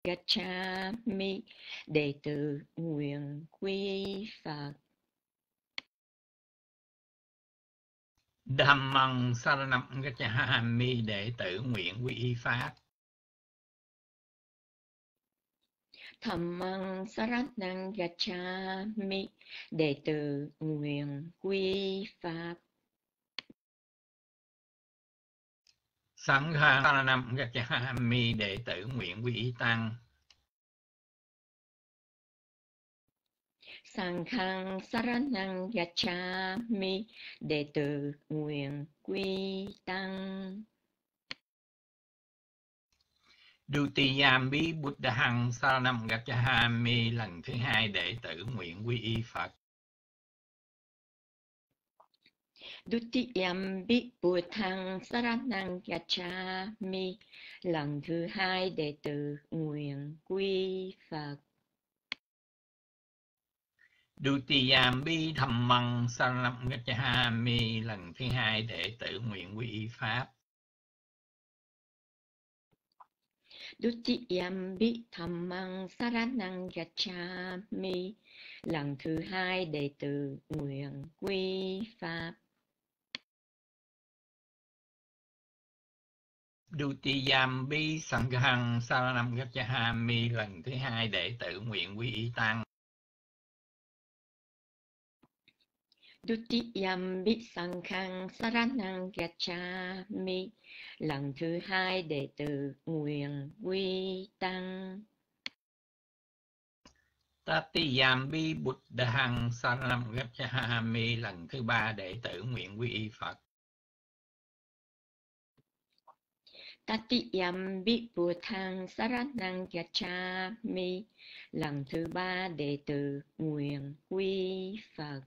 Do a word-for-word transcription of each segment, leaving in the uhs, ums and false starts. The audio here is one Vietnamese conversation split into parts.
Gacchami, đệ tử nguyện quy Phật. Dhammang Saranam Gacchami, đệ tử nguyện quy y pháp. Dhammang Saranam Gacchami, đệ tử nguyện quy pháp. Sanghang Saranam Gacchami, đệ tử nguyện quy y tăng. Sanghang Saranam Gacchami, đệ tử nguyện quy tăng. Dutiyampi Buddhang Saranam Gacchami, lần thứ hai đệ tử nguyện quy y Phật. Dutiyampi Buddhang Saranam Gacchami, lần thứ hai đệ tử nguyện quy Phật. Dutiyampi Dhammang Saranam Gacchami, lần thứ hai đệ tử nguyện quy y pháp. Dutiyampi Dhammang Saranam Gacchami, lần thứ hai đệ tử nguyện quy pháp. Dutiyampi Sanghang Saranam Gacchami, lần thứ hai đệ tử nguyện quy y tăng. Dutiyampi Sanghang Saranam Gacchami, lần thứ hai đệ tử nguyện quy tăng. Tatiyampi Buddhang Saranam Gacchami, lần thứ ba đệ tử nguyện quy y Phật. Tatiyampi Buddhang Saranam Gacchami, lần thứ ba đệ tử nguyện quy Phật.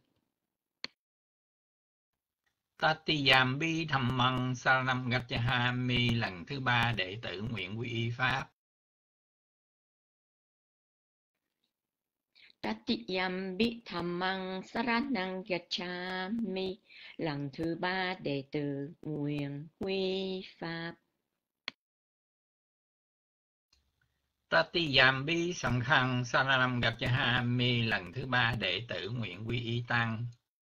Tatiyampi Dhammang Saranam Gacchami, lần thứ ba đệ tử nguyện quy y pháp. Tatiyampi Dhammang Saranam Gacchami, lần thứ ba đệ tử nguyện quy pháp. Tatiyampi Sanghang Saranam Gacchami, lần thứ ba đệ tử nguyện quy y tăng.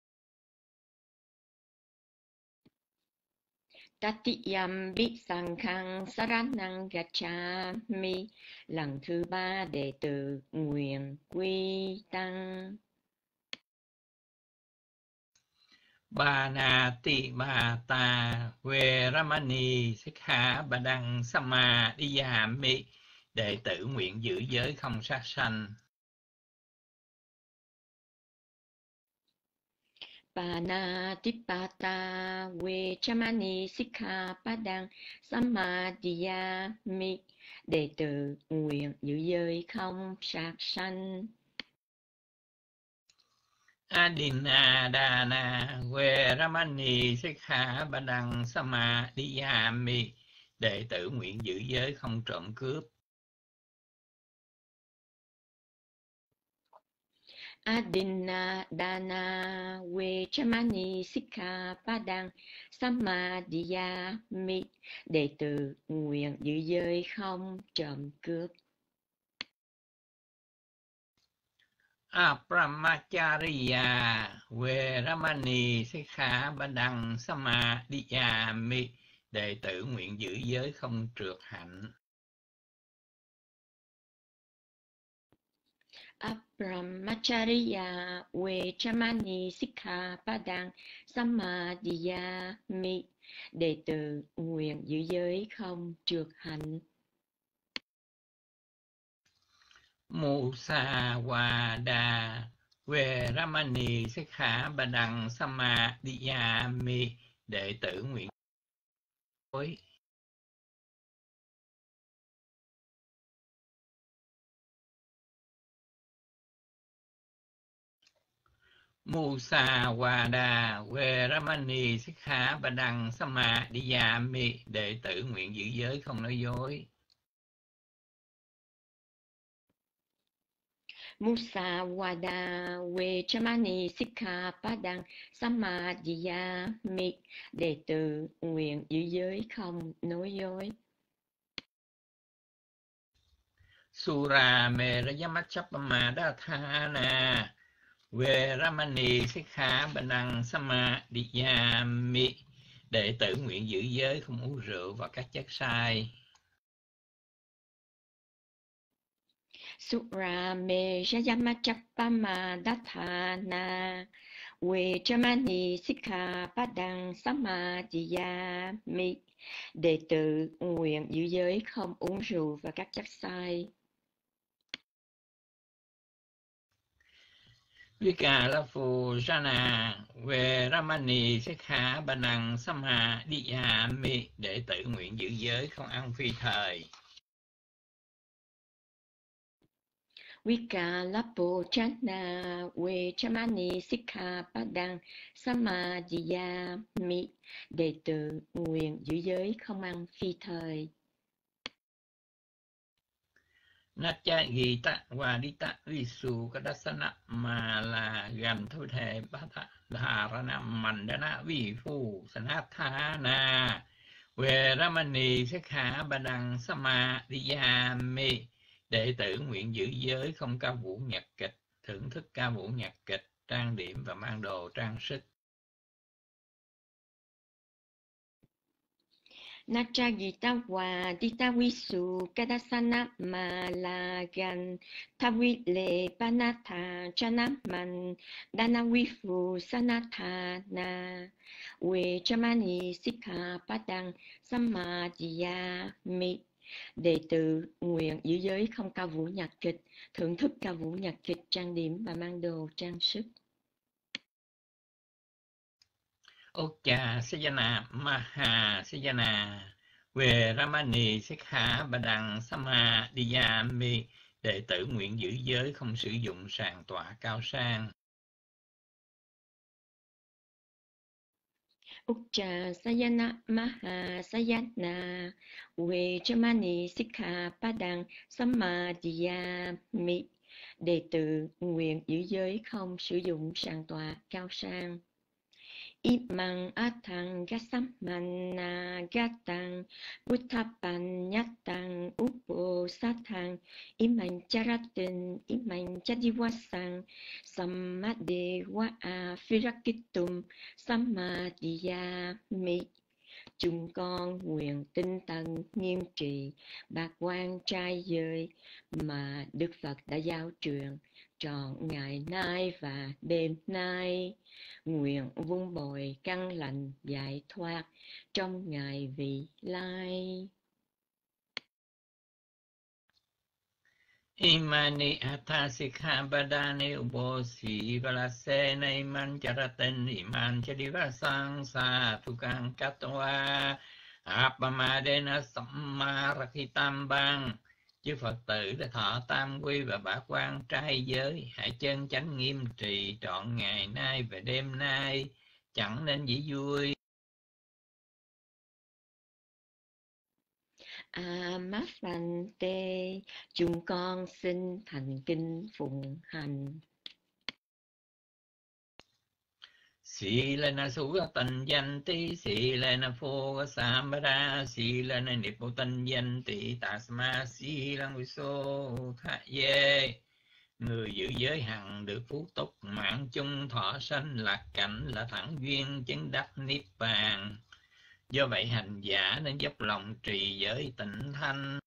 Tatiyampi Sanghang Saranam Gacchami, lần thứ ba đệ tử nguyện quy tăng. Banati Bata Veramani Sikkhapadang Samadhiyami, đệ tử nguyện giữ giới không sát sanh. Panatipata Vechamani Sikkhapadang Samadhiyami, đệ tử nguyện giữ giới không sát sanh. Adinadana Veramani Sikkhapadang Samadhiyami, đệ tử nguyện giữ giới không trộm cướp. Adinadana Vechamani Sikkhapadang Samadhiyami, đệ tử nguyện giữ giới không trộm cướp. Apramachariya Veramani Sikkhapadang Samadhiyami, đệ tử nguyện giữ giới không trượt hạnh. Apramachariya Vechamani Sikkhapadang Samadhiyami, đệ tử nguyện giữ giới không trượt hạnh. Musawada Veramani Sikkhapadang Samadhiyami, đệ tử nguyện đối. Musawada Veramani Sikkhapadang Samadhiyami, đệ tử nguyện giữ giới không nói dối. Musawada Vechamani Sikkhapadang Samadhiyami, đệ tử nguyện giữ giới không nói dối. Sura Merayamachapama Dathana Veramani Sikha Banang Samadhiyami. Đệ tử nguyện giữ giới, không uống rượu và các chất sai. Sura Merayamachapama Dathana Vejamani Sikkhapadang Samadhiyami. Đệ tử nguyện giữ giới, không uống rượu và các chất sai. Vikalapujana Veramani Sikkhapadang Samadhiyami. Đệ tử nguyện giữ giới, không ăn phi thời. Vikalapujana Vejamani Sikkhapadang Samadhiyami. Đệ tử nguyện giữ giới, không ăn phi thời. Natcha Gita Vadita Visu Kadasana Mala Ganthu Thể Bata Dharana Mandana Vi Phu Sanathana Veramani Sikha Badang Samadhiyami. Đệ tử nguyện giữ giới, không ca vũ nhạc kịch, thưởng thức ca vũ nhạc kịch, trang điểm và mang đồ trang sức. Natcha Gita Vadita Visu Kadasana Malagan Thavile Panatha Chanaman Dana Vifu Sanathana Vejamani Sikkhapadang Samadhiyami. Đệ tử nguyện giữ giới, không ca vũ nhạc kịch, thưởng thức ca vũ nhạc kịch, trang điểm và mang đồ trang sức. Ocha Sajana Maha Sajana Veramani Sikha Badang Samadhiyami. Đệ tử nguyện giữ giới, không sử dụng sàn tọa cao sang. Ucha Sayana Maha Sayana Vejamani Sikkhapadang Samadhiyami. Đệ tử nguyện giữ giới, không sử dụng sàn tọa cao sang. Imang Athang Gasamana Gatang Buddhapanyatang Uposatang Imang Charatin Imang Chadiwasang Sammadewa Afirakitum Samadhiyami. Chúng con nguyện tinh tấn nghiêm trì bát quan trai giới mà Đức Phật đã giáo truyền trọn ngày nay và đêm nay. Nguyện vun bồi căn lành giải thoát trong ngày vị lai. Imani Atha Sikha Badani Ubosi Valasena Iman Charaten Iman Chadivasang Sathukang Katwa Apamadena Sammarakhitam Bang. Chư Phật tử đã thọ tam quy và bát quan trai giới, hãy chân chánh nghiêm trì trọn ngày nay và đêm nay, chẳng nên dĩ vui. Amapante, chúng con xin thành kính phụng hành. Silana Sugatanyanti, Silana Phogasambara, Silana Niputanyanti, Tasma Silang Viso Thaye. Người giữ giới hằng được phú túc, mạng chung thọ sanh lạc cảnh, là thẳng duyên chứng đắc niết bàn. Do vậy hành giả nên dốc lòng trì giới tịnh thanh.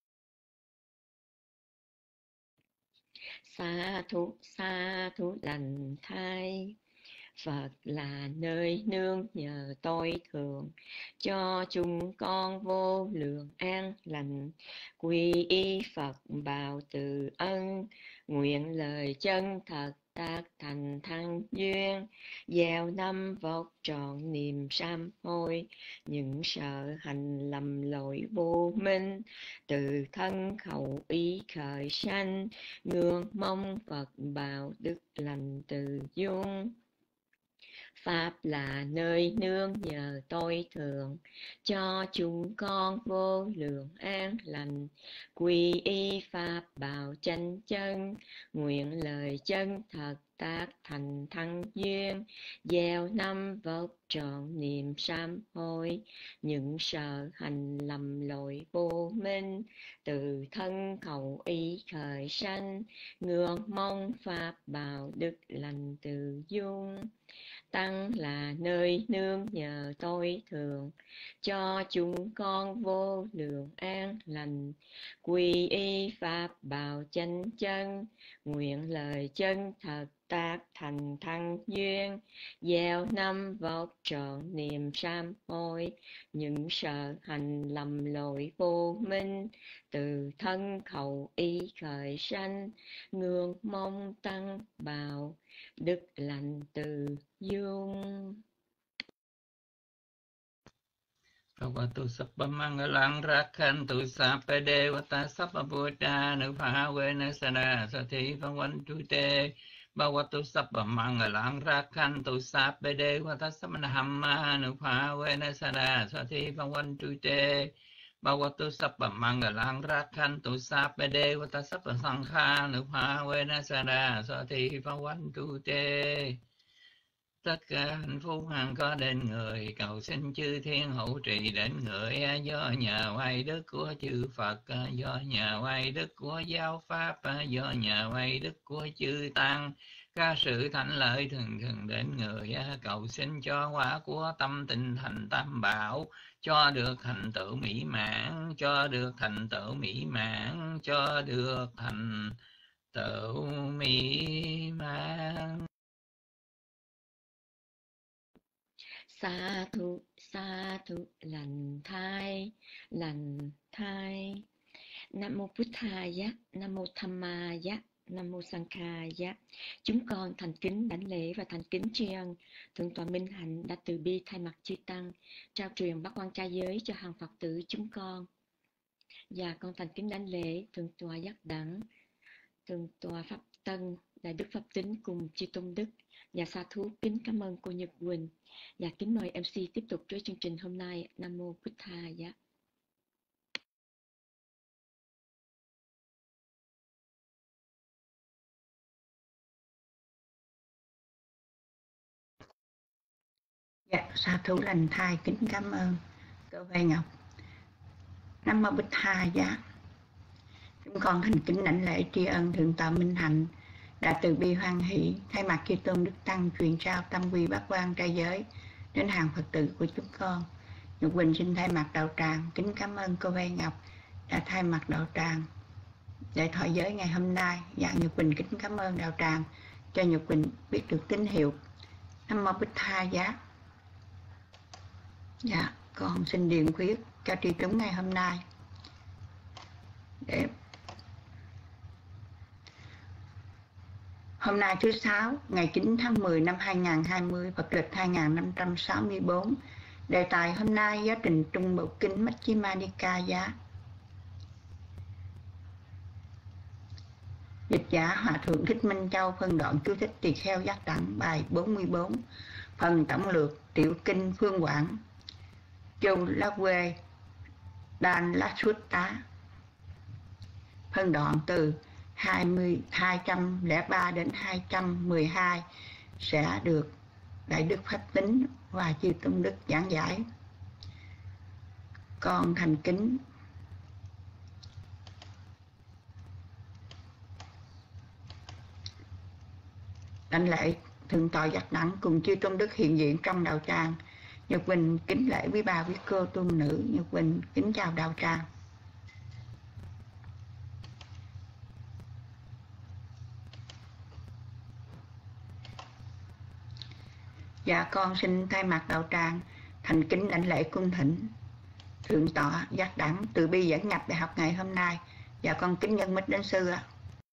Sa thú, sa thú lành thai. Phật là nơi nương nhờ tối thượng, cho chúng con vô lượng an lành. Quy y Phật bào từ ân, nguyện lời chân thật tác thành thăng duyên. Gieo năm vóc trọn niềm sám hối, những sợ hành lầm lỗi vô minh. Từ thân khẩu ý khởi sanh, ngưỡng mong Phật bào đức lành từ dung. Pháp là nơi nương nhờ tối thượng, cho chúng con vô lượng an lành. Quy y Pháp bảo chánh chân, nguyện lời chân thật tác thành thăng duyên, gieo năm vóc trọn niềm sám hối, những sợ hành lầm lỗi vô minh, từ thân khẩu ý khởi sanh, ngưỡng mong pháp bảo đức lành từ dung. Tăng là nơi nương nhờ tối thượng, cho chúng con vô lượng an lành, quy y pháp bảo chánh chân, nguyện lời chân thật tác thành thăng duyên, gieo năm vóc trọn niềm sám hối, những sợ hành lầm lỗi vô minh, từ thân khẩu ý khởi sanh, ngưỡng mong tăng bảo đức lành từ dung. Bhagavato Sappa Mangalang Rakhantu Sappa Devata Sappa Buddha Nupavena Sada Sati Bhavantu Te Bhagavato Sappa Mangalang Rakhantu Sappa Devata Sappa Dhamma Nupavena Sada Sati Bhavantu Te Bhagavato Sappa Mangalang Rakhantu Sappa Devata Sappa Sankha Nupavena Sada Sati Bhavantu Te. Tất cả hạnh phúc hằng có đến người, cầu xin chư thiên hữu trì đến người, do nhờ oai đức của chư Phật, do nhờ oai đức của giáo pháp, do nhờ oai đức của chư tăng, các sự thạnh lợi thường thường đến người, cầu xin cho quả của tâm tinh thành tam bảo, cho được thành tựu mỹ mãn, cho được thành tựu mỹ mãn, cho được thành tựu mỹ mãn. Sa thu, sa thu, lành thai, lành thai. Nam mô Buddhaya, Nam mô Dhammaya, Nam mô Sankhaya. Chúng con thành kính đảnh lễ và thành kính tri ân Thượng tọa Minh Hạnh đã từ bi thay mặt chư tăng trao truyền bát quan trai giới cho hàng Phật tử chúng con. Và con thành kính đảnh lễ Thượng tọa Giác Đẳng, Thượng tọa Pháp Tân, Đại đức Pháp Tính cùng chư tôn đức. Và sa thú kính cảm ơn cô Nhật Quỳnh. Và kính mời em xê tiếp tục với chương trình hôm nay. Nam mô Buddhaya. Dạ, sa thú lành thai kính cảm ơn cô Vây Ngọc. Nam mô Buddhaya. Chúng con thành kính đảnh lễ tri ân Thượng tọa Minh Hạnh đã từ bi hoan hỷ thay mặt chư tôn đức tăng truyền trao tam quy bát quan trai giới đến hàng Phật tử của chúng con. Nhật Quỳnh xin thay mặt đạo tràng kính cảm ơn cô Vây Ngọc đã thay mặt đạo tràng để thọ giới ngày hôm nay. Dạ, Nhật Quỳnh kính cảm ơn đạo tràng cho Nhật Quỳnh biết được tín hiệu. Nam mô Buddhaya. Dạ, con xin điền khuyết cho tri chúng ngày hôm nay. Để hôm nay thứ sáu, ngày chín tháng mười năm hai nghìn không trăm hai mươi, Phật lịch hai nghìn năm trăm sáu mươi tư. Đề tài hôm nay giáo trình Trung Bộ Kinh Majjhima Nikaya. Dịch giả Hòa thượng Thích Minh Châu, phân đoạn chú thích tỳ kheo Giác Đẳng, bài bốn mươi tư. Phần tổng lược tiểu kinh Phương Quảng, Châu La Quê Đan La Xuất Tá. Phân đoạn từ hai trăm lẻ ba đến hai trăm mười hai sẽ được Đại đức Pháp Tính và chư tôn đức giảng giải. Con thành kính đảnh lễ Thượng tọa Giác Đẳng cùng chư tôn đức hiện diện trong đạo tràng. Nhật Quỳnh kính lễ quý bà quý cô tôn nữ. Nhật Quỳnh kính chào đạo tràng. Dạ, con xin thay mặt đạo tràng thành kính đảnh lễ cung thỉnh Thượng tọa Giác Đẳng từ bi dẫn nhập bài học ngày hôm nay. Dạ, con kính nhân mít đến sư ạ.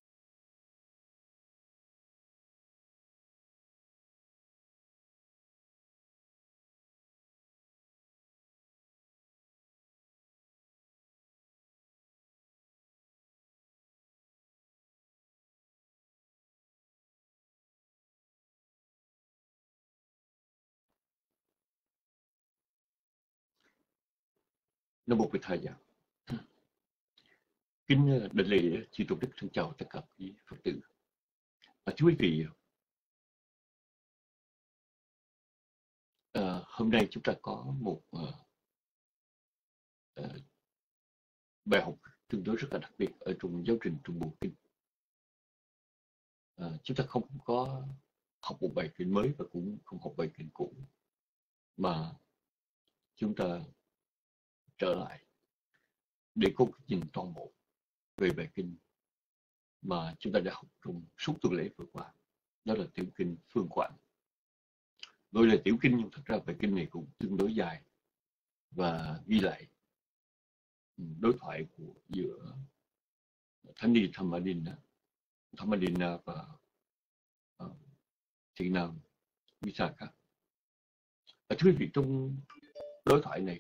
Nam mô Buddhaya. Kính đảnh lễ chư tôn đức, xin chào tất cả quý Phật tử. À, thưa quý vị, À, hôm nay chúng ta có một uh, uh, bài học tương đối rất là đặc biệt ở trong giáo trình Trung Bộ Kinh. Uh, chúng ta không có học một bài kinh mới và cũng không học bài kinh cũ, mà chúng ta trở lại để có cái nhìn toàn bộ về bài kinh mà chúng ta đã học trong suốt tuần lễ vừa qua. Đó là tiểu kinh Phương Quảng. Gọi là tiểu kinh nhưng thật ra bài kinh này cũng tương đối dài và ghi lại đối thoại của giữa Thánh Ni Thammadina, Thammadina và uh, Thiện Nam Visakha. Ở thưa quý vị, trong đối thoại này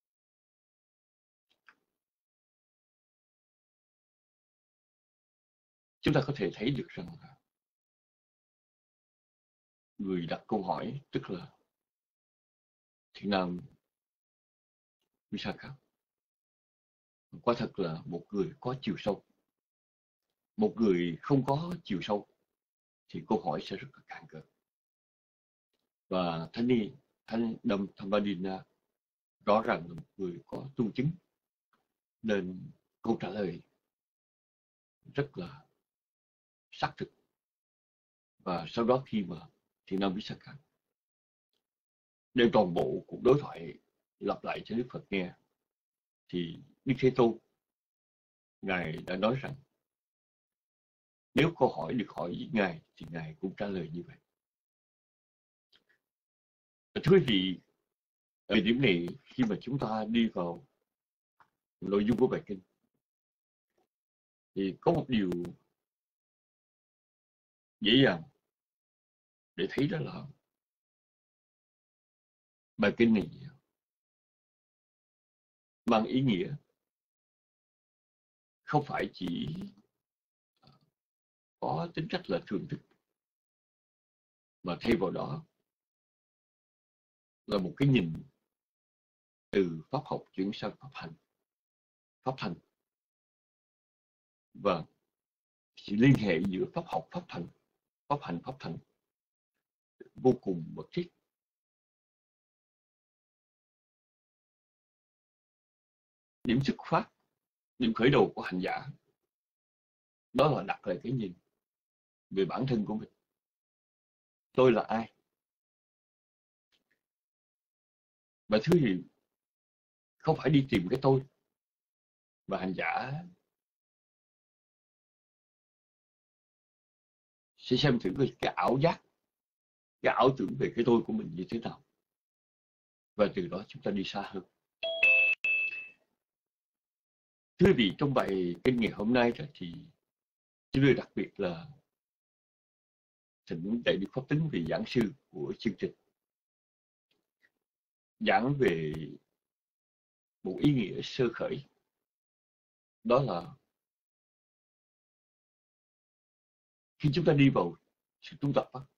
chúng ta có thể thấy được rằng người đặt câu hỏi, tức là Thiện Nam Visakha, quả thật là một người có chiều sâu. Một người không có chiều sâu thì câu hỏi sẽ rất là cạn cợt. Và Thánh Ni Thánh Nam Thammadina rõ ràng là một người có tu chứng, nên câu trả lời rất là xác thực. Và sau đó khi mà Thiện Nam Visakha đem toàn bộ cuộc đối thoại lặp lại cho Đức Phật nghe, thì Đức Thế Tôn Ngài đã nói rằng nếu câu hỏi được hỏi với Ngài thì Ngài cũng trả lời như vậy. Thưa quý vị, ở điểm này khi mà chúng ta đi vào nội dung của bài kinh thì có một điều dễ dàng để thấy, đó là bài kinh này mang ý nghĩa không phải chỉ có tính chất là thưởng thức, mà thay vào đó là một cái nhìn từ pháp học chuyển sang pháp hành, pháp thành, và sự liên hệ giữa pháp học, pháp thành, pháp hành, pháp thành vô cùng mật thiết. Điểm xuất phát, điểm khởi đầu của hành giả đó là đặt lại cái nhìn về bản thân của mình. Tôi là ai? Và thứ gì không phải đi tìm cái tôi, mà hành giả sẽ xem thử cái ảo giác, cái ảo tưởng về cái tôi của mình như thế nào, và từ đó chúng ta đi xa hơn. Thưa quý vị, trong bài kinh ngày hôm nay đó, thì chúng tôi đặc biệt là thỉnh Đại Đức Pháp Tấn vì giảng sư của chương trình giảng về một ý nghĩa sơ khởi, đó là khi chúng ta đi vào sự tu tập đó,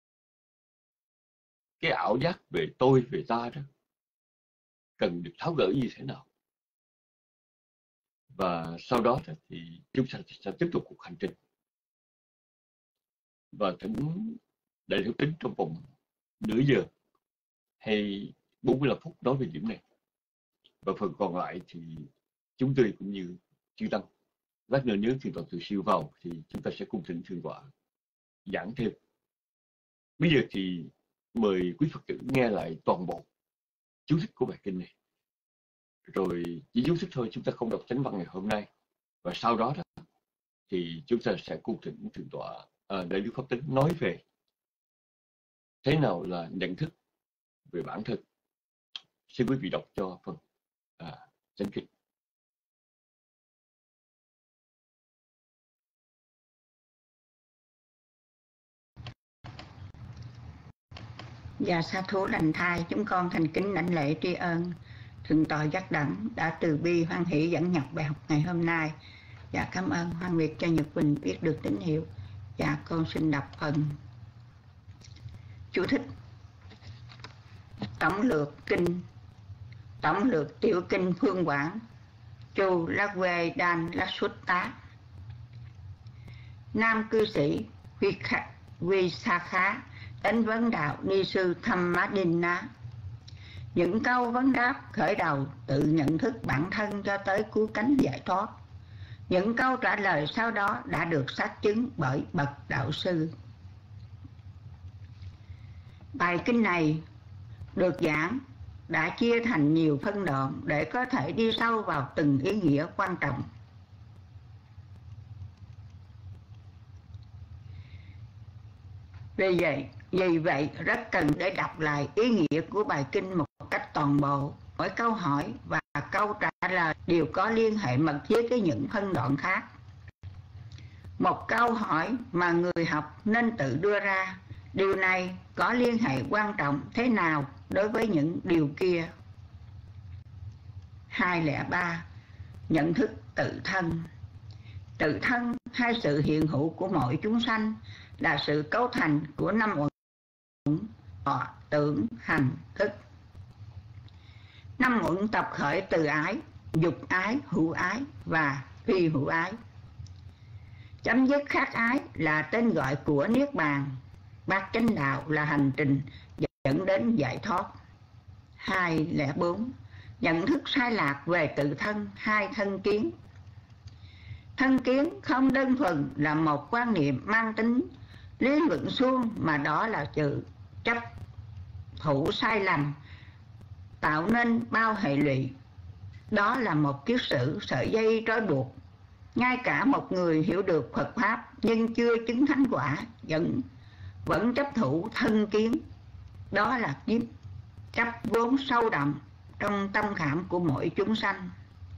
cái ảo giác về tôi, về ta đó cần được tháo gỡ như thế nào. Và sau đó thì chúng ta sẽ tiếp tục cuộc hành trình. Và thỉnh Đại Đức Tính trong vòng nửa giờ hay bốn mươi lăm phút nói về điểm này. Và phần còn lại thì chúng tôi cũng như chư tăng, lát nữa nếu thượng tọa Từ Siêu vào thì chúng ta sẽ cùng thỉnh thượng tọa giảng thêm. Bây giờ thì mời quý Phật tử nghe lại toàn bộ chú thích của bài kinh này. Rồi chỉ chú thích thôi, chúng ta không đọc chánh văn ngày hôm nay. Và sau đó, đó thì chúng ta sẽ cùng thỉnh thượng tọa à, Đại Đức Pháp Tấn nói về thế nào là nhận thức về bản thân. Xin quý vị đọc cho phần à, chánh kinh. Và sa thú lành thai, chúng con thành kính lãnh lễ tri ân thượng tọa Giác Đẳng đã từ bi hoan hỷ dẫn nhập bài học ngày hôm nay. Và cảm ơn Hoàng Việt cho Nhật Quỳnh biết được tín hiệu. Và con xin đọc phần chú thích. Tổng lược kinh Tổng lược tiểu kinh Phương Quảng Chu Lagwe Dan Lasutta. Nam cư sĩ Visakha đến vấn đạo ni sư Thammadinna. Những câu vấn đáp khởi đầu tự nhận thức bản thân cho tới cứu cánh giải thoát. Những câu trả lời sau đó đã được xác chứng bởi bậc đạo sư. Bài kinh này được giảng đã chia thành nhiều phân đoạn để có thể đi sâu vào từng ý nghĩa quan trọng. Vì vậy, vì vậy rất cần để đọc lại ý nghĩa của bài kinh một cách toàn bộ. Mỗi câu hỏi và câu trả lời đều có liên hệ mật thiết với những phân đoạn khác. Một câu hỏi mà người học nên tự đưa ra, điều này có liên hệ quan trọng thế nào đối với những điều kia. hai không ba. Nhận thức tự thân. Tự thân hay sự hiện hữu của mọi chúng sanh là sự cấu thành của năm uẩn: thọ, tưởng, hành, thức. Năm uẩn tập khởi từ ái, dục ái, hữu ái và phi hữu ái. Chấm dứt khát ái là tên gọi của niết bàn. Bát chánh đạo là hành trình dẫn đến giải thoát. hai không bốn. Nhận thức sai lạc về tự thân hay thân kiến. Thân kiến không đơn thuần là một quan niệm mang tính lý luận suông, mà đó là sự chấp thủ sai lầm tạo nên bao hệ lụy. Đó là một kiết sử sợi dây trói buộc. Ngay cả một người hiểu được Phật Pháp nhưng chưa chứng thánh quả vẫn, vẫn chấp thủ thân kiến. Đó là kiếp chấp vốn sâu đậm trong tâm khảm của mỗi chúng sanh.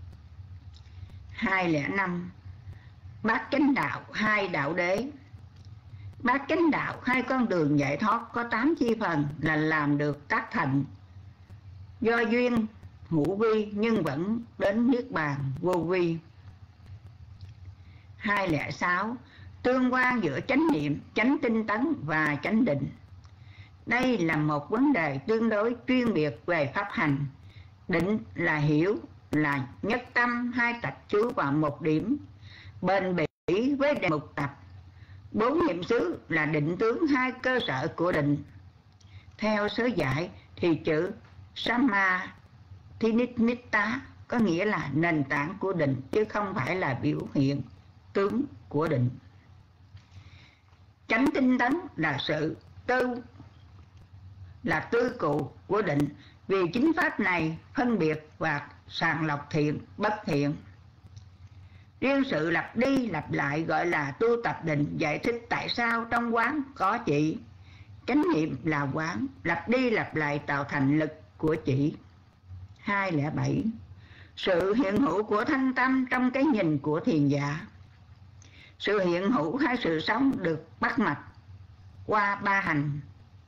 hai không năm. Bát chánh đạo hai đạo đế. Bát chánh đạo hai con đường giải thoát có tám chi phần là làm được tác thành do duyên hữu vi nhưng vẫn đến niết bàn vô vi. hai không sáu. Tương quan giữa chánh niệm, chánh tinh tấn và chánh định. Đây là một vấn đề tương đối chuyên biệt về pháp hành. Định là hiểu, là nhất tâm hai tập chú vào một điểm, bền bỉ với đề mục tập. Bốn niệm xứ là định tướng hai cơ sở của định. Theo sớ giải thì chữ Samadhi-nitta có nghĩa là nền tảng của định, chứ không phải là biểu hiện tướng của định. Chánh tinh tấn là sự tư là tư cụ của định, vì chính pháp này phân biệt và sàng lọc thiện bất thiện. Riêng sự lặp đi lặp lại gọi là tu tập định, giải thích tại sao trong quán có chỉ. Chánh niệm là quán, lặp đi lặp lại tạo thành lực của chỉ. hai không bảy. Sự hiện hữu của thanh tâm trong cái nhìn của thiền giả. Sự hiện hữu hay sự sống được bắt mạch qua ba hành: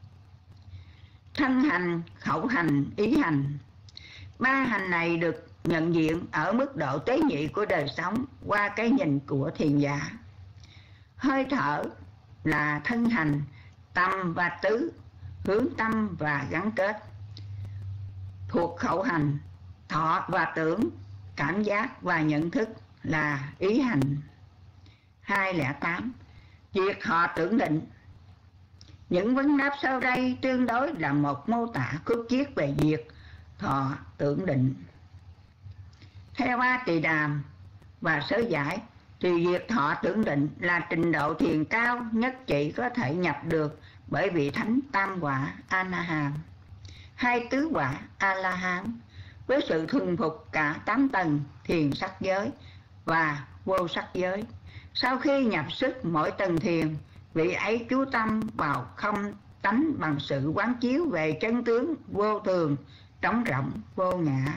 thân hành, khẩu hành, ý hành. Ba hành này được nhận diện ở mức độ tế nhị của đời sống qua cái nhìn của thiền giả. Hơi thở là thân hành, tâm và tứ, hướng tâm và gắn kết. Thuộc khẩu hành, thọ và tưởng, cảm giác và nhận thức là ý hành. hai không tám. Diệt thọ tưởng định. Những vấn đáp sau đây tương đối là một mô tả khúc chiết về diệt thọ tưởng định. Theo A Tỳ Đàm và sớ giải thì diệt thọ tưởng định là trình độ thiền cao nhất chỉ có thể nhập được bởi vị thánh tam quả A-na-hàm hay tứ quả A-la-hán, với sự thuần phục cả tám tầng thiền sắc giới và vô sắc giới. Sau khi nhập sức mỗi tầng thiền, vị ấy chú tâm vào không tánh bằng sự quán chiếu về chân tướng vô thường, trống rỗng, vô ngã.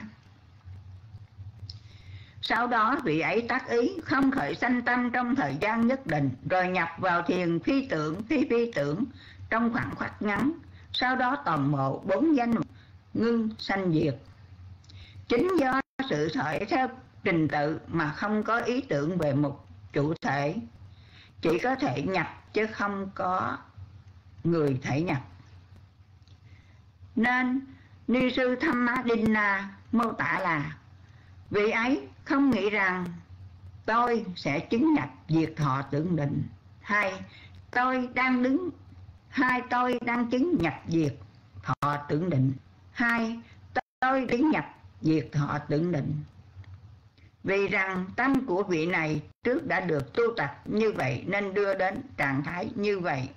Sau đó vị ấy tác ý không khởi sanh tâm trong thời gian nhất định, rồi nhập vào thiền phi tưởng, phi phi tưởng trong khoảng khắc ngắn. Sau đó toàn bộ bốn danh ngưng sanh diệt. Chính do sự khởi theo trình tự mà không có ý tưởng về một chủ thể, chỉ có thể nhập chứ không có người thể nhập. Nên Ni sư Thammadinna mô tả là vị ấy không nghĩ rằng tôi sẽ chứng nhập diệt thọ tưởng định, hay tôi đang đứng hai tôi đang chứng nhập diệt thọ tưởng định. Hai tôi chứng nhập diệt thọ tưởng định. Vì rằng tâm của vị này trước đã được tu tập như vậy nên đưa đến trạng thái như vậy.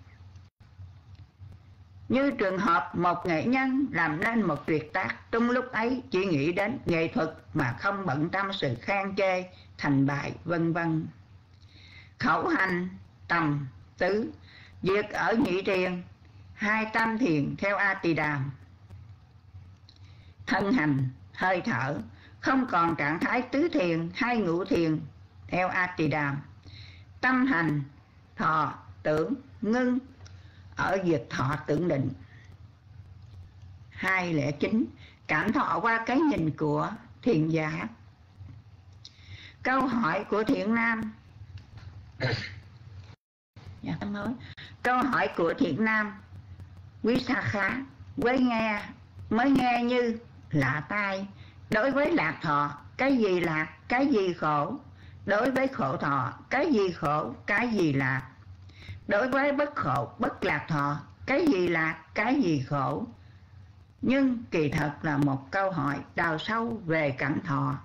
Như trường hợp một nghệ nhân làm nên một tuyệt tác, trong lúc ấy chỉ nghĩ đến nghệ thuật mà không bận tâm sự khen chê, thành bại, vân vân. Khẩu hành, tầm, tứ, việc ở nhị thiền, hai tam thiền theo A Tỳ Đàm. Thân hành, hơi thở, không còn trạng thái tứ thiền hay ngũ thiền theo A Tỳ Đàm. Tâm hành, thọ, tưởng, ngưng ở diệt thọ tưởng định. Hai lẽ chính, cảm thọ qua cái nhìn của thiền giả. Câu hỏi của thiện nam. Dạ, mới. Câu hỏi của thiện nam Quý Sa Khá mới nghe mới nghe như lạ tai. Đối với lạc thọ, cái gì lạc, cái gì khổ? Đối với khổ thọ, cái gì khổ, cái gì lạc? Đối với bất khổ, bất lạc thọ, cái gì lạc, cái gì khổ? Nhưng kỳ thật là một câu hỏi đào sâu về cảnh thọ.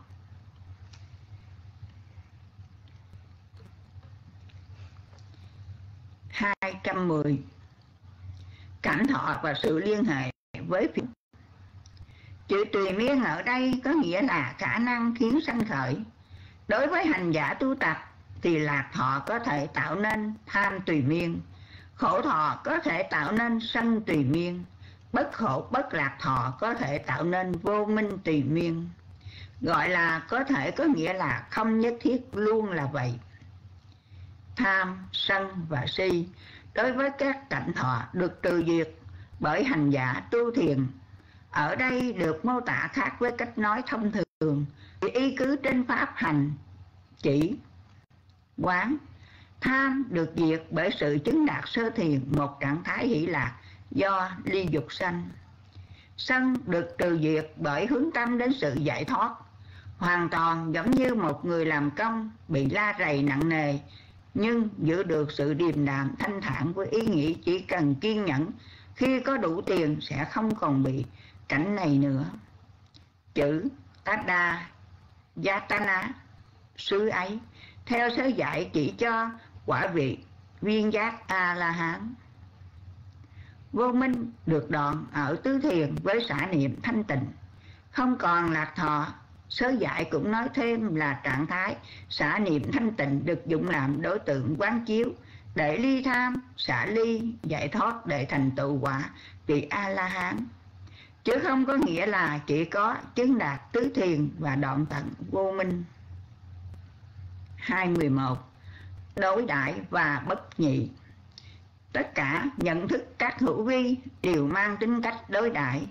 hai trăm mười. Cảnh thọ và sự liên hệ với phiền. Chữ tùy miên ở đây có nghĩa là khả năng khiến sanh khởi. Đối với hành giả tu tập thì lạc thọ có thể tạo nên tham tùy miên, khổ thọ có thể tạo nên sân tùy miên, bất khổ bất lạc thọ có thể tạo nên vô minh tùy miên. Gọi là có thể có nghĩa là không nhất thiết luôn là vậy. Tham, sân và si đối với các cảnh thọ được trừ diệt bởi hành giả tu thiền. Ở đây được mô tả khác với cách nói thông thường, vì y cứ trên pháp hành chỉ quán. Tham được diệt bởi sự chứng đạt sơ thiền, một trạng thái hỷ lạc do ly dục sanh. Sân được trừ diệt bởi hướng tâm đến sự giải thoát, hoàn toàn giống như một người làm công bị la rầy nặng nề nhưng giữ được sự điềm đạm thanh thản với ý nghĩ chỉ cần kiên nhẫn, khi có đủ tiền sẽ không còn bị cảnh này nữa. Chữ Tada Yatana xứ ấy theo sớ dạy chỉ cho quả vị viên giác A-la-hán. Vô minh được đoạn ở tứ thiền với xả niệm thanh tịnh, không còn lạc thọ. Sớ dạy cũng nói thêm là trạng thái xả niệm thanh tịnh được dụng làm đối tượng quán chiếu để ly tham, xả ly, giải thoát để thành tựu quả vị A-la-hán, chứ không có nghĩa là chỉ có chứng đạt tứ thiền và đoạn tận vô minh. hai mười một. Đối đãi và bất nhị. Tất cả nhận thức các hữu vi đều mang tính cách đối đãi.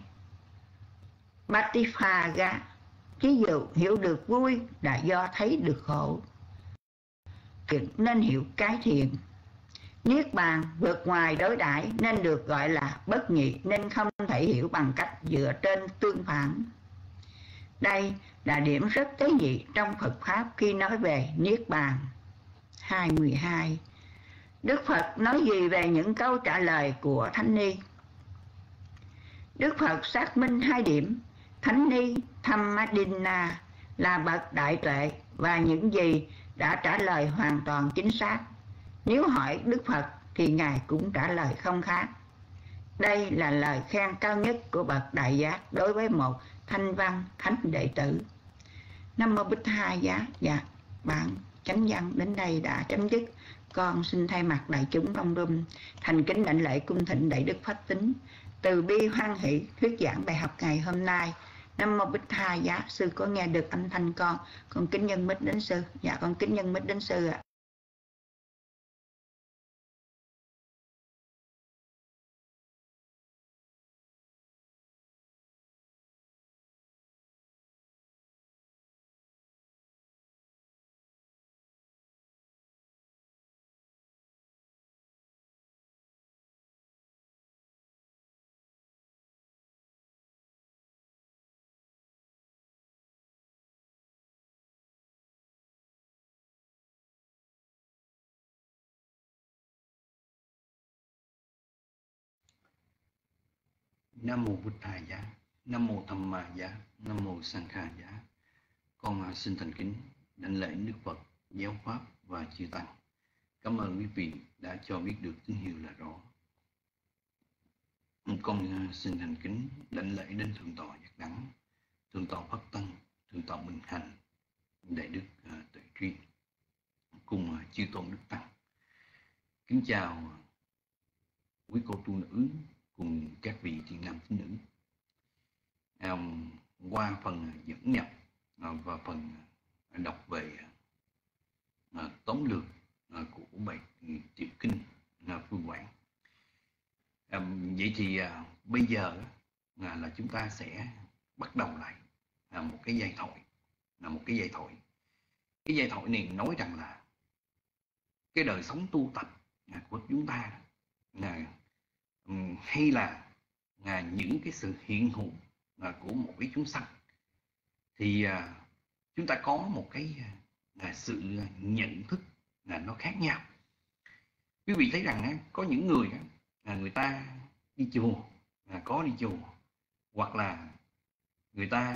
Patiphaga, ví dụ hiểu được vui là do thấy được khổ, nên hiểu cái thiện. Niết bàn vượt ngoài đối đãi nên được gọi là bất nhị, nên không thể hiểu bằng cách dựa trên tương phản. Đây là điểm rất tế nhị trong Phật Pháp khi nói về Niết bàn. hai mười hai. Đức Phật nói gì về những câu trả lời của Thánh Ni? Đức Phật xác minh hai điểm. Thánh Ni Thammadinna là bậc đại tuệ và những gì đã trả lời hoàn toàn chính xác. Nếu hỏi Đức Phật thì Ngài cũng trả lời không khác. Đây là lời khen cao nhất của bậc đại giác đối với một thanh văn thánh đệ tử. Nam mô Bích Hai Giá. Dạ, bản chánh văn đến đây đã chấm dứt. Con xin thay mặt đại chúng Đông Đum thành kính đảnh lễ cung thịnh đại đức Pháp Tính từ bi hoan hỷ thuyết giảng bài học ngày hôm nay. Nam mô Bích Hai Giá. Sư có nghe được âm thanh con, con kính nhân mít đến sư. Dạ, con kính nhân mít đến sư ạ. Nam mô Bụt Thầy Giá, Nam mô Tham Ma Giá, Nam mô Sang Kha Giá. Con xin thành kính đảnh lễ Đức Phật, Giáo Pháp và Chư Tăng. Cảm ơn quý vị đã cho biết được tín hiệu là rõ. Con xin thành kính đảnh lễ đến Thượng tọa Giác Đẳng, Thượng tọa Pháp Tăng, Thượng tọa Bình Hành, Đại đức Tuệ Tri cùng chư tôn Đức Tăng. Kính chào quý cô tu nữ cùng các vị thiện nam tín nữ. À, qua phần dẫn nhập và phần đọc về à, tóm lược à, của bài Tiểu Kinh à, Phương Quảng. À, vậy thì à, bây giờ à, là chúng ta sẽ bắt đầu lại à, một cái giai thoại, là một cái giai thoại. Cái giai thoại này nói rằng là cái đời sống tu tập à, của chúng ta là um, hay là à, những cái sự hiện hữu à, của một cái chúng sanh, thì à, chúng ta có một cái à, sự nhận thức là nó khác nhau. Quý vị thấy rằng á, có những người á, là người ta đi chùa, à, có đi chùa, hoặc là người ta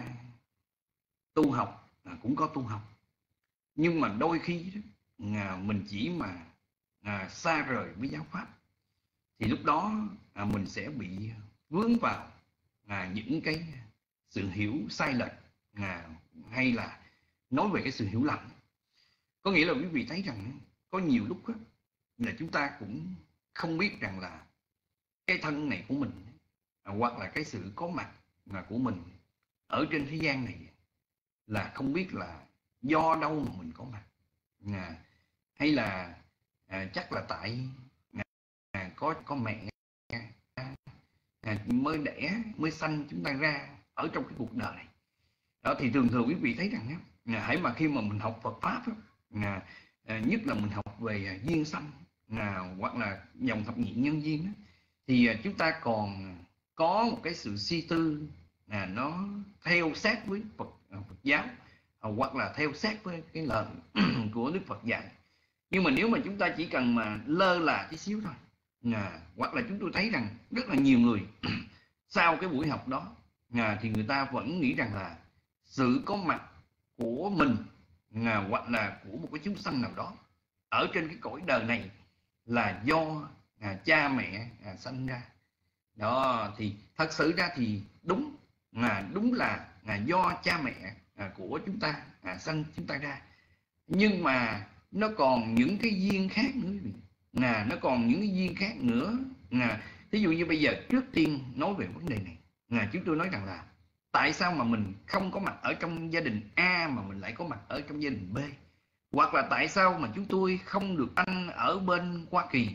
tu học à, cũng có tu học, nhưng mà đôi khi đó, à, mình chỉ mà à, xa rời với giáo pháp, thì lúc đó à, mình sẽ bị vướng vào à, những cái sự hiểu sai lệch, à, hay là nói về cái sự hiểu lầm. Có nghĩa là quý vị thấy rằng có nhiều lúc đó, là chúng ta cũng không biết rằng là cái thân này của mình à, hoặc là cái sự có mặt à, của mình ở trên thế gian này là không biết là do đâu mà mình có mặt, à, hay là à, chắc là tại à, có có mẹ à, mới đẻ mới sanh chúng ta ra ở trong cái cuộc đời này. Đó thì thường thường quý vị thấy rằng á, à, hãy mà khi mà mình học Phật pháp á, à, à, nhất là mình học về à, duyên sanh à, hoặc là dòng thập nhị nhân duyên á, thì à, chúng ta còn có một cái sự suy tư à, nó theo sát với Phật, à, Phật giáo à, hoặc là theo sát với cái lời của Đức Phật dạy. Nhưng mà nếu mà chúng ta chỉ cần mà lơ là tí xíu thôi, à, hoặc là chúng tôi thấy rằng rất là nhiều người sau cái buổi học đó à, thì người ta vẫn nghĩ rằng là sự có mặt của mình à, hoặc là của một cái chúng sanh nào đó ở trên cái cõi đời này là do à, cha mẹ à, sanh ra. Đó thì thật sự ra thì đúng à, đúng là à, do cha mẹ à, của chúng ta à, sanh chúng ta ra, nhưng mà nó còn những cái duyên khác nữa, à, nó còn những cái duyên khác nữa. À, thí dụ như bây giờ trước tiên nói về vấn đề này, à, chúng tôi nói rằng là tại sao mà mình không có mặt ở trong gia đình A mà mình lại có mặt ở trong gia đình B, hoặc là tại sao mà chúng tôi không được ăn ở bên Hoa Kỳ,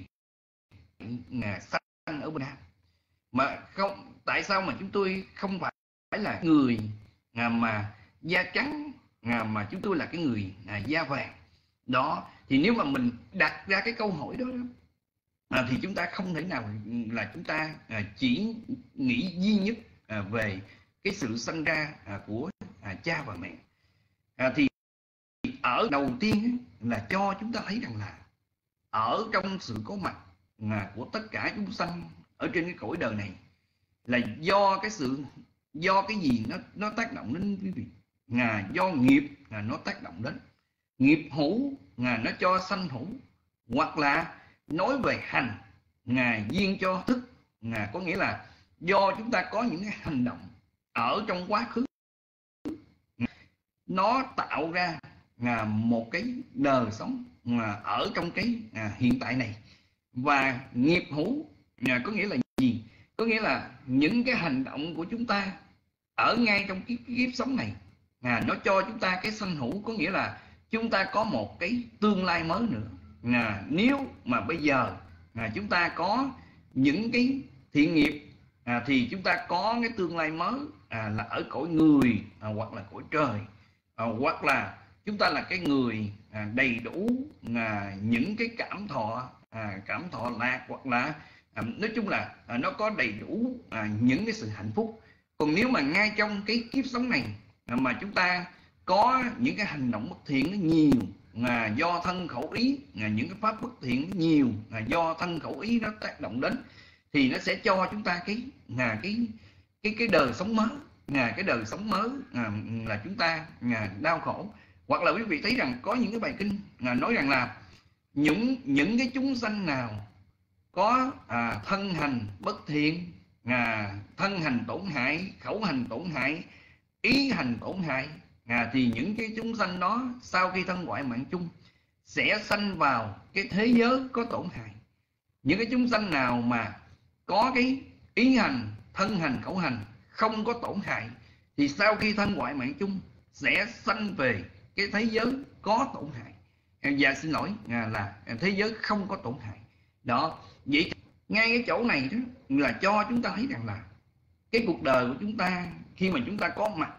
à, sanh ở bên A, mà không tại sao mà chúng tôi không phải là người à, mà da trắng à, mà chúng tôi là cái người à, da vàng. Đó thì nếu mà mình đặt ra cái câu hỏi đó, đó à, thì chúng ta không thể nào là chúng ta à, chỉ nghĩ duy nhất à, về cái sự sanh ra à, của à, cha và mẹ. À, thì ở đầu tiên là cho chúng ta thấy rằng là ở trong sự có mặt à, của tất cả chúng sanh ở trên cái cõi đời này là do cái sự do cái gì nó nó tác động đến quý vị, à, do nghiệp à, nó tác động đến nghiệp hữu, à, nó cho sanh hữu, hoặc là nói về hành à, duyên cho thức, à, có nghĩa là do chúng ta có những cái hành động ở trong quá khứ nó tạo ra à, một cái đời sống à, ở trong cái à, hiện tại này. Và nghiệp hữu à, có nghĩa là gì? Có nghĩa là những cái hành động của chúng ta ở ngay trong cái kiếp sống này à, nó cho chúng ta cái sanh hữu, có nghĩa là chúng ta có một cái tương lai mới nữa. À, nếu mà bây giờ à, chúng ta có những cái thiện nghiệp à, thì chúng ta có cái tương lai mới à, là ở cõi người à, hoặc là cõi trời, à, hoặc là chúng ta là cái người à, đầy đủ à, những cái cảm thọ à, cảm thọ lạc, hoặc là à, nói chung là à, nó có đầy đủ à, những cái sự hạnh phúc. Còn nếu mà ngay trong cái kiếp sống này à, mà chúng ta có những cái hành động bất thiện nó nhiều à, do thân khẩu ý, à, những cái pháp bất thiện nó nhiều à, do thân khẩu ý nó tác động đến, thì nó sẽ cho chúng ta cái là cái cái cái đời sống mới, là cái đời sống mới à, là chúng ta à, đau khổ. Hoặc là quý vị thấy rằng có những cái bài kinh à, nói rằng là những những cái chúng sanh nào có à, thân hành bất thiện, à, thân hành tổn hại, khẩu hành tổn hại, ý hành tổn hại, à, thì những cái chúng sanh đó sau khi thân ngoại mạng chung sẽ sanh vào cái thế giới có tổn hại. Những cái chúng sanh nào mà có cái ý hành, thân hành, khẩu hành không có tổn hại thì sau khi thân ngoại mạng chung sẽ sanh về cái thế giới có tổn hại. Dạ xin lỗi à, là thế giới không có tổn hại. Đó, vậy ngay cái chỗ này đó là cho chúng ta thấy rằng là cái cuộc đời của chúng ta khi mà chúng ta có mặt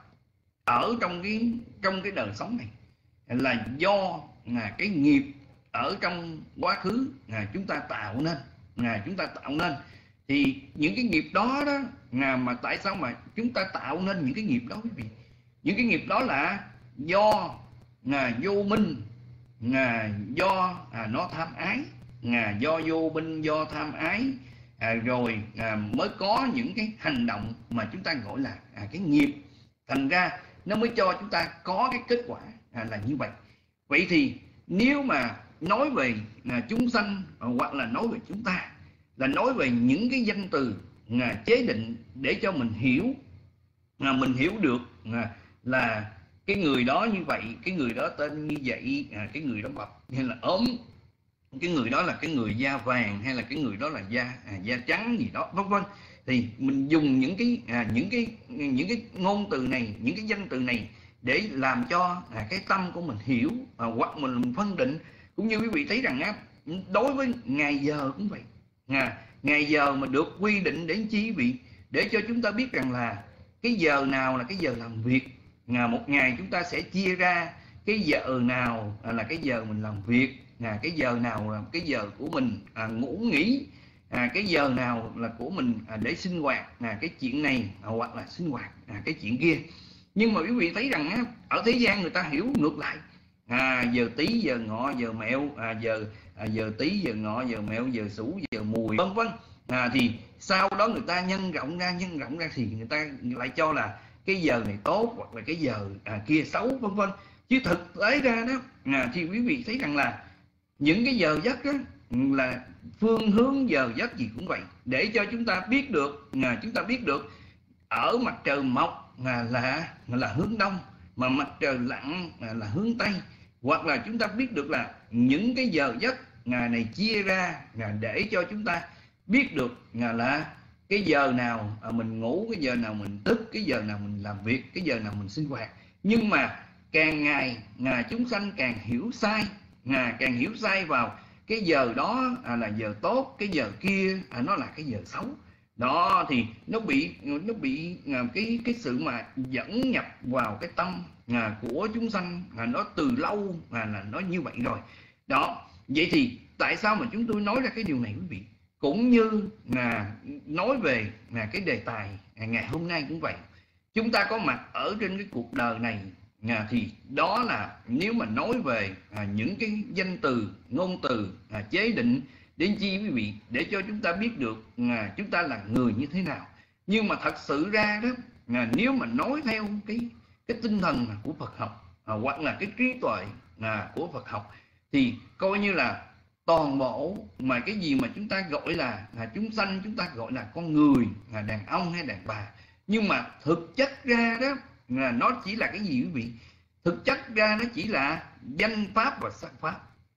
ở trong cái trong cái đời sống này là do là cái nghiệp ở trong quá khứ là chúng ta tạo nên, là chúng ta tạo nên. Thì những cái nghiệp đó đó là mà tại sao mà chúng ta tạo nên những cái nghiệp đó quý vị? Những cái nghiệp đó là do là vô minh, là do à, nó tham ái, là do vô minh, do tham ái, à, rồi à, mới có những cái hành động mà chúng ta gọi là à, cái nghiệp. Thành ra nó mới cho chúng ta có cái kết quả à, là như vậy. Vậy thì nếu mà nói về à, chúng sanh à, hoặc là nói về chúng ta, là nói về những cái danh từ à, chế định để cho mình hiểu, à, mình hiểu được à, là cái người đó như vậy, cái người đó tên như vậy, à, cái người đó mập hay là ốm, cái người đó là cái người da vàng hay là cái người đó là da à, da trắng gì đó, vân vân. Thì mình dùng những cái à, những cái những cái ngôn từ này, những cái danh từ này để làm cho à, cái tâm của mình hiểu à, hoặc mình phân định. Cũng như quý vị thấy rằng á, đối với ngày giờ cũng vậy, à, ngày giờ mà được quy định đến chi vị để cho chúng ta biết rằng là cái giờ nào là cái giờ làm việc. À, một ngày chúng ta sẽ chia ra cái giờ nào là cái giờ mình làm việc, à, cái giờ nào là cái giờ của mình à, ngủ nghỉ, à, cái giờ nào là của mình à, để sinh hoạt à, cái chuyện này à, hoặc là sinh hoạt à, cái chuyện kia. Nhưng mà quý vị thấy rằng á, ở thế gian người ta hiểu ngược lại, à, giờ Tý, giờ Ngọ, giờ Mẹo, à, giờ à, giờ Tý, giờ Ngọ, giờ Mẹo, giờ Sửu, giờ Mùi, vân vân. À, thì sau đó người ta nhân rộng ra nhân rộng ra thì người ta lại cho là cái giờ này tốt hoặc là cái giờ à, kia xấu, vân vân. Chứ thực tế ra đó à, thì quý vị thấy rằng là những cái giờ giấc đó là phương hướng giờ giấc gì cũng vậy, để cho chúng ta biết được à, chúng ta biết được ở mặt trời mọc à, là là hướng đông, mà mặt trời lặn à, là hướng tây. Hoặc là chúng ta biết được là những cái giờ giấc à, này chia ra à, để cho chúng ta biết được à, là cái giờ nào à, mình ngủ, cái giờ nào mình thức, cái giờ nào mình làm việc, cái giờ nào mình sinh hoạt. Nhưng mà càng ngày à, chúng sanh càng hiểu sai, à, càng hiểu sai vào cái giờ đó à, là giờ tốt, cái giờ kia à, nó là cái giờ xấu. Đó thì nó bị nó bị à, cái cái sự mà dẫn nhập vào cái tâm à, của chúng sanh à, nó từ lâu à, là nó như vậy rồi. Đó, vậy thì tại sao mà chúng tôi nói ra cái điều này quý vị? Cũng như là nói về là cái đề tài ngày hôm nay cũng vậy. Chúng ta có mặt ở trên cái cuộc đời này à, thì đó là nếu mà nói về à, những cái danh từ, ngôn từ à, chế định đến chi quý vị, để cho chúng ta biết được à, chúng ta là người như thế nào. Nhưng mà thật sự ra đó à, nếu mà nói theo cái cái tinh thần của Phật học à, hoặc là cái trí tuệ à, của Phật học thì coi như là toàn bộ mà cái gì mà chúng ta gọi là, là chúng sanh, chúng ta gọi là con người, là đàn ông hay đàn bà. Nhưng mà thực chất ra đó là nó chỉ là cái gì quý vị? Thực chất ra nó chỉ là danh pháp và sắc pháp.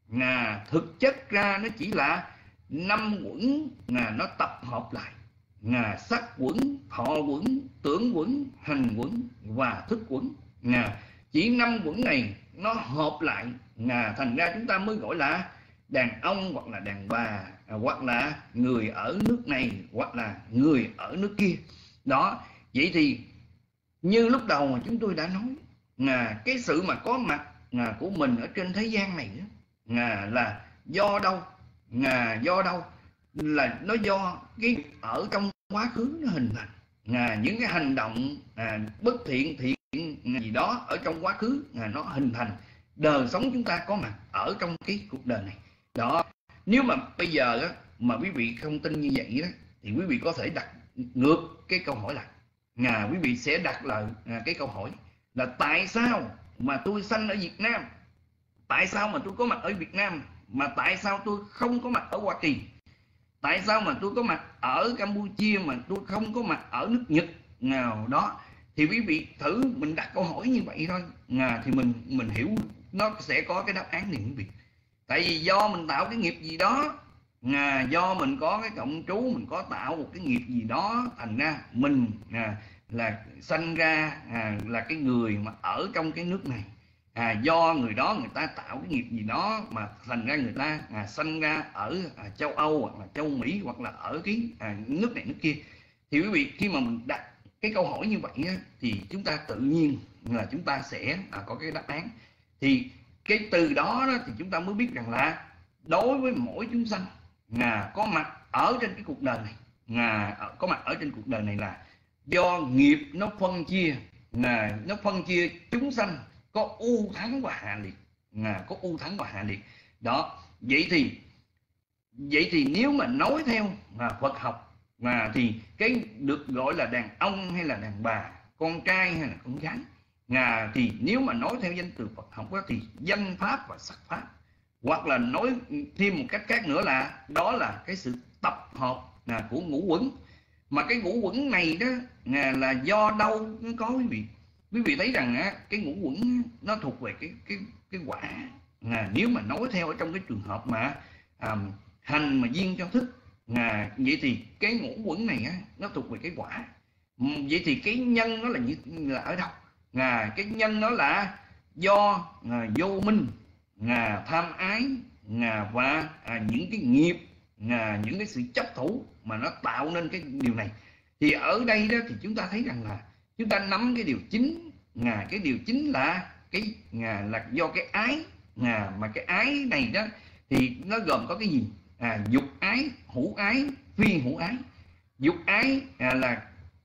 À, thực chất ra nó chỉ là năm quẩn à, nó tập hợp lại. À, sắc quẩn, thọ quẩn, tưởng quẩn, hành quẩn và thức quẩn. À, chỉ năm quẩn này nó hợp lại à, thành ra chúng ta mới gọi là đàn ông hoặc là đàn bà, à, hoặc là người ở nước này hoặc là người ở nước kia. Đó, vậy thì như lúc đầu mà chúng tôi đã nói à, cái sự mà có mặt à, của mình ở trên thế gian này à, là do đâu? À, do đâu? Là nó do cái ở trong quá khứ nó hình thành à, những cái hành động à, bất thiện thiện gì đó ở trong quá khứ à, nó hình thành đời sống chúng ta có mặt ở trong cái cuộc đời này. Đó, nếu mà bây giờ á, mà quý vị không tin như vậy đó, thì quý vị có thể đặt ngược cái câu hỏi lại. À, quý vị sẽ đặt là à, cái câu hỏi là tại sao mà tôi sanh ở Việt Nam, tại sao mà tôi có mặt ở Việt Nam, mà tại sao tôi không có mặt ở Hoa Kỳ, tại sao mà tôi có mặt ở Campuchia mà tôi không có mặt ở nước Nhật nào đó. Thì quý vị thử mình đặt câu hỏi như vậy thôi, à, thì mình mình hiểu nó sẽ có cái đáp án này quý vị. Tại vì do mình tạo cái nghiệp gì đó, à, do mình có cái cộng trú, mình có tạo một cái nghiệp gì đó, thành ra mình à, là sanh ra à, là cái người mà ở trong cái nước này. À, do người đó người ta tạo cái nghiệp gì đó mà thành ra người ta à, sanh ra ở à, châu Âu hoặc là châu Mỹ hoặc là ở cái à, nước này nước kia. Thì quý vị khi mà mình đặt cái câu hỏi như vậy á, thì chúng ta tự nhiên là chúng ta sẽ à, có cái đáp án. Thì cái từ đó, đó thì chúng ta mới biết rằng là đối với mỗi chúng sanh à, có mặt ở trên cái cuộc đời này, à, có mặt ở trên cuộc đời này là do nghiệp nó phân chia, à, nó phân chia chúng sanh có ưu thắng và hạ liệt, à, có ưu thắng và hạ liệt đó. Vậy thì vậy thì nếu mà nói theo à, Phật học mà thì cái được gọi là đàn ông hay là đàn bà, con trai hay là con gái, à, thì nếu mà nói theo danh từ Phật học đó, thì danh pháp và sắc pháp, hoặc là nói thêm một cách khác nữa là đó là cái sự tập hợp à, của ngũ uẩn. Mà cái ngũ uẩn này đó à, là do đâu nó có quý vị? Quý vị thấy rằng á, cái ngũ uẩn nó thuộc về cái cái cái quả. À, nếu mà nói theo ở trong cái trường hợp mà à, hành mà duyên cho thức, à, vậy thì cái ngũ uẩn này á, nó thuộc về cái quả. Vậy thì cái nhân nó là như là ở đâu? À, cái nhân nó là do à, vô minh, à, tham ái, à, và à, những cái nghiệp, à, những cái sự chấp thủ mà nó tạo nên cái điều này. Thì ở đây đó thì chúng ta thấy rằng là chúng ta nắm cái điều chính, à, cái điều chính là cái à, là do cái ái, à, mà cái ái này đó thì nó gồm có cái gì? À, dục ái, hữu ái, phi hữu ái. Dục ái à, là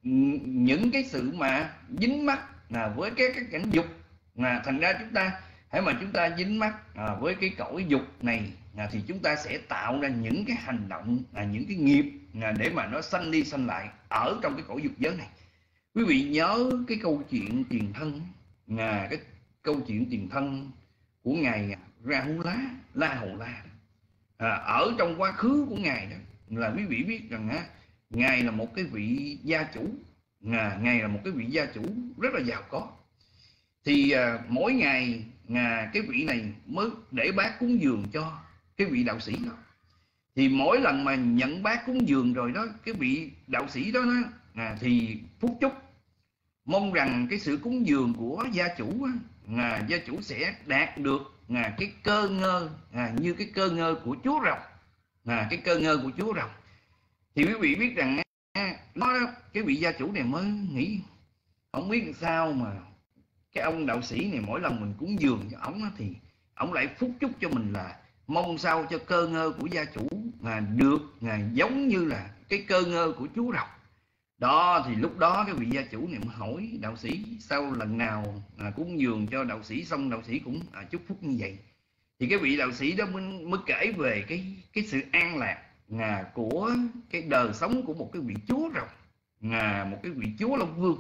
những cái sự mà dính mắc à, với cái, cái cảnh dục, à, thành ra chúng ta hãy mà chúng ta dính mắc à, với cái cõi dục này à, thì chúng ta sẽ tạo ra những cái hành động, à, những cái nghiệp à, để mà nó sanh đi sanh lại ở trong cái cõi dục giới này. Quý vị nhớ cái câu chuyện tiền thân, à, cái câu chuyện tiền thân của ngài Rahula, La Hầu La, à, ở trong quá khứ của ngài đó là quý vị biết rằng á, ngài là một cái vị gia chủ, à, ngài là một cái vị gia chủ rất là giàu có. Thì à, mỗi ngày à, cái vị này mới để bát cúng dường cho cái vị đạo sĩ đó. Thì mỗi lần mà nhận bát cúng dường rồi đó, cái vị đạo sĩ đó, đó à, thì phúc chúc mong rằng cái sự cúng dường của gia chủ á, à, gia chủ sẽ đạt được à, cái cơ ngơ à, như cái cơ ngơ của chúa rồng, à, cái cơ ngơ của chúa rồng. Thì quý vị biết rằng á, nó đó, cái vị gia chủ này mới nghĩ không biết làm sao mà cái ông đạo sĩ này mỗi lần mình cúng dường cho ổng thì ổng lại phúc chúc cho mình là mong sao cho cơ ngơ của gia chủ mà được à, giống như là cái cơ ngơ của chúa rồng đó. Thì lúc đó cái vị gia chủ này mới hỏi đạo sĩ sau lần nào à, cúng dường cho đạo sĩ xong đạo sĩ cũng à, chúc phúc như vậy. Thì cái vị đạo sĩ đó mới, mới kể về cái cái sự an lạc à, của cái đời sống của một cái vị chúa rồng, à, một cái vị chúa Long Vương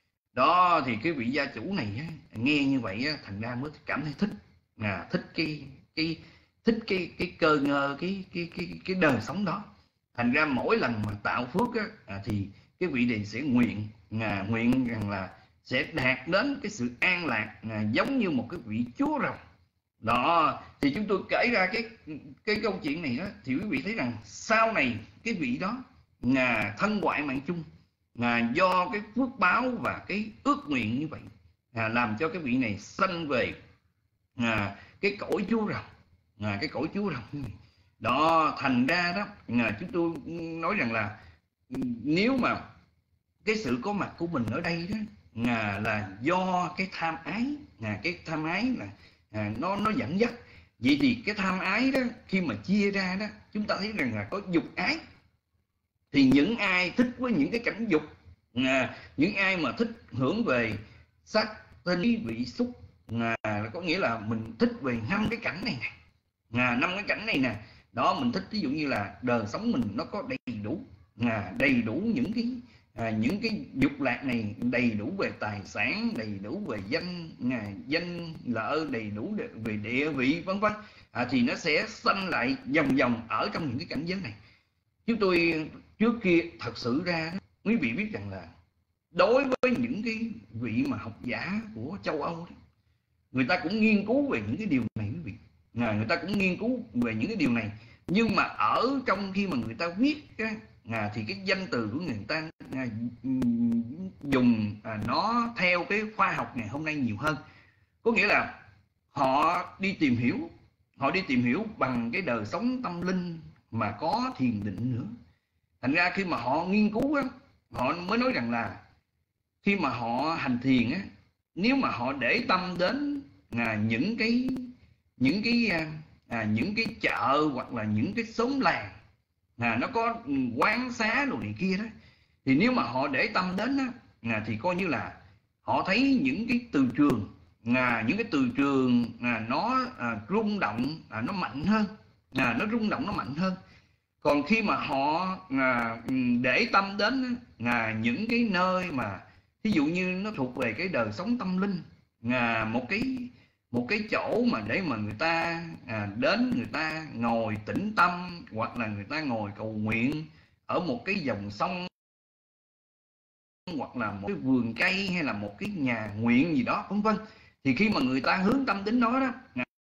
đó. Thì cái vị gia chủ này á, nghe như vậy á, thành ra mới cảm thấy thích, à, thích cái cái thích cái cái cơ ngơ cái cái cái cái đời sống đó. Thành ra mỗi lần mà tạo phước á, à, thì cái vị này sẽ nguyện à, nguyện rằng là sẽ đạt đến cái sự an lạc à, giống như một cái vị chúa rồng đó. Thì chúng tôi kể ra cái cái câu chuyện này đó, thì quý vị thấy rằng sau này cái vị đó à, thân ngoại mạng chung à, do cái phước báo và cái ước nguyện như vậy à, làm cho cái vị này sanh về à, cái cõi chúa rồng, à, cái cõi chúa rồng đó. Thành ra đó à, chúng tôi nói rằng là nếu mà cái sự có mặt của mình ở đây đó à, là do cái tham ái, à, cái tham ái là à, nó nó dẫn dắt. Vậy thì cái tham ái đó khi mà chia ra đó, chúng ta thấy rằng là có dục ái. Thì những ai thích với những cái cảnh dục, à, những ai mà thích hưởng về sắc, tinh, vị, xúc, à, có nghĩa là mình thích về năm cái cảnh này nè, à, năm cái cảnh này nè đó. Mình thích ví dụ như là đời sống mình nó có đầy đủ, à, đầy đủ những cái à, những cái dục lạc này, đầy đủ về tài sản, đầy đủ về danh à, danh lợi, đầy đủ về địa vị vân vân, à, thì nó sẽ sanh lại vòng vòng ở trong những cái cảnh giới này. Chúng tôi trước kia thật sự ra quý vị biết rằng là đối với những cái vị mà học giả của châu Âu đó, người ta cũng nghiên cứu về những cái điều này quý vị, à, người ta cũng nghiên cứu về những cái điều này, nhưng mà ở trong khi mà người ta viết á, à, thì cái danh từ của người ta à, dùng à, nó theo cái khoa học ngày hôm nay nhiều hơn. Có nghĩa là họ đi tìm hiểu, họ đi tìm hiểu bằng cái đời sống tâm linh mà có thiền định nữa. Thành ra khi mà họ nghiên cứu á, họ mới nói rằng là khi mà họ hành thiền á, nếu mà họ để tâm đến à, những cái những cái à, những cái chợ hoặc là những cái xóm làng à, nó có quán xá đồ này kia đó, thì nếu mà họ để tâm đến á, à, thì coi như là họ thấy những cái từ trường à, những cái từ trường à, nó à, rung động à, nó mạnh hơn, à, nó rung động nó mạnh hơn. Còn khi mà họ à, để tâm đến à, những cái nơi mà ví dụ như nó thuộc về cái đời sống tâm linh, à, một cái một cái chỗ mà để mà người ta à, đến người ta ngồi tĩnh tâm, hoặc là người ta ngồi cầu nguyện ở một cái dòng sông, hoặc là một cái vườn cây, hay là một cái nhà nguyện gì đó vân vân, thì khi mà người ta hướng tâm đến đó đó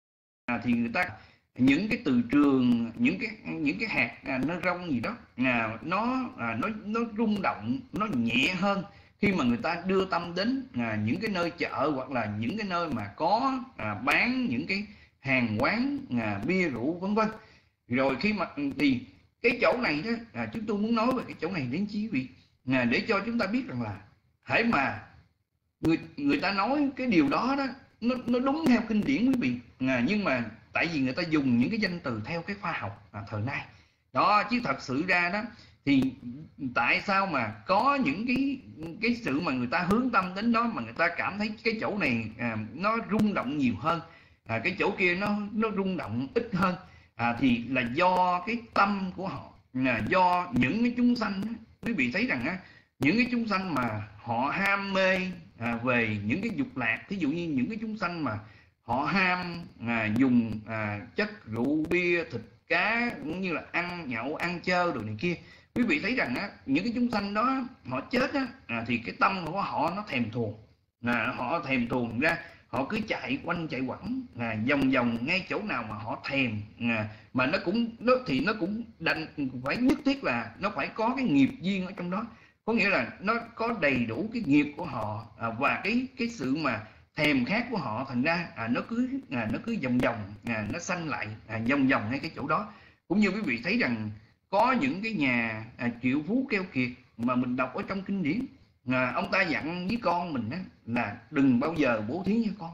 à, thì người ta những cái từ trường, những cái những cái hạt à, nó rong gì đó à, nó à, nó nó rung động, nó nhẹ hơn khi mà người ta đưa tâm đến à, những cái nơi chợ, hoặc là những cái nơi mà có à, bán những cái hàng quán à, bia rượu vân vân. Rồi khi mà thì cái chỗ này đó à, chúng tôi muốn nói về cái chỗ này đến chí vị à, để cho chúng ta biết rằng là hãy mà người người ta nói cái điều đó đó nó nó đúng theo kinh điển quý vị à, nhưng mà tại vì người ta dùng những cái danh từ theo cái khoa học à, thời nay đó, chứ thật sự ra đó thì tại sao mà có những cái cái sự mà người ta hướng tâm đến đó mà người ta cảm thấy cái chỗ này à, nó rung động nhiều hơn, à, cái chỗ kia nó nó rung động ít hơn, à, thì là do cái tâm của họ, là do những cái chúng sanh đó. Quý vị thấy rằng á, những cái chúng sanh mà họ ham mê à, về những cái dục lạc, ví dụ như những cái chúng sanh mà họ ham à, dùng à, chất rượu bia thịt cá, cũng như là ăn nhậu ăn chơi đồ này kia, quý vị thấy rằng á, những cái chúng sanh đó họ chết á, à, thì cái tâm của họ nó thèm thuồng, à, họ thèm thuồng ra, họ cứ chạy quanh chạy quẩn à, vòng vòng ngay chỗ nào mà họ thèm à, mà nó cũng nó thì nó cũng đành phải nhất thiết là nó phải có cái nghiệp duyên ở trong đó, có nghĩa là nó có đầy đủ cái nghiệp của họ à, và cái cái sự mà thèm khát của họ, thành ra à, nó cứ à, nó cứ vòng vòng à, nó sanh lại à, vòng vòng ngay cái chỗ đó. Cũng như quý vị thấy rằng có những cái nhà à, triệu phú keo kiệt mà mình đọc ở trong kinh điển, à, ông ta dặn với con mình á, là đừng bao giờ bố thí nha con,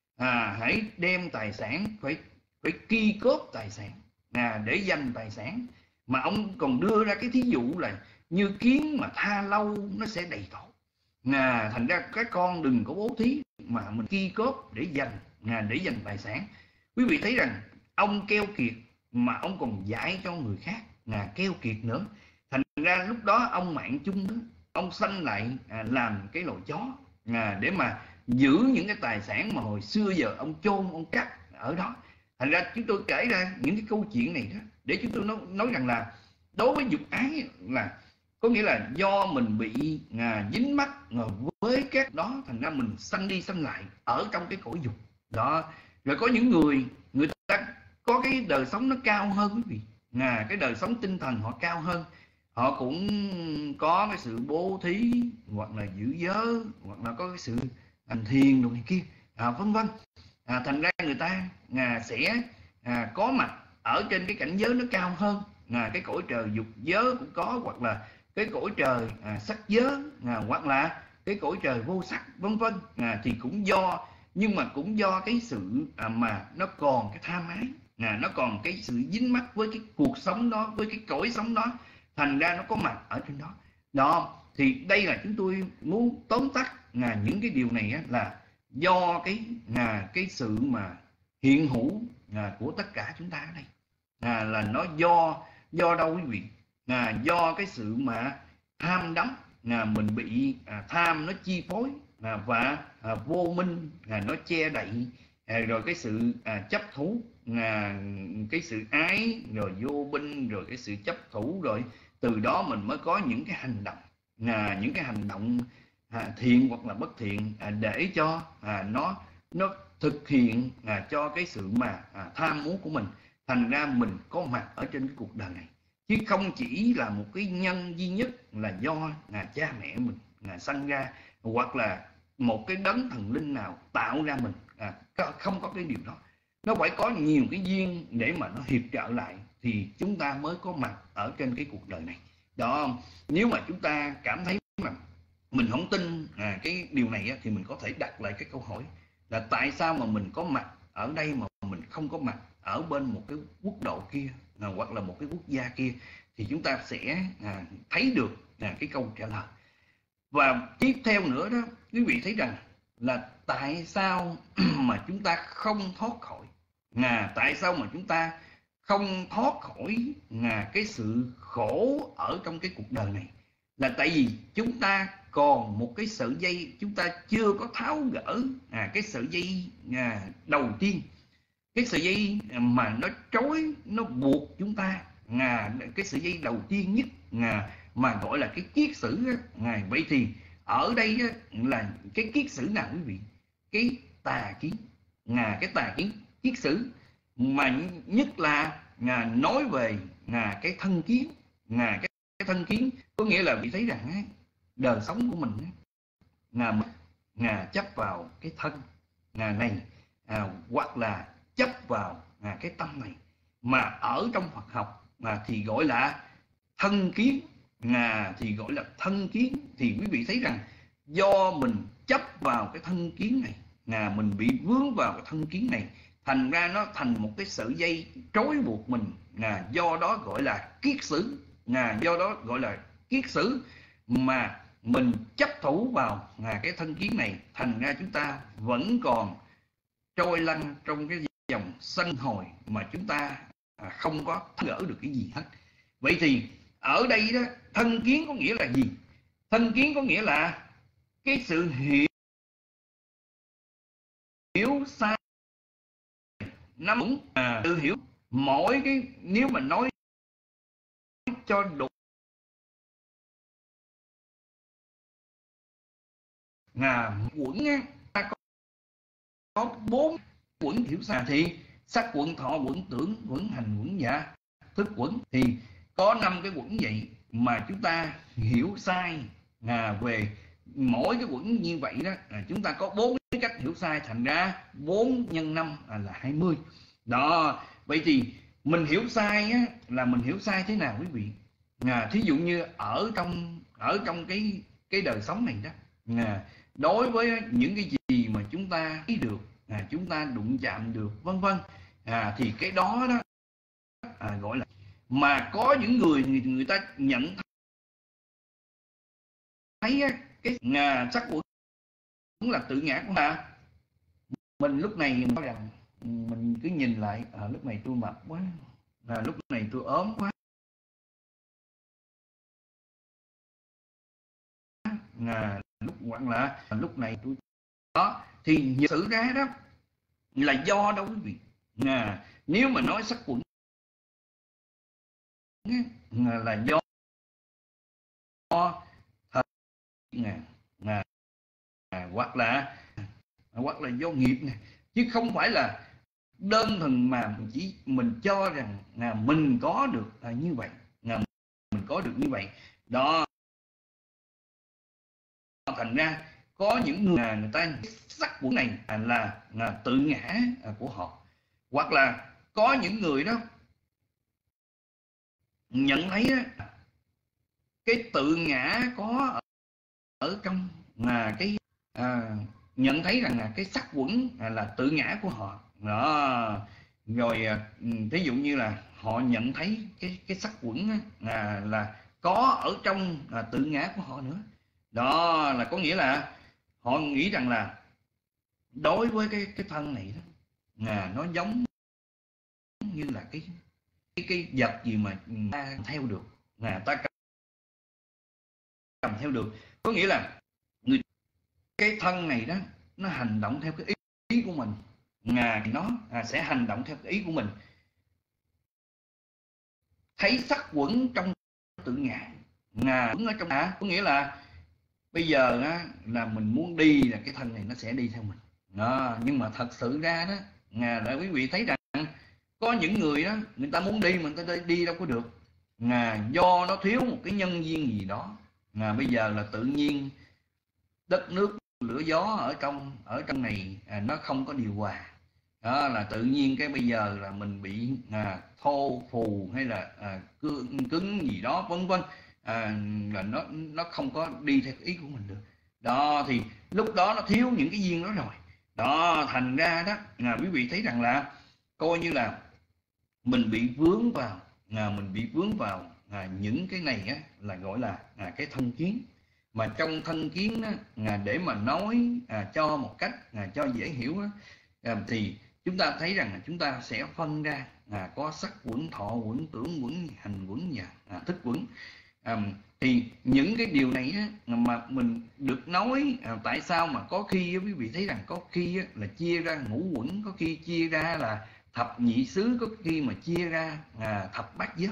à, hãy đem tài sản, phải phải ki cóp tài sản à, để dành tài sản. Mà ông còn đưa ra cái thí dụ là như kiến mà tha lâu nó sẽ đầy tổ, à, thành ra các con đừng có bố thí mà mình ki cóp để dành à, để dành tài sản. Quý vị thấy rằng ông keo kiệt mà ông còn dạy cho người khác à, keo kiệt nữa, thành ra lúc đó ông Mạng Chung đó, ông sanh lại à, làm cái loài chó à, để mà giữ những cái tài sản mà hồi xưa giờ ông chôn ông cắt ở đó. Thành ra chúng tôi kể ra những cái câu chuyện này đó để chúng tôi nói, nói rằng là đối với dục ái là có nghĩa là do mình bị à, dính mắc với các đó, thành ra mình sanh đi sanh lại ở trong cái cõi dục đó. Rồi có những người người ta có cái đời sống nó cao hơn quý vị, à, cái đời sống tinh thần họ cao hơn, họ cũng có cái sự bố thí hoặc là giữ giới, hoặc là có cái sự hành thiền đồ này kia à, vân vân, à, thành ra người ta à, sẽ à, có mặt ở trên cái cảnh giới nó cao hơn, à, cái cõi trời dục giới cũng có, hoặc là cái cõi trời à, sắc giới à, hoặc là cái cõi trời vô sắc vân vân, à, thì cũng do, nhưng mà cũng do cái sự à, mà nó còn cái tham ái, à, nó còn cái sự dính mắc với cái cuộc sống đó, với cái cõi sống đó, thành ra nó có mặt ở trên đó. Đó thì đây là chúng tôi muốn tóm tắt là những cái điều này á, là do cái à, cái sự mà hiện hữu à, của tất cả chúng ta ở đây, à, là nó do do đâu quý vị, à, do cái sự mà tham đắm, à, mình bị à, tham nó chi phối, à, và à, vô minh à, nó che đậy, à, rồi cái sự à, chấp thủ, à, cái sự ái, rồi vô minh, rồi cái sự chấp thủ, rồi từ đó mình mới có những cái hành động, à, những cái hành động à, thiện hoặc là bất thiện, à, để cho à, nó nó thực hiện à, cho cái sự mà à, tham muốn của mình. Thành ra mình có mặt ở trên cái cuộc đời này, chứ không chỉ là một cái nhân duy nhất là do à, cha mẹ mình à, sanh ra, hoặc là một cái đấng thần linh nào tạo ra mình, à, không có cái điều đó. Nó phải có nhiều cái duyên để mà nó hiệp trợ lại thì chúng ta mới có mặt ở trên cái cuộc đời này. Đó, nếu mà chúng ta cảm thấy mà mình không tin à, cái điều này á, thì mình có thể đặt lại cái câu hỏi là tại sao mà mình có mặt ở đây mà mình không có mặt ở bên một cái quốc độ kia, à, hoặc là một cái quốc gia kia, thì chúng ta sẽ à, thấy được à, cái câu trả lời. Và tiếp theo nữa đó, quý vị thấy rằng là tại sao mà chúng ta không thoát khỏi, à, tại sao mà chúng ta không thoát khỏi à, cái sự khổ ở trong cái cuộc đời này, là tại vì chúng ta còn một cái sợi dây chúng ta chưa có tháo gỡ, à, cái sợi dây à, đầu tiên, cái sợi dây mà nó trói, nó buộc chúng ta, à, cái sợi dây đầu tiên nhất à, mà gọi là cái kiết sử á. Vậy thì ở đây á, là cái kiết sử nào quý vị? Cái tà kiến, à, cái tà kiến kiết sử, mà nhất là à, nói về à, cái thân kiến, à, cái, cái thân kiến có nghĩa là bị thấy rằng á, đời sống của mình á, à, mình à, chấp vào cái thân à, này, à, hoặc là chấp vào à, cái tâm này, mà ở trong Phật học mà thì gọi là thân kiến, à, thì gọi là thân kiến. Thì quý vị thấy rằng do mình chấp vào cái thân kiến này, à, mình bị vướng vào cái thân kiến này, thành ra nó thành một cái sợi dây trói buộc mình, à, do đó gọi là kiết sử, à, do đó gọi là kiết sử mà mình chấp thủ vào à, cái thân kiến này, thành ra chúng ta vẫn còn trôi lăn trong cái dòng sanh hồi mà chúng ta à, không có gỡ được cái gì hết. Vậy thì ở đây đó, thân kiến có nghĩa là gì? Thân kiến có nghĩa là cái sự hiểu hiểu sai, nắm vững, à, tự hiểu mỗi cái, nếu mà nói cho đủ à, quẩn á, ta có, có bốn quẩn hiểu sai thì sắc quẩn, thọ quẩn, tưởng quẩn, hành quẩn, dạ thức quẩn, thì có năm cái quẩn vậy mà chúng ta hiểu sai à, về mỗi cái quẩn như vậy đó, à, chúng ta có bốn cái cách hiểu sai, thành ra bốn nhân năm à, là hai mươi đó. Vậy thì mình hiểu sai á, là mình hiểu sai thế nào quý vị? À, thí dụ như ở trong ở trong cái cái đời sống này đó, à, đối với những cái gì mà chúng ta thấy được, à, chúng ta đụng chạm được, vân vân, à, thì cái đó đó à, gọi là, mà có những người người, người ta nhận thấy á, cái à, sắc quẩn cũng là tự ngã của ta. Mình lúc này mình nói rằng mình cứ nhìn lại, à, lúc này tôi mập quá, à, lúc này tôi ốm quá, à, lúc hoặc là lúc này tôi đó, thì thực sự ra đó là do đâu quý vị? À, nếu mà nói sắc quẩn là do thật, à, à, à, hoặc là hoặc là do nghiệp này, chứ không phải là đơn thuần mà mình chỉ mình cho rằng là mình có được là như vậy, là mình có được như vậy đó. Thành ra có những người là người ta sắc quẩn này là, là tự ngã của họ, hoặc là có những người đó nhận thấy đó, cái tự ngã có ở, ở trong là cái à, nhận thấy rằng là cái sắc quẩn là tự ngã của họ đó. Rồi ví dụ như là họ nhận thấy cái cái sắc quẩn là là có ở trong là tự ngã của họ nữa đó, là có nghĩa là họ nghĩ rằng là đối với cái cái thân này đó, là nó giống như là cái cái cái vật gì mà ta theo được, là ta cầm theo được. Có nghĩa là người cái thân này đó nó hành động theo cái ý, ý của mình, à, nó à, sẽ hành động theo cái ý của mình. Thấy sắc quẩn trong tự ngã, à, quẩn ở trong ngã, có nghĩa là bây giờ á, là mình muốn đi là cái thân này nó sẽ đi theo mình đó. Nhưng mà thật sự ra đó, à, là quý vị thấy rằng có những người đó người ta muốn đi mà người ta đi đâu có được, à, do nó thiếu một cái nhân duyên gì đó. À, bây giờ là tự nhiên đất nước lửa gió ở trong ở trong này à, nó không có điều hòa đó, là tự nhiên cái bây giờ là mình bị à, thô phù hay là à, cứng, cứng gì đó vân vân, à, là nó nó không có đi theo ý của mình được đó. Thì lúc đó nó thiếu những cái duyên đó rồi đó, thành ra đó à, quý vị thấy rằng là coi như là mình bị vướng vào à, mình bị vướng vào à, những cái này á, là gọi là à, cái thân kiến. Mà trong thân kiến á, à, để mà nói à, cho một cách à, cho dễ hiểu á, à, thì chúng ta thấy rằng là chúng ta sẽ phân ra à, có sắc quẩn, thọ quẩn, tưởng quẩn, hành quẩn và à, thức quẩn. À, thì những cái điều này á, mà mình được nói à, tại sao mà có khi á, quý vị thấy rằng có khi á, là chia ra ngũ quẩn, có khi chia ra là thập nhị xứ, có khi mà chia ra à, thập bát giới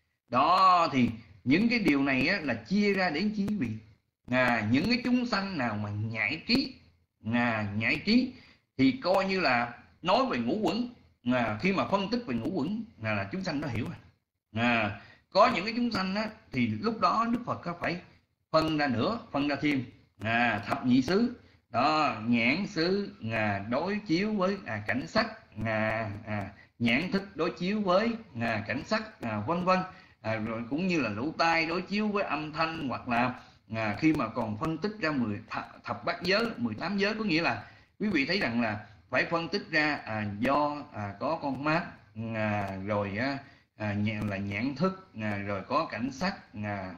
đó. Thì những cái điều này á, là chia ra để chi quý vị, à, những cái chúng sanh nào mà nhạy trí, à, nhạy trí thì coi như là nói về ngũ quẩn, à, khi mà phân tích về ngũ quẩn à, là chúng sanh nó hiểu rồi. À, có những cái chúng sanh á, thì lúc đó Đức Phật có phải phân ra nữa, phân ra thêm à, thập nhị xứ đó, nhãn xứ à, đối chiếu với à, cảnh sắc, à, à, nhãn thức đối chiếu với à, cảnh sắc à, vân vân, à, rồi cũng như là lỗ tai đối chiếu với âm thanh, hoặc là à, khi mà còn phân tích ra mười thập, thập bát giới, mười tám giới, có nghĩa là quý vị thấy rằng là phải phân tích ra à, do à, có con mắt à, rồi à, à, là nhãn thức à, rồi có cảnh sắc à,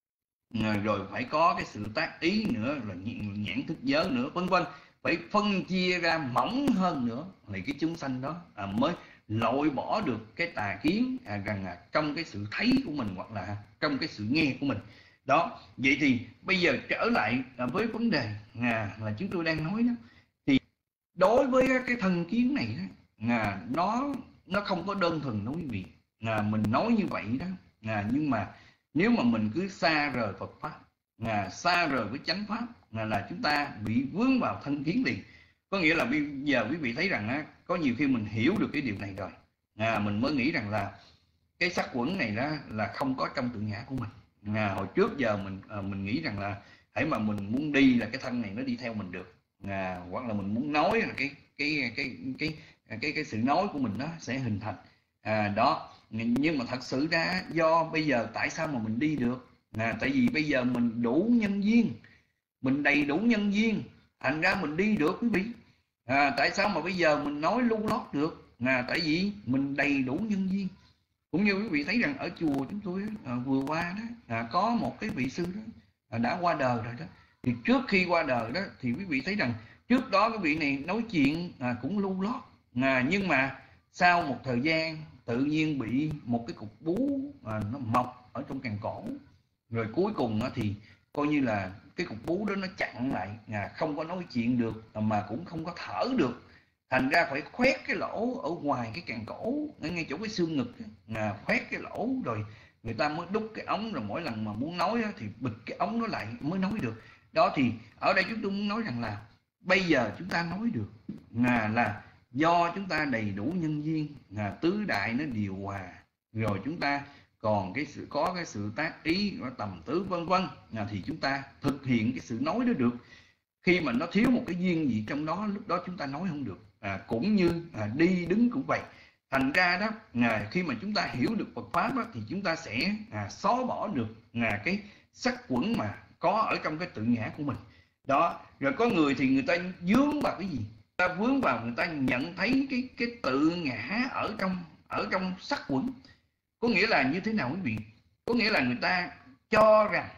à, rồi phải có cái sự tác ý nữa, là nhãn thức giới nữa vân vân, phải phân chia ra mỏng hơn nữa thì cái chúng sanh đó à, mới loại bỏ được cái tà kiến à, rằng là trong cái sự thấy của mình hoặc là trong cái sự nghe của mình đó. Vậy thì bây giờ trở lại à, với vấn đề à, là chúng tôi đang nói đó, thì đối với cái thân kiến này đó, à, nó nó không có đơn thuần đâu quý vị, à, mình nói như vậy đó, à, nhưng mà nếu mà mình cứ xa rời Phật pháp, à, xa rời với chánh pháp à, là chúng ta bị vướng vào thân kiến liền. Có nghĩa là bây giờ quý vị thấy rằng á, có nhiều khi mình hiểu được cái điều này rồi à, mình mới nghĩ rằng là cái sắc quẩn này đó là không có trong tự ngã của mình. À, hồi trước giờ mình à, mình nghĩ rằng là hãy mà mình muốn đi là cái thân này nó đi theo mình được, à, hoặc là mình muốn nói là cái cái cái cái cái cái, cái sự nói của mình nó sẽ hình thành à, đó. Nhưng mà thật sự ra do bây giờ tại sao mà mình đi được, à, tại vì bây giờ mình đủ nhân duyên, mình đầy đủ nhân duyên, thành ra mình đi được quý vị. À, tại sao mà bây giờ mình nói lu lót được, à, tại vì mình đầy đủ nhân duyên. Cũng như quý vị thấy rằng ở chùa chúng tôi à, vừa qua đó à, có một cái vị sư đó à, đã qua đời rồi đó. Thì trước khi qua đời đó thì quý vị thấy rằng trước đó cái vị này nói chuyện à, cũng lu lót, à, nhưng mà sau một thời gian tự nhiên bị một cái cục bú à, nó mọc ở trong càn cổ, rồi cuối cùng á, thì coi như là cái cục bú đó nó chặn lại, à, không có nói chuyện được mà cũng không có thở được, thành ra phải khoét cái lỗ ở ngoài cái càn cổ, ngay chỗ cái xương ngực, à, khoét cái lỗ rồi người ta mới đút cái ống, rồi mỗi lần mà muốn nói á, thì bịt cái ống nó lại mới nói được đó. Thì ở đây chúng tôi muốn nói rằng là bây giờ chúng ta nói được à, là do chúng ta đầy đủ nhân duyên, à, tứ đại nó điều hòa, rồi chúng ta còn cái sự có cái sự tác ý, nó tầm tứ vân vân, à, thì chúng ta thực hiện cái sự nói đó được. Khi mà nó thiếu một cái duyên gì trong đó, lúc đó chúng ta nói không được, à, cũng như à, đi đứng cũng vậy. Thành ra đó à, khi mà chúng ta hiểu được Phật pháp đó, thì chúng ta sẽ à, xóa bỏ được à, cái sắc quẩn mà có ở trong cái tự ngã của mình đó. Rồi có người thì người ta vướng vào cái gì, ta vướng vào người ta nhận thấy cái cái tự ngã ở trong ở trong sắc quẩn. Có nghĩa là như thế nào quý vị? Có nghĩa là người ta cho rằng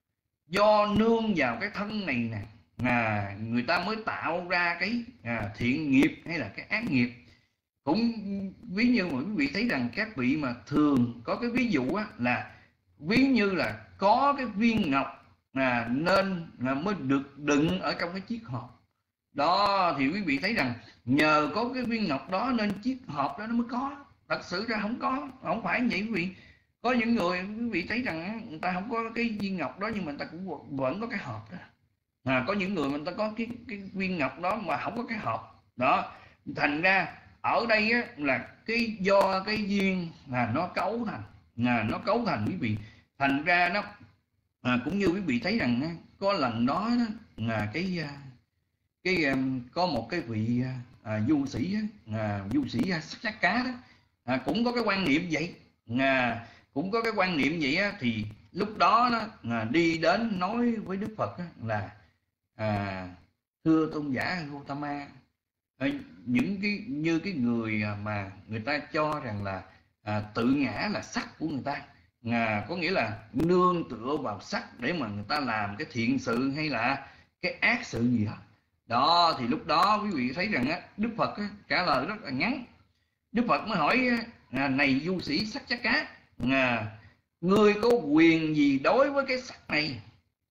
do nương vào cái thân này nè, à, người ta mới tạo ra cái à, thiện nghiệp hay là cái ác nghiệp. Cũng ví như mà quý vị thấy rằng các vị mà thường có cái ví dụ á, là ví như là có cái viên ngọc à, nên là mới được đựng ở trong cái chiếc hộp đó. Thì quý vị thấy rằng nhờ có cái viên ngọc đó nên chiếc hộp đó nó mới có. Thật sự ra không có, không phải vậy quý vị. Có những người quý vị thấy rằng người ta không có cái viên ngọc đó nhưng mà người ta cũng vẫn có cái hộp đó. À, có những người mà người ta có cái, cái viên ngọc đó mà không có cái hộp đó. Thành ra ở đây á, là cái do cái viên là nó cấu thành, là nó cấu thành quý vị. Thành ra nó à, cũng như quý vị thấy rằng á, có lần đó, đó là cái cái um, có một cái vị à, du sĩ à, du sĩ à, sắc chắc cá đó à, cũng có cái quan niệm vậy à, cũng có cái quan niệm vậy á, thì lúc đó, đó à, đi đến nói với Đức Phật á, là à, thưa tôn giả Gautama, à, những cái như cái người mà người ta cho rằng là à, tự ngã là sắc của người ta, à, có nghĩa là nương tựa vào sắc để mà người ta làm cái thiện sự hay là cái ác sự gì đó. Đó thì lúc đó quý vị thấy rằng á, Đức Phật á, trả lời rất là ngắn. Đức Phật mới hỏi à, này du sĩ sắc chắc cá, à, ngươi có quyền gì đối với cái sắc này?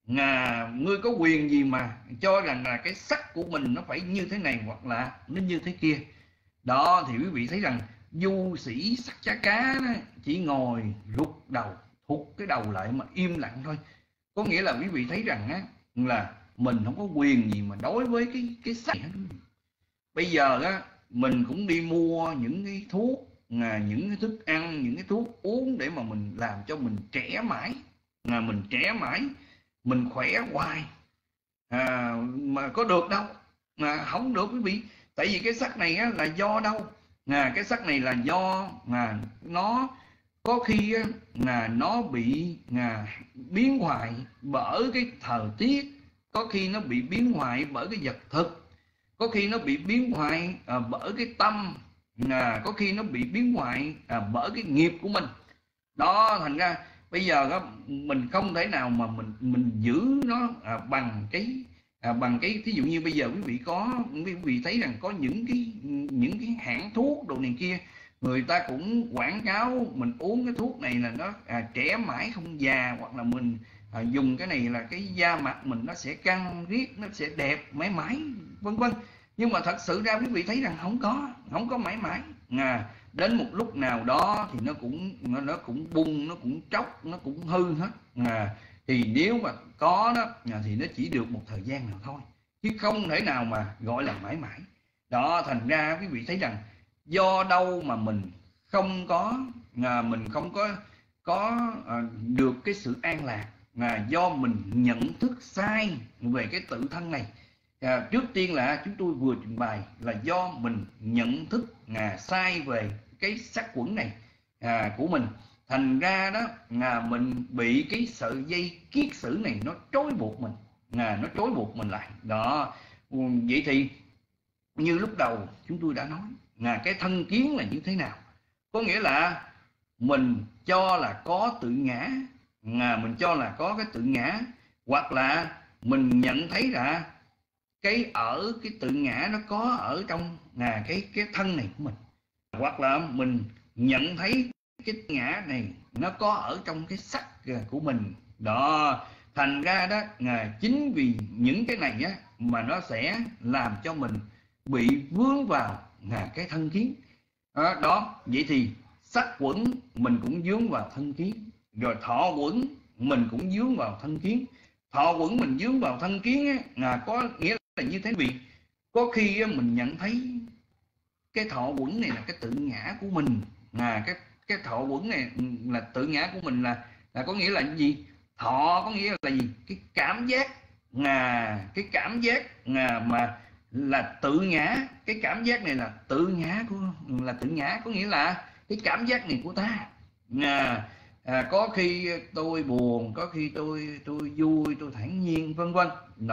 À, ngươi có quyền gì mà cho rằng là cái sắc của mình nó phải như thế này hoặc là nó như thế kia? Đó thì quý vị thấy rằng du sĩ sắc chá cá đó, chỉ ngồi rụt đầu, thụt cái đầu lại mà im lặng thôi. Có nghĩa là quý vị thấy rằng á, là mình không có quyền gì mà đối với cái cái sắc này. Bây giờ á, mình cũng đi mua những cái thuốc, à, những cái thức ăn, những cái thuốc uống để mà mình làm cho mình trẻ mãi, à, mình trẻ mãi, mình khỏe hoài, à, mà có được đâu, mà không được quý vị. Tại vì cái sắc này á, là do đâu? À, cái sắc này là do à, nó có khi á, là nó bị à, biến hoại bởi cái thời tiết, có khi nó bị biến hoại bởi cái vật thực, có khi nó bị biến hoại à, bởi cái tâm, à, có khi nó bị biến hoại à, bởi cái nghiệp của mình. Đó, thành ra bây giờ đó, mình không thể nào mà mình mình giữ nó à, bằng cái à, bằng cái thí dụ như bây giờ quý vị có quý vị thấy rằng có những cái những cái hãng thuốc đồ này kia, người ta cũng quảng cáo mình uống cái thuốc này là nó à, trẻ mãi không già, hoặc là mình à, dùng cái này là cái da mặt mình nó sẽ căng riết, nó sẽ đẹp mãi mãi, vân vân. Nhưng mà thật sự ra quý vị thấy rằng không có không có mãi mãi, à, đến một lúc nào đó thì nó cũng nó, nó cũng bung, nó cũng tróc, nó cũng hư hết, à, thì nếu mà có đó à, thì nó chỉ được một thời gian nào thôi, chứ không thể nào mà gọi là mãi mãi. Đó, thành ra quý vị thấy rằng do đâu mà mình không có à, mình không có có à, được cái sự an lạc, là do mình nhận thức sai về cái tự thân này. À, trước tiên là chúng tôi vừa trình bày là do mình nhận thức à, sai về cái sắc quẩn này à, của mình, thành ra đó là mình bị cái sợi dây kiết sử này nó trói buộc mình, à, nó trói buộc mình lại. Đó, vậy thì như lúc đầu chúng tôi đã nói là cái thân kiến là như thế nào, có nghĩa là mình cho là có tự ngã, à, mình cho là có cái tự ngã, hoặc là mình nhận thấy là cái ở cái tự ngã nó có ở trong là cái cái thân này của mình, hoặc là mình nhận thấy cái ngã này nó có ở trong cái sắc của mình. Đó, thành ra đó là chính vì những cái này á mà nó sẽ làm cho mình bị vướng vào là cái thân kiến đó, đó. Vậy thì sắc quẩn mình cũng vướng vào thân kiến, rồi thọ quẩn mình cũng vướng vào thân kiến. Thọ quẩn mình vướng vào thân kiến á, là có nghĩa là như thế vị. Có khi á, mình nhận thấy cái thọ quẩn này là cái tự ngã của mình, là cái cái thọ quẩn này là tự ngã của mình, là là có nghĩa là gì? Thọ có nghĩa là gì? Cái cảm giác, là cái cảm giác là mà là tự ngã. Cái cảm giác này là tự ngã của là tự ngã có nghĩa là cái cảm giác này của ta. À, à, có khi tôi buồn, có khi tôi tôi vui, tôi thản nhiên, vân vân.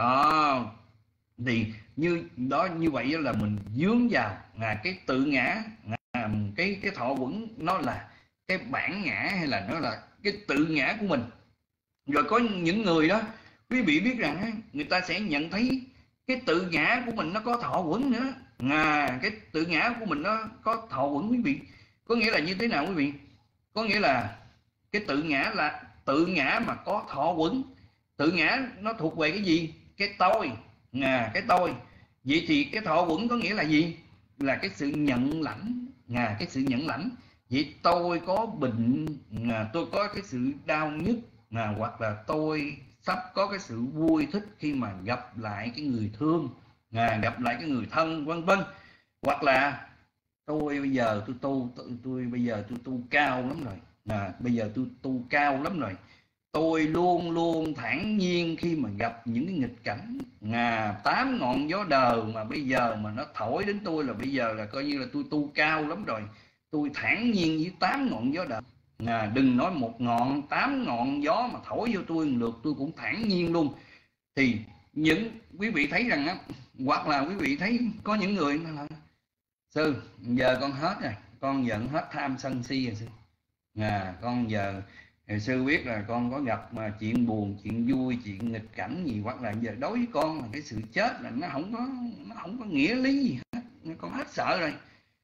Đó thì như đó như vậy là mình dướng vào là cái tự ngã, là cái cái thọ quẩn nó là cái bản ngã hay là nó là cái tự ngã của mình. Rồi có những người đó quý vị biết rằng người ta sẽ nhận thấy cái tự ngã của mình nó có thọ quẩn nữa, à, cái tự ngã của mình nó có thọ quẩn quý vị. Có nghĩa là như thế nào quý vị? Có nghĩa là cái tự ngã là tự ngã mà có thọ quẩn. Tự ngã nó thuộc về cái gì? Cái tôi. À, cái tôi. Vậy thì cái thọ quẩn có nghĩa là gì? Là cái sự nhận lãnh. À, cái sự nhận lãnh. Vậy tôi có bệnh, à, tôi có cái sự đau nhức, à, hoặc là tôi sắp có cái sự vui thích khi mà gặp lại cái người thương, à, gặp lại cái người thân, vân vân. Hoặc là tôi bây giờ tôi tu, tôi, tôi bây giờ tôi tu cao lắm rồi, à, bây giờ tôi tu cao lắm rồi. Tôi luôn luôn thản nhiên khi mà gặp những cái nghịch cảnh, à, tám ngọn gió đời mà bây giờ mà nó thổi đến tôi là bây giờ là coi như là tôi tu cao lắm rồi. Tôi thản nhiên với tám ngọn gió đời, à, đừng nói một ngọn, tám ngọn gió mà thổi vô tôi lượt tôi cũng thản nhiên luôn. Thì những quý vị thấy rằng á, hoặc là quý vị thấy có những người là sư giờ con hết rồi, con giận hết tham sân si rồi sư, à, con giờ sư biết là con có gặp mà chuyện buồn, chuyện vui, chuyện nghịch cảnh gì, hoặc là giờ đối với con là cái sự chết là nó không có nó không có nghĩa lý gì hết, con hết sợ rồi.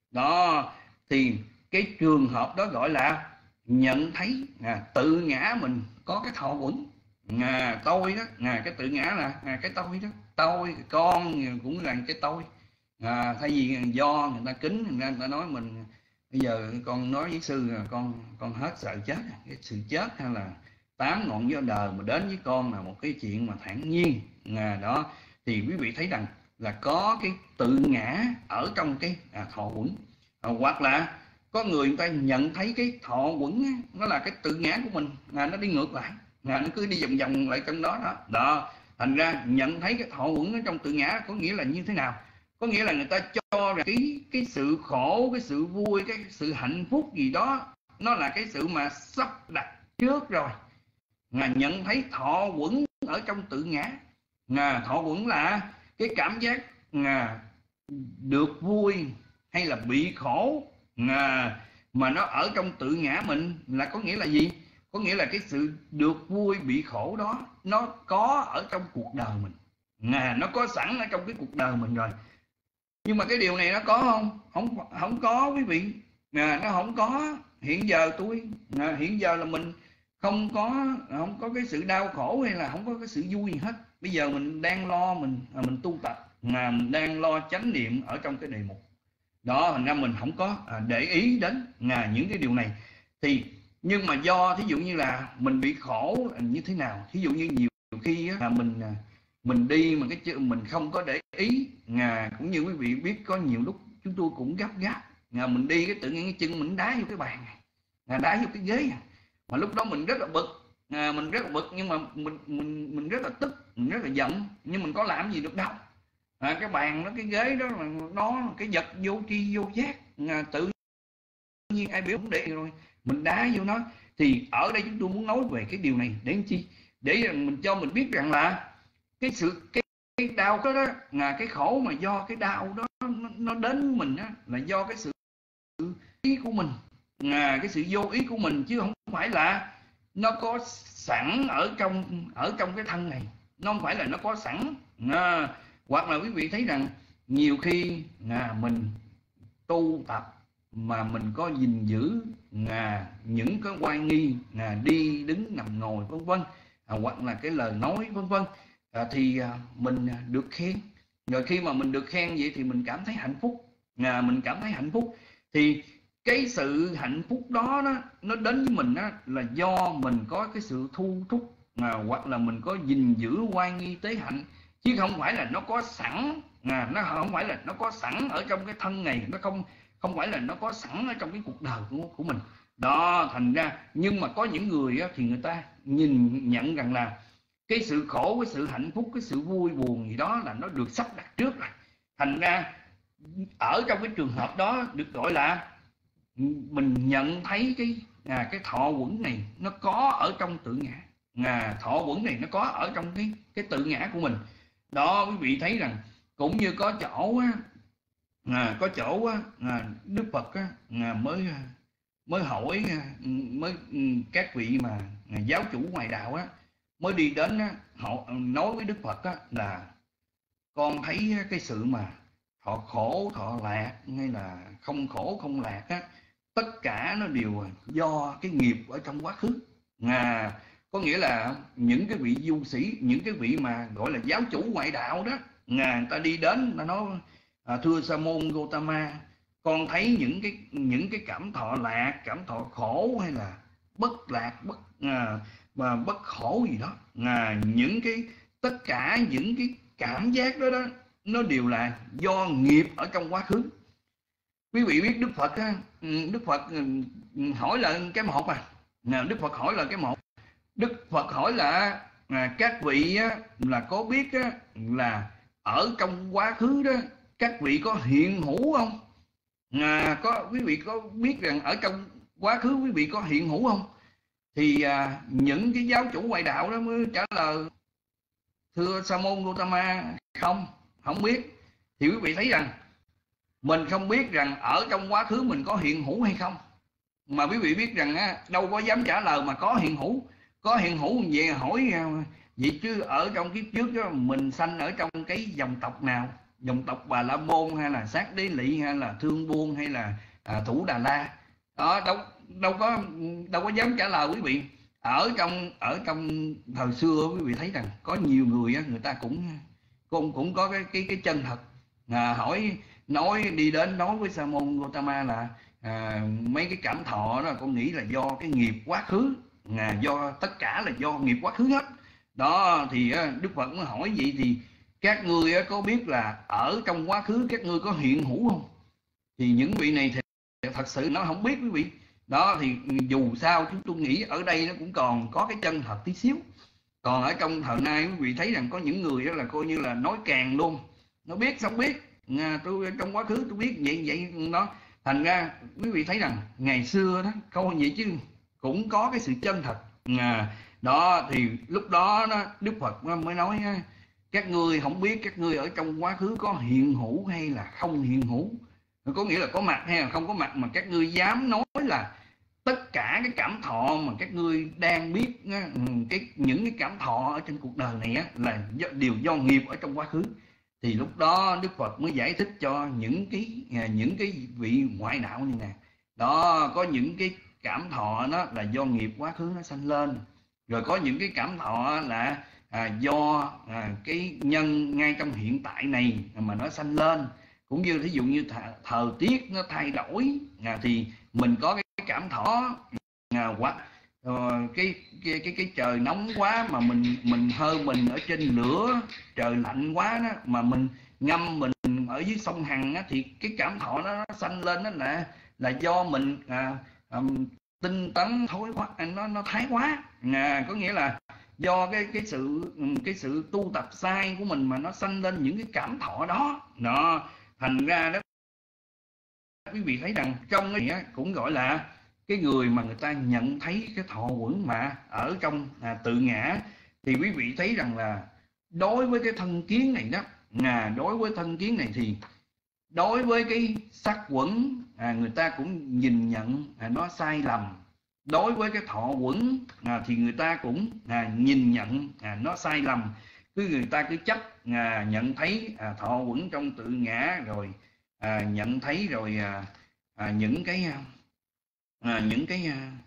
Đó thì cái trường hợp đó gọi là nhận thấy, à, tự ngã mình có cái thọ quẩn, à, tôi đó, à, cái tự ngã là à, cái tôi đó, tôi con cũng là cái tôi, à, thay vì do người ta kính người ta, người ta nói mình bây giờ con nói với sư là con con hết sợ chết, cái sự chết hay là tám ngọn gió đời mà đến với con là một cái chuyện mà thản nhiên, à, đó thì quý vị thấy rằng là có cái tự ngã ở trong cái à, thọ quẩn, à, hoặc là có người người ta nhận thấy cái thọ quẩn á, nó là cái tự ngã của mình, à, nó đi ngược lại, à, nó cứ đi vòng vòng lại trong đó đó. Đó thành ra nhận thấy cái thọ quẩn ở trong tự ngã có nghĩa là như thế nào? Có nghĩa là người ta cho rằng cái cái sự khổ, cái sự vui, cái sự hạnh phúc gì đó nó là cái sự mà sắp đặt trước rồi, à, nhận thấy thọ quẩn ở trong tự ngã, à, thọ quẩn là cái cảm giác, à, được vui hay là bị khổ, à, mà nó ở trong tự ngã mình là có nghĩa là gì? Có nghĩa là cái sự được vui bị khổ đó nó có ở trong cuộc đời mình, à, nó có sẵn ở trong cái cuộc đời mình rồi. Nhưng mà cái điều này nó có không? Không, không có quý vị, à, nó không có. Hiện giờ tôi, à, hiện giờ là mình không có không có cái sự đau khổ hay là không có cái sự vui gì hết. Bây giờ mình đang lo mình à, mình tu tập, mà mình đang lo chánh niệm ở trong cái đề mục đó, thành ra mình không có à, để ý đến à, những cái điều này. Thì nhưng mà do thí dụ như là mình bị khổ như thế nào, thí dụ như nhiều khi á, mình mình đi mà cái chữ mình không có để ý, à, cũng như quý vị biết có nhiều lúc chúng tôi cũng gấp gáp, à, mình đi cái tự nhiên cái chân mình đá vô cái bàn này, à, đá vô cái ghế này. Mà lúc đó mình rất là bực, à, mình rất là bực nhưng mà mình mình mình rất là tức, mình rất là giận, nhưng mình có làm gì được đâu. À, cái bàn đó, cái ghế đó là nó cái vật vô tri vô giác, à, tự nhiên ai biểu cũng để rồi mình đá vô nó. Thì ở đây chúng tôi muốn nói về cái điều này để làm chi? Để mình cho mình biết rằng là cái sự cái, cái đau đó, đó là cái khổ mà do cái đau đó nó, nó đến mình đó, là do cái sự ý của mình, à, cái sự vô ý của mình, chứ không phải là nó có sẵn ở trong ở trong cái thân này, nó không phải là nó có sẵn. À, hoặc là quý vị thấy rằng nhiều khi à, mình tu tập mà mình có gìn giữ à, những cái oai nghi, à, đi đứng nằm ngồi vân vân, à, hoặc là cái lời nói vân vân, à, thì à, mình được khen. Rồi khi mà mình được khen vậy thì mình cảm thấy hạnh phúc, à, mình cảm thấy hạnh phúc. Thì cái sự hạnh phúc đó, đó nó đến với mình đó, là do mình có cái sự thu thúc, à, hoặc là mình có gìn giữ oai nghi tế hạnh, chứ không phải là nó có sẵn, à, nó không phải là nó có sẵn ở trong cái thân này, nó không không phải là nó có sẵn ở trong cái cuộc đời của, của mình đó. Thành ra nhưng mà có những người á, thì người ta nhìn nhận rằng là cái sự khổ, cái sự hạnh phúc, cái sự vui buồn gì đó là nó được sắp đặt trước rồi. Thành ra ở trong cái trường hợp đó được gọi là mình nhận thấy cái à, cái thọ quẩn này nó có ở trong tự ngã, à, thọ quẩn này nó có ở trong cái cái tự ngã của mình đó. Quý vị thấy rằng cũng như có chỗ á, à, có chỗ á, à, Đức Phật á, à, mới mới hỏi mới các vị mà à, giáo chủ ngoại đạo á, mới đi đến á, họ nói với Đức Phật á, là con thấy cái sự mà thọ khổ thọ lạc hay là không khổ không lạc á, tất cả nó đều do cái nghiệp ở trong quá khứ, à, có nghĩa là những cái vị du sĩ, những cái vị mà gọi là giáo chủ ngoại đạo đó, người ta đi đến ta nói à, thưa Sa môn Gotama, con thấy những cái những cái cảm thọ lạc, cảm thọ khổ hay là bất lạc, bất à, và bất khổ gì đó, à, những cái tất cả những cái cảm giác đó đó nó đều là do nghiệp ở trong quá khứ. Quý vị biết Đức Phật á, Đức Phật hỏi là cái một à, Đức Phật hỏi là cái một. Đức Phật hỏi là à, các vị á, là có biết á, là ở trong quá khứ đó các vị có hiện hữu không? À, có quý vị có biết rằng ở trong quá khứ quý vị có hiện hữu không? Thì à, những cái giáo chủ ngoại đạo đó mới trả lời thưa Sa môn Gotama, không, không biết. Thì quý vị thấy rằng mình không biết rằng ở trong quá khứ mình có hiện hữu hay không, mà quý vị biết rằng á, đâu có dám trả lời mà có hiện hữu. Có hiện hữu về hỏi vậy chứ ở trong kiếp trước đó, mình sanh ở trong cái dòng tộc nào, dòng tộc Bà La Môn hay là Sát Đế Lị hay là Thương Buôn hay là à, Thủ Đà La đó, đâu đâu có đâu có dám trả lời quý vị. Ở trong ở trong thời xưa quý vị thấy rằng có nhiều người á, người ta cũng cũng cũng có cái cái cái chân thật, à, hỏi nói đi đến nói với Sa môn Gotama là à, mấy cái cảm thọ đó con nghĩ là do cái nghiệp quá khứ, à, do tất cả là do nghiệp quá khứ hết đó. Thì Đức Phật mới hỏi vậy thì các ngươi có biết là ở trong quá khứ các ngươi có hiện hữu không? Thì những vị này thì thật sự nó không biết quý vị đó. Thì dù sao chúng tôi nghĩ ở đây nó cũng còn có cái chân thật tí xíu. Còn ở trong thời nay quý vị thấy rằng có những người đó là coi như là nói càng luôn, nó biết xong biết, à, tôi trong quá khứ tôi biết vậy vậy đó. Thành ra quý vị thấy rằng ngày xưa đó câu vậy chứ cũng có cái sự chân thật, à, đó. Thì lúc đó, đó Đức Phật mới nói các ngươi không biết các ngươi ở trong quá khứ có hiện hữu hay là không hiện hữu, có nghĩa là có mặt hay là không có mặt, mà các ngươi dám nói là tất cả cái cảm thọ mà các ngươi đang biết cái những cái cảm thọ ở trên cuộc đời này á, là do, đều do nghiệp ở trong quá khứ. Thì lúc đó Đức Phật mới giải thích cho những cái những cái vị ngoại đạo này nè, đó có những cái cảm thọ nó là do nghiệp quá khứ nó sanh lên, rồi có những cái cảm thọ là à, do à, cái nhân ngay trong hiện tại này mà nó sanh lên. Cũng như thí dụ như th thời tiết nó thay đổi, à, thì mình có cái cảm thọ à, hoặc uh, cái, cái cái cái trời nóng quá mà mình mình hơi mình ở trên lửa, trời lạnh quá đó mà mình ngâm mình ở dưới sông Hằng á, thì cái cảm thọ nó, nó sanh lên đó là là do mình à, um, tinh tấn thối quá, nó nó thái quá, à, có nghĩa là do cái cái sự cái sự tu tập sai của mình mà nó sanh lên những cái cảm thọ đó. Đó thành ra đó quý vị thấy rằng trong cái này cũng gọi là cái người mà người ta nhận thấy cái thọ uẩn mà ở trong à, tự ngã. Thì quý vị thấy rằng là đối với cái thân kiến này đó, à, đối với thân kiến này thì đối với cái sắc uẩn à, người ta cũng nhìn nhận à, nó sai lầm. Đối với cái thọ uẩn à, thì người ta cũng à, nhìn nhận à, nó sai lầm. Cứ người ta cứ chấp à, nhận thấy à, thọ uẩn trong tự ngã, rồi à, nhận thấy rồi à, à, những cái à, những cái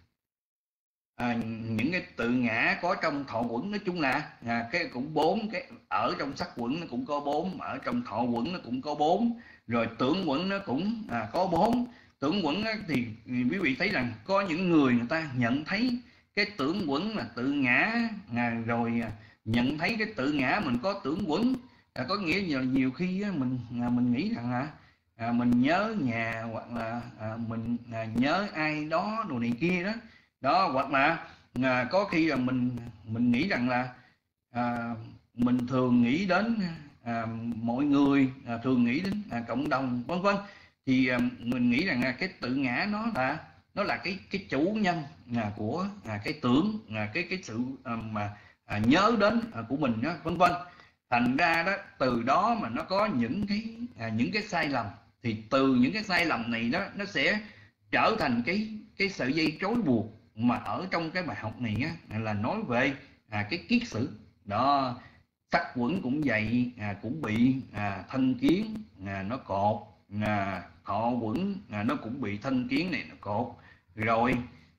à, những cái tự ngã có trong thọ uẩn. Nói chung là à, cái cũng bốn cái, ở trong sắc uẩn nó cũng có bốn, ở trong thọ uẩn nó cũng có bốn, rồi tưởng uẩn nó cũng à, có bốn. Tưởng uẩn thì quý vị thấy rằng có những người người ta nhận thấy cái tưởng uẩn là tự ngã, à, rồi nhận thấy cái tự ngã mình có tưởng uẩn, à, có nghĩa nhiều nhiều khi á, mình à, mình nghĩ rằng à, à, mình nhớ nhà, hoặc là à, mình à, nhớ ai đó đồ này kia đó đó, hoặc là à, có khi là mình mình nghĩ rằng là à, mình thường nghĩ đến à, mọi người, à, thường nghĩ đến à, cộng đồng vân vân. Thì à, mình nghĩ rằng à, cái tự ngã nó là nó là cái cái chủ nhân à, của à, cái tưởng, à, cái cái sự à, mà à, nhớ đến à, của mình đó, vân vân. Thành ra đó từ đó mà nó có những cái à, những cái sai lầm. Thì từ những cái sai lầm này đó nó sẽ trở thành cái cái sợi dây trói buộc mà ở trong cái bài học này á, là nói về à, cái kiết sử đó. Sắc uẩn cũng vậy, à, cũng bị à, thân kiến à, nó cột, à, thọ uẩn à, nó cũng bị thân kiến này nó cột. Rồi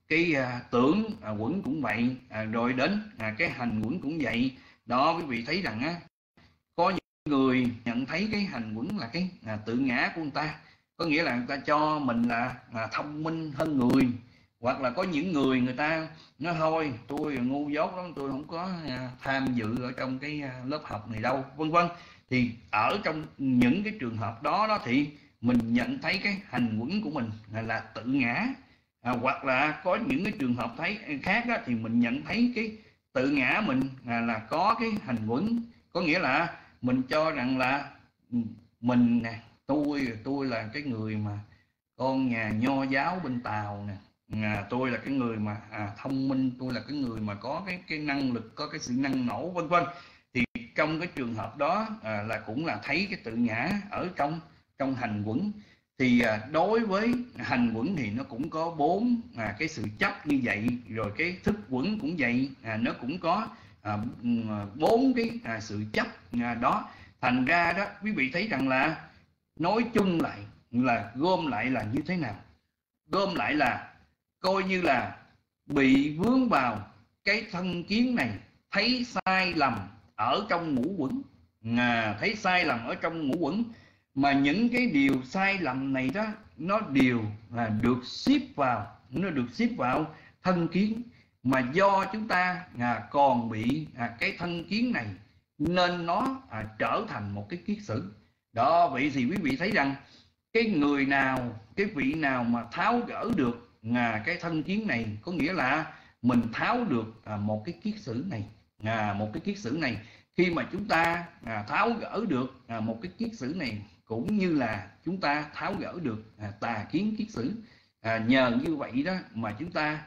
cái à, tưởng à, quẩn cũng vậy, à, rồi đến à, cái hành quẩn cũng vậy. Đó, quý vị thấy rằng á, có những người nhận thấy cái hành quẩn là cái à, tự ngã của người ta, có nghĩa là người ta cho mình là à, thông minh hơn người, hoặc là có những người người ta nói thôi tôi ngu dốt lắm, tôi không có à, tham dự ở trong cái à, lớp học này đâu, vân vân. Thì ở trong những cái trường hợp đó đó thì mình nhận thấy cái hành quẩn của mình là, là tự ngã. À, hoặc là có những cái trường hợp thấy khác đó, thì mình nhận thấy cái tự ngã mình à, là có cái hành quẩn, có nghĩa là mình cho rằng là mình nè, tôi tôi là cái người mà con nhà nho giáo bên Tàu nè, à, tôi là cái người mà à, thông minh, tôi là cái người mà có cái cái năng lực, có cái sự năng nổ, vân vân. Thì trong cái trường hợp đó à, là cũng là thấy cái tự ngã ở trong trong hành quẩn. Thì à, đối với hành quẩn thì nó cũng có bốn à, cái sự chấp như vậy, rồi cái thức quẩn cũng vậy, à, nó cũng có à, bốn cái à, sự chấp à, đó. Thành ra đó quý vị thấy rằng là nói chung lại là gom lại là như thế nào? Gom lại là coi như là bị vướng vào cái thân kiến này, thấy sai lầm ở trong ngũ quẩn, à, thấy sai lầm ở trong ngũ quẩn. Mà những cái điều sai lầm này đó, nó đều là được xếp vào, nó được xếp vào thân kiến. Mà do chúng ta à, còn bị à, cái thân kiến này, nên nó à, trở thành một cái kiết sử. Đó, vậy thì quý vị thấy rằng cái người nào, cái vị nào mà tháo gỡ được à, cái thân kiến này, có nghĩa là mình tháo được à, một cái kiết sử này, à, một cái kiết sử này. Khi mà chúng ta à, tháo gỡ được à, một cái kiết sử này, cũng như là chúng ta tháo gỡ được à, tà kiến kiết sử, à, nhờ như vậy đó mà chúng ta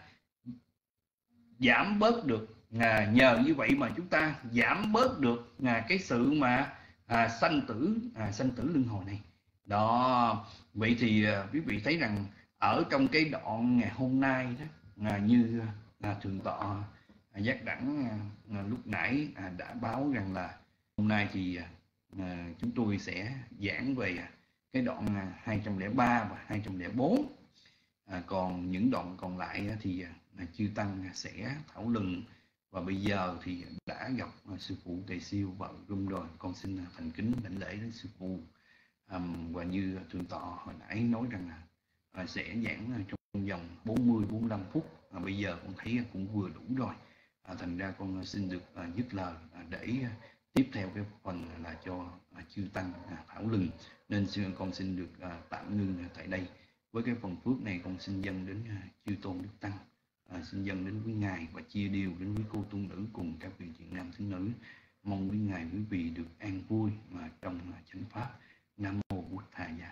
giảm bớt được, à, nhờ như vậy mà chúng ta giảm bớt được à, cái sự mà à, sanh tử à, sanh tử luân hồi này. Đó, vậy thì à, quý vị thấy rằng ở trong cái đoạn ngày hôm nay đó, à, như à, thượng tọa à, Giác Đẳng à, lúc nãy à, đã báo rằng là hôm nay thì à, chúng tôi sẽ giảng về cái đoạn hai trăm lẻ ba và hai trăm lẻ bốn. À, còn những đoạn còn lại thì à, chư tăng sẽ thảo luận. Và bây giờ thì đã gặp à, sư phụ Tề Siêu vào room rồi, con xin à, thành kính đảnh lễ đến sư phụ. À, và như thượng tọa hồi nãy nói rằng là à, sẽ giảng à, trong vòng bốn mươi đến bốn mươi lăm phút, à, bây giờ con thấy cũng vừa đủ rồi. À, thành ra con xin được à, dứt lời à, để à, tiếp theo cái phần là cho à, chư tăng à, thảo luận, nên con xin được à, tạm ngưng tại đây. Với cái phần phước này con xin dâng đến à, chư tôn đức tăng, à, xin dâng đến với ngài và chia điều đến với cô tu nữ cùng các vị thiện nam tín nữ. Mong với ngài quý vị được an vui mà trong à, chánh pháp. Nam mô Bụt Thầy Giá.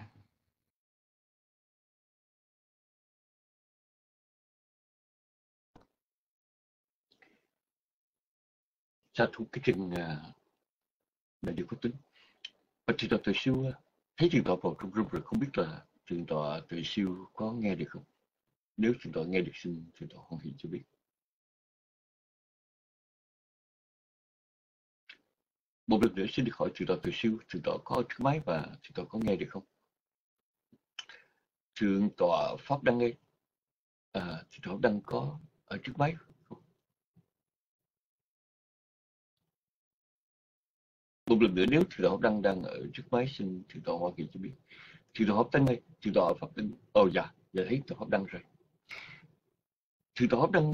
Sa thú cái trình đại điều có tính. Và thượng tọa Tuệ Siêu thấy thượng tọa vào trong room rồi, không biết là thượng tọa Tuệ Siêu có nghe được không? Nếu thượng tọa nghe được xin thượng tọa hoan hỷ cho biết. Một lần nữa xin được hỏi thượng tọa Tuệ Siêu, thượng tọa có trước máy và thượng tọa có nghe được không? Thượng tọa Pháp Đăng ấy, à, thượng tọa Pháp Đăng có ở trước máy không? Một lần nữa nếu thượng tọa Pháp Đăng đang ở trước máy xin thượng tọa hoan hỷ cho biết. Thượng tọa Pháp Đăng ấy, thượng tọa Pháp Đăng, ồ dạ, dạ thấy thượng tọa Pháp Đăng rồi. Thượng tọa Pháp Đăng,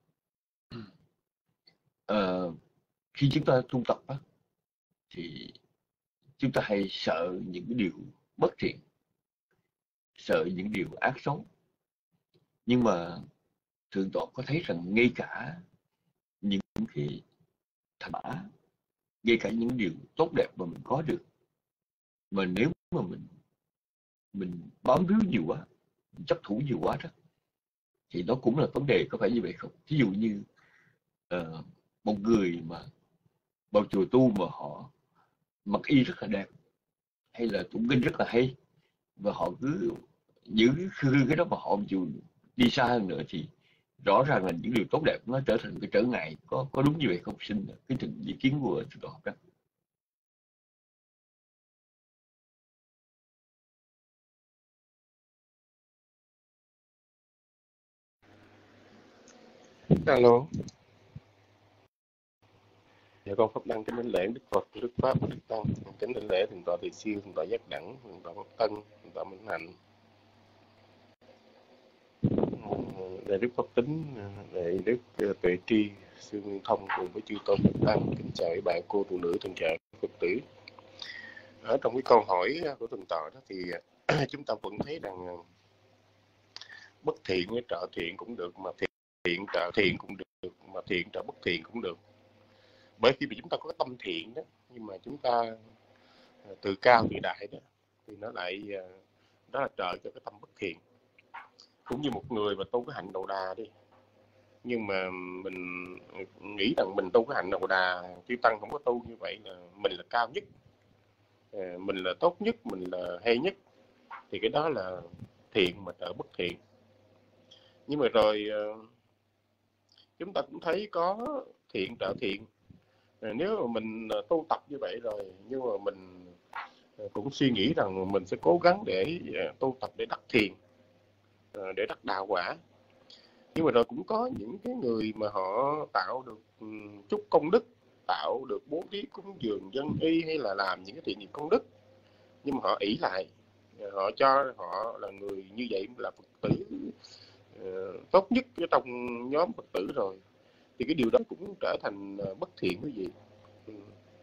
uh, khi chúng ta tu tập á, thì chúng ta hay sợ những cái điều bất thiện, sợ những điều ác xấu. Nhưng mà thượng tọa có thấy rằng ngay cả những cái thành quả, ngay cả những điều tốt đẹp mà mình có được, mà nếu mà mình mình bám víu nhiều quá, mình chấp thủ nhiều quá đó, thì nó cũng là vấn đề, có phải như vậy không? Ví dụ như uh, một người mà vào chùa tu mà họ mặc y rất là đẹp, hay là tụng kinh rất là hay, và họ cứ giữ khư cái đó mà họ chịu đi xa hơn nữa, thì rõ ràng là những điều tốt đẹp nó trở thành cái trở ngại. Có có đúng như vậy không? Xin cái trình ý kiến của thượng tọa đó. Alo. Dạ con pháp đăng kính đảnh lễ Đức Phật, Đức Pháp và Đức Tăng. Kính đảnh lễ thượng tọa Tỳ Siêu, thượng tọa Giác Đẳng, thượng tọa Pháp Tân, thượng tọa Minh Hạnh. Đại đức Pháp Tính, đại đức Tuệ Tri, sư Nguyên Thông cùng với chư tôn Phật Tăng. Kính chào các bạn cô phụ nữ, thân chào Phật tử. Ở trong cái câu hỏi của thượng tọa đó thì chúng ta vẫn thấy rằng bất thiện với trợ thiện cũng được, mà thiện trợ thiện cũng được, mà thiện trợ bất thiện cũng được. Bởi khi mà chúng ta có cái tâm thiện đó, nhưng mà chúng ta từ cao từ đại đó, thì nó lại đó là trợ cho cái tâm bất thiện. Cũng như một người mà tu cái hạnh đầu đà đi, nhưng mà mình nghĩ rằng mình tu cái hạnh đầu đà, chư tăng không có tu như vậy là mình là cao nhất, mình là tốt nhất, mình là hay nhất, thì cái đó là thiện mà trợ bất thiện. Nhưng mà rồi chúng ta cũng thấy có thiện trợ thiện. Nếu mà mình tu tập như vậy rồi, nhưng mà mình cũng suy nghĩ rằng mình sẽ cố gắng để tu tập để đắc thiền, để đắc đạo quả. Nhưng mà rồi cũng có những cái người mà họ tạo được chút công đức, tạo được bố thí cúng dường dân y hay là làm những cái thiện nghiệp công đức, nhưng mà họ ỷ lại, họ cho họ là người như vậy là Phật tử uh, tốt nhất trong nhóm Phật tử rồi, thì cái điều đó cũng trở thành bất thiện quý vị. Ừ.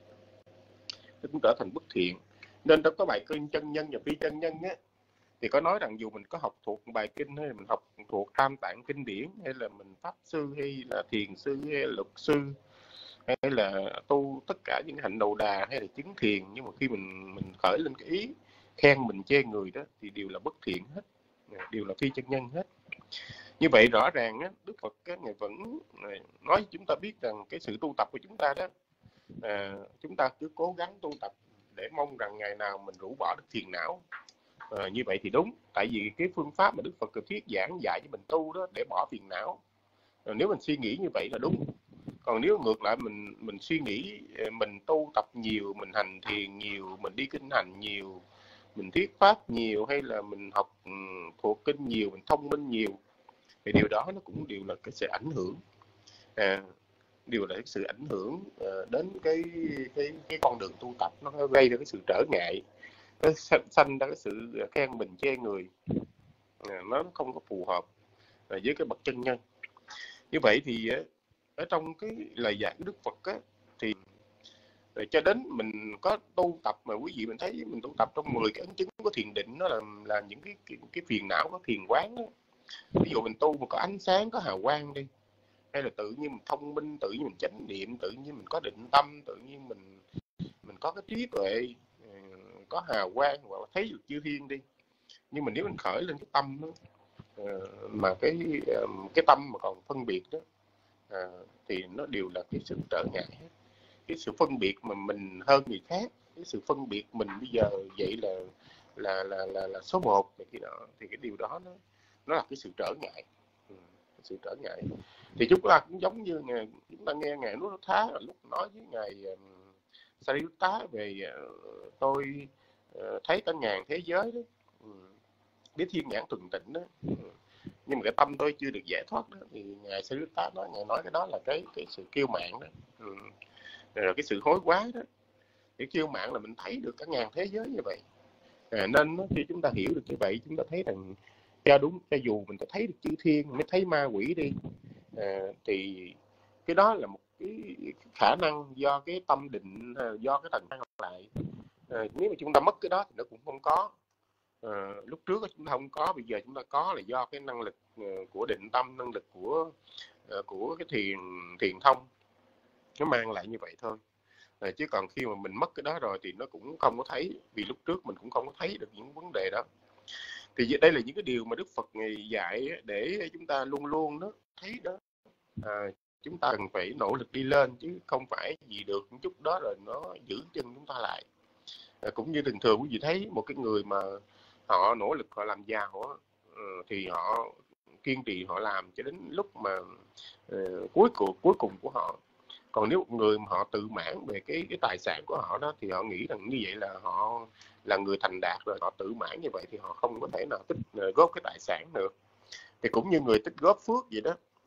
Nó cũng trở thành bất thiện. Nên trong cái bài kinh chân nhân và phi chân nhân á, thì có nói rằng dù mình có học thuộc bài kinh, hay là mình học thuộc tam tạng kinh điển, hay là mình pháp sư, hay là thiền sư, hay là luật sư, hay là tu tất cả những hạnh đầu đà, hay là chứng thiền, nhưng mà khi mình mình khởi lên cái ý khen mình chê người đó, thì đều là bất thiện hết, đều là phi chân nhân hết. Như vậy rõ ràng á, Đức Phật á, Ngài vẫn nói chúng ta biết rằng cái sự tu tập của chúng ta đó, à, chúng ta cứ cố gắng tu tập để mong rằng ngày nào mình rũ bỏ được phiền não. À, như vậy thì đúng, tại vì cái phương pháp mà Đức Phật thuyết giảng dạy cho mình tu đó để bỏ phiền não. À, nếu mình suy nghĩ như vậy là đúng. Còn nếu ngược lại mình mình suy nghĩ mình tu tập nhiều, mình hành thiền nhiều, mình đi kinh hành nhiều, mình thuyết pháp nhiều, hay là mình học um, thuộc kinh nhiều, mình thông minh nhiều, thì điều đó nó cũng đều là cái sự ảnh hưởng, à, đều là cái sự ảnh hưởng uh, đến cái cái cái con đường tu tập, nó gây ra cái sự trở ngại, nó sanh ra cái sự khen mình chê người, à, nó không có phù hợp à, với cái bậc chân nhân. Như vậy thì uh, ở trong cái lời dạy của Đức Phật á, thì rồi cho đến mình có tu tập mà quý vị mình thấy mình tu tập trong mười cái ấn chứng của thiền định, nó là là những cái cái, cái phiền não có thiền quán đó. Ví dụ mình tu mà có ánh sáng, có hào quang đi, hay là tự nhiên mình thông minh, tự nhiên mình chánh niệm, tự nhiên mình có định tâm, tự nhiên mình mình có cái trí tuệ, có hào quang, hoặc là thấy được chư thiên đi. Nhưng mà nếu mình khởi lên cái tâm đó, mà cái cái tâm mà còn phân biệt đó, à, thì nó đều là cái sự trở ngại hết. Cái sự phân biệt mà mình hơn người khác, cái sự phân biệt mình bây giờ vậy là là là là, là số một này kia đó, thì cái điều đó nó nó là cái sự trở ngại, ừ, cái sự trở ngại. Thì chúng ta cũng giống như ngày, chúng ta nghe ngài Nuruthá lúc nói với ngài um, Sariputta về uh, tôi uh, thấy cả ngàn thế giới đó, ừ, biết thiên nhãn thuần tịnh đó, ừ, nhưng mà cái tâm tôi chưa được giải thoát đó, thì ngài Sariputta nói, ngài nói cái đó là cái cái sự kiêu mạn đó, ừ, rồi cái sự hối quá đó. Cái kiêu mạn là mình thấy được cả ngàn thế giới như vậy, à, nên đó, khi chúng ta hiểu được như vậy, chúng ta thấy rằng cho đúng, cho dù mình có thấy được chư thiên, mới thấy ma quỷ đi, à, thì cái đó là một cái khả năng do cái tâm định, do cái thần năng lại. À, nếu mà chúng ta mất cái đó thì nó cũng không có. À, lúc trước chúng ta không có, bây giờ chúng ta có là do cái năng lực của định tâm, năng lực của của cái thiền thiền thông nó mang lại như vậy thôi. À, chứ còn khi mà mình mất cái đó rồi thì nó cũng không có thấy, vì lúc trước mình cũng không có thấy được những vấn đề đó. Thì đây là những cái điều mà Đức Phật ngày dạy để chúng ta luôn luôn đó thấy đó, à, chúng ta cần phải nỗ lực đi lên, chứ không phải gì được một chút đó rồi nó giữ chân chúng ta lại. À, cũng như thường thường quý vị thấy một cái người mà họ nỗ lực họ làm giàu đó, thì họ kiên trì họ làm cho đến lúc mà uh, cuối cùng cuối cùng của họ. Còn nếu một người mà họ tự mãn về cái cái tài sản của họ đó, thì họ nghĩ rằng như vậy là họ là người thành đạt rồi, họ tự mãn như vậy thì họ không có thể nào tích góp cái tài sản được. Thì cũng như người tích góp phước vậy đó,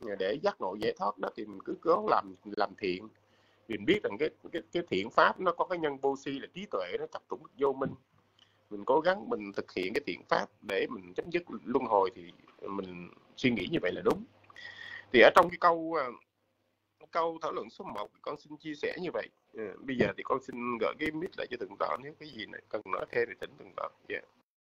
để giác ngộ giải thoát đó, thì mình cứ cố làm làm thiện. Mình biết rằng cái cái cái thiện pháp nó có cái nhân vô si là trí tuệ, nó tập trung vô minh. Mình cố gắng mình thực hiện cái thiện pháp để mình chấm dứt luân hồi, thì mình suy nghĩ như vậy là đúng. Thì ở trong cái câu câu thảo luận số một, con xin chia sẻ như vậy. À, bây giờ thì con xin gửi cái mic lại cho Thượng tọa, nếu cái gì này cần nói thêm thì thỉnh Thượng tọa. Yeah.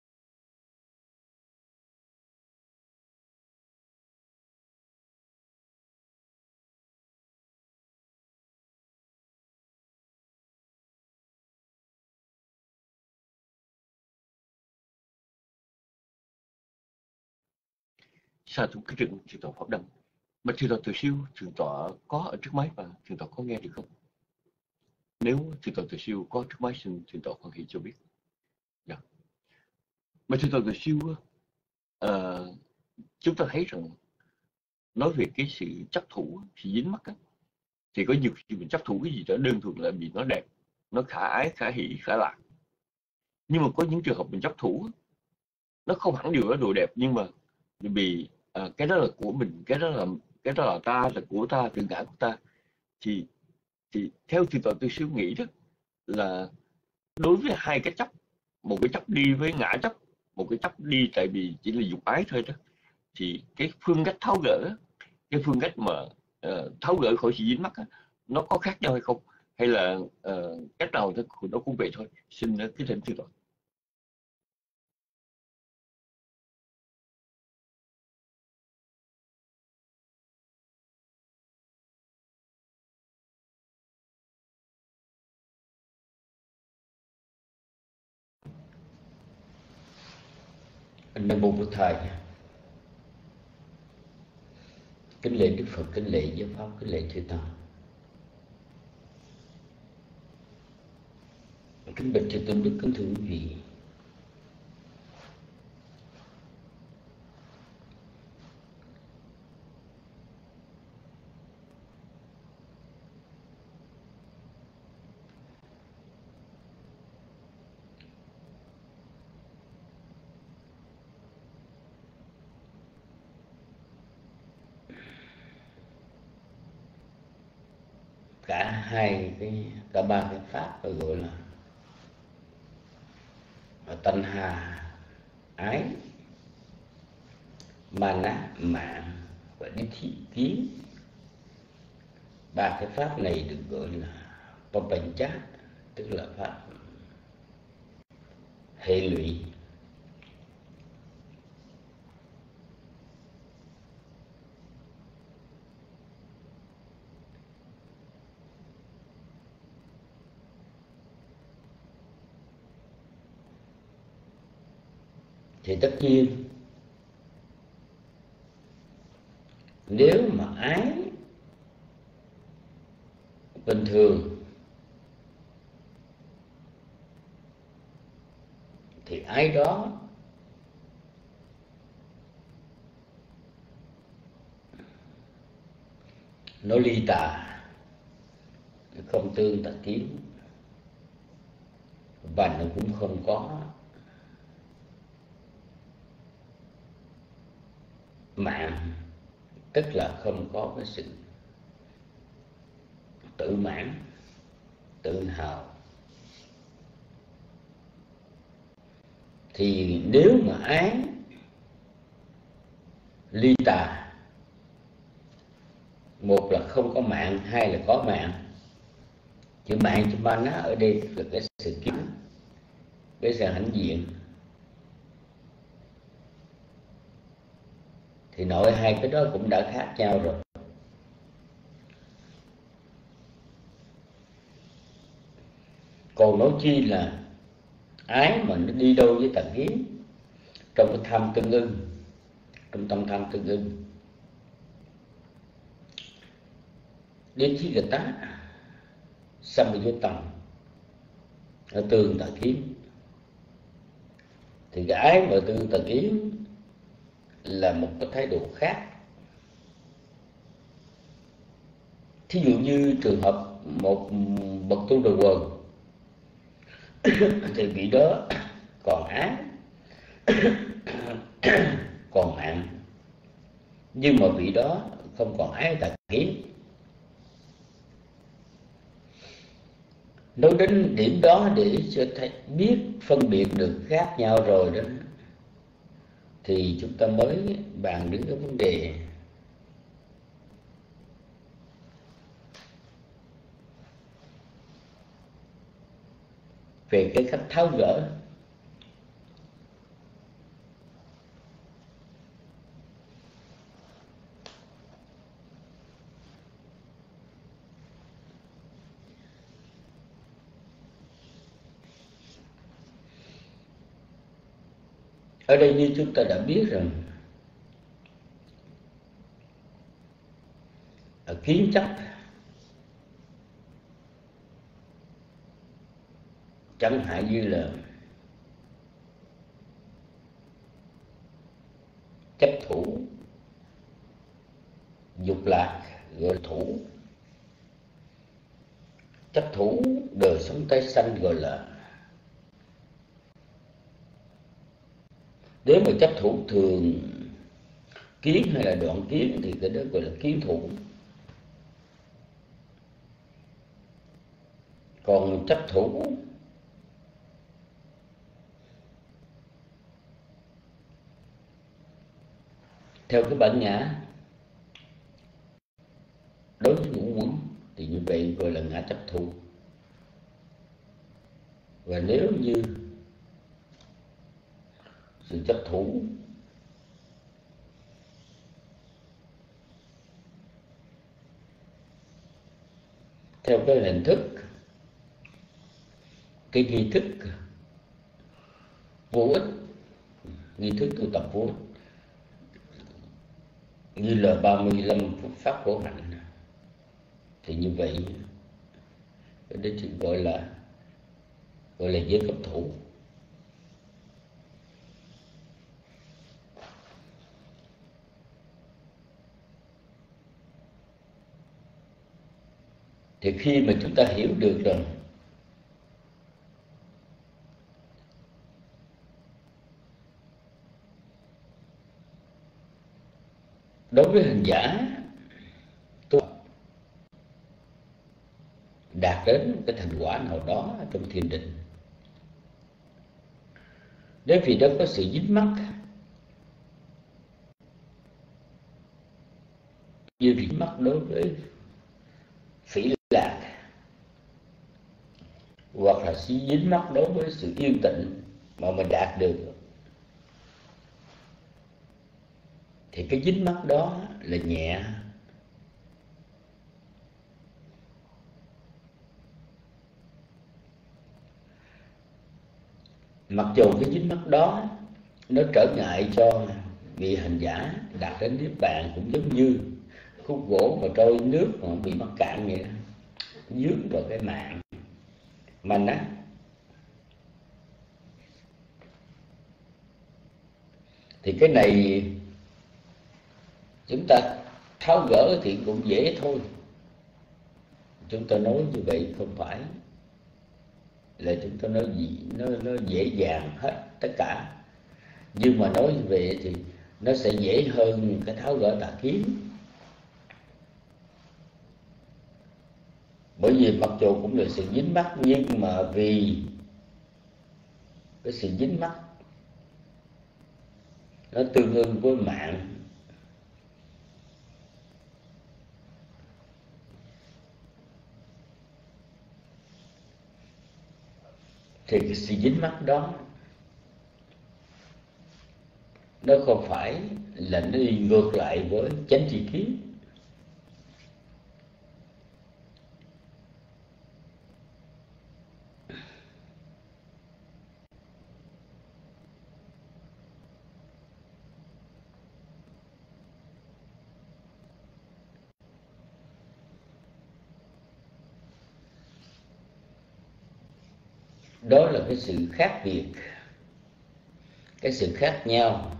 Sa thú cái rừng Thượng tọa Pháp Đăng. Mà Thượng tọa Từ Siêu, Thượng tọa có ở trước máy và Thượng tọa có nghe được không? Nếu Thượng tọa Từ Siêu có trước máy, xin Thượng tọa quan hệ cho biết. Yeah. Mà Thượng tọa Từ Siêu, uh, chúng ta thấy rằng nói về cái sự chấp thủ thì dính mắc á, thì có nhiều khi mình chấp thủ cái gì đó đơn thuần là vì nó đẹp, nó khả ái, khả hỷ, khả lạc. Nhưng mà có những trường hợp mình chấp thủ, nó không hẳn điều đó đồ đẹp, nhưng mà vì uh, cái đó là của mình, cái đó là cái đó là ta, là của ta, tự ngã của ta, thì thì theo Thượng tọa Từ Siêu nghĩ đó là đối với hai cái chấp, một cái chấp đi với ngã chấp, một cái chấp đi tại vì chỉ là dục ái thôi đó, thì cái phương cách tháo gỡ, cái phương cách mà uh, tháo gỡ khỏi sự dính mắc đó, nó có khác nhau hay không, hay là uh, cách nào thì nó cũng vậy thôi. Xin uh, cái thỉnh Thượng tọa. Nam mô Bổn Thầy. Kính lễ Đức Phật, kính lễ giáo pháp, kính lễ chư tăng. Kính bạch chư tôn đức, kính thưa quý vị. Cả hai cái cả ba cái pháp gọi là tanh hà, ái, mana, mạng và đi thị kiến. Ba cái pháp này được gọi là papancha, tức là pháp hệ lụy. Thì tất nhiên nếu mà ái bình thường thì ái đó nó ly tà, không tương tà kiến, và nó cũng không có mạng, tức là không có cái sự tự mãn, tự hào. Thì nếu mà ái ly tà, một là không có mạng, hai là có mạng. Chữ mạng, chữ mana ở đây là cái sự kiến, cái sự hãnh diện. Thì nội hai cái đó cũng đã khác nhau rồi. Còn nói chi là ái mà nó đi đâu với tà kiến, trong cái tham tương ưng, trong tâm tham tương ưng, đến chi gà tá, xâm với tầm, nó tương tà kiến. Thì cái ái mà tương tà kiến là một cái thái độ khác. Thí dụ như trường hợp một bậc tu đồ quần thì vị đó còn ái, còn mạng, nhưng mà vị đó không còn ái tà kiến. Nói đến điểm đó để cho thấy biết phân biệt được khác nhau rồi đó, thì chúng ta mới bàn đến cái vấn đề về cái cách tháo gỡ. Ở đây như chúng ta đã biết rằng ở kiến chấp chẳng hạn như là chấp thủ, dục lạc gọi là thủ, chấp thủ đời sống tái sanh gọi là, nếu mà chấp thủ thường kiến hay là đoạn kiến thì cái đó gọi là kiến thủ. Còn chấp thủ theo cái bản ngã đối với ngũ quẩn thì như vậy gọi là ngã chấp thủ. Và nếu như sự chấp thủ theo cái hình thức, cái nghi thức vô ích, nghi thức tu tập vô ích, như là ba mươi lăm phút pháp khổ hạnh, thì như vậy đây chỉ gọi là gọi là giới cấp thủ. Thì khi mà chúng ta hiểu được rằng đối với hành giả tu đạt đến cái thành quả nào đó trong thiền định, nếu vì đó có sự dính mắc, như dính mắc đối với phỉ lạc, hoặc là sự dính mắc đối với sự yên tĩnh mà mình đạt được, thì cái dính mắc đó là nhẹ. Mặc dù cái dính mắc đó nó trở ngại cho vị hành giả đạt đến niết bàn, cũng giống như khúc gỗ mà trôi nước mà bị mắc cạn vậy đó, dướng vào cái mạng mình á, thì cái này chúng ta tháo gỡ thì cũng dễ thôi. Chúng ta nói như vậy không phải là chúng ta nói gì nó nó dễ dàng hết tất cả, nhưng mà nói như vậy thì nó sẽ dễ hơn cái tháo gỡ tà kiến. Bởi vì mặc dù cũng là sự dính mắc, nhưng mà vì cái sự dính mắc nó tương ưng với mạng, thì cái sự dính mắc đó nó không phải là nó đi ngược lại với chánh tri kiến. Đó là cái sự khác biệt, cái sự khác nhau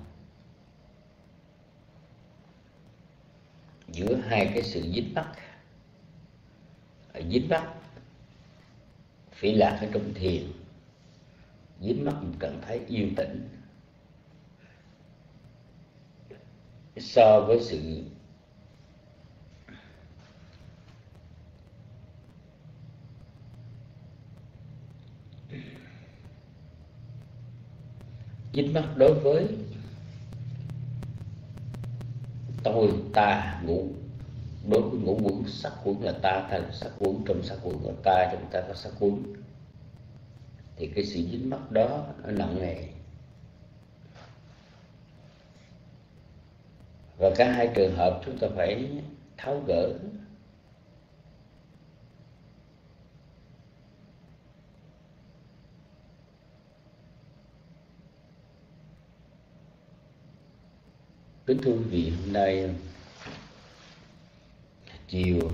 giữa hai cái sự dính mắc. Dính mắc phỉ lạc ở trong thiền, dính mắc một trạng thái yên tĩnh, so với sự dính mắc đối với tôi ta ngũ, đối với ngũ quẩn sắc quẩn là ta, ta là sắc quẩn, trong sắc quẩn là ta, trong ta có sắc quẩn, thì cái sự dính mắc đó nó nặng nề. Và cả hai trường hợp chúng ta phải tháo gỡ. Kính thưa quý vị, hôm nay chiều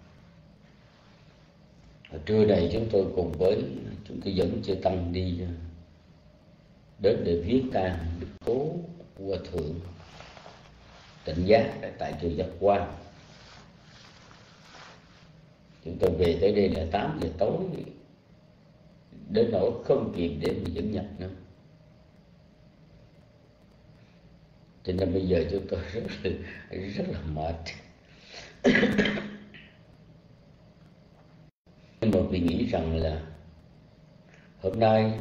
trưa này chúng tôi cùng với chúng tôi dẫn chư tăng đi đến để viếng tang Đức Cố Hòa Thượng Tịnh Giác tại chùa Giác Quan. Chúng tôi về tới đây là tám giờ tối, đến nỗi không kịp để mà dẫn nhập nữa. Cho nên bây giờ chúng tôi rất là, rất là mệt. Nhưng mà vì nghĩ rằng là hôm nay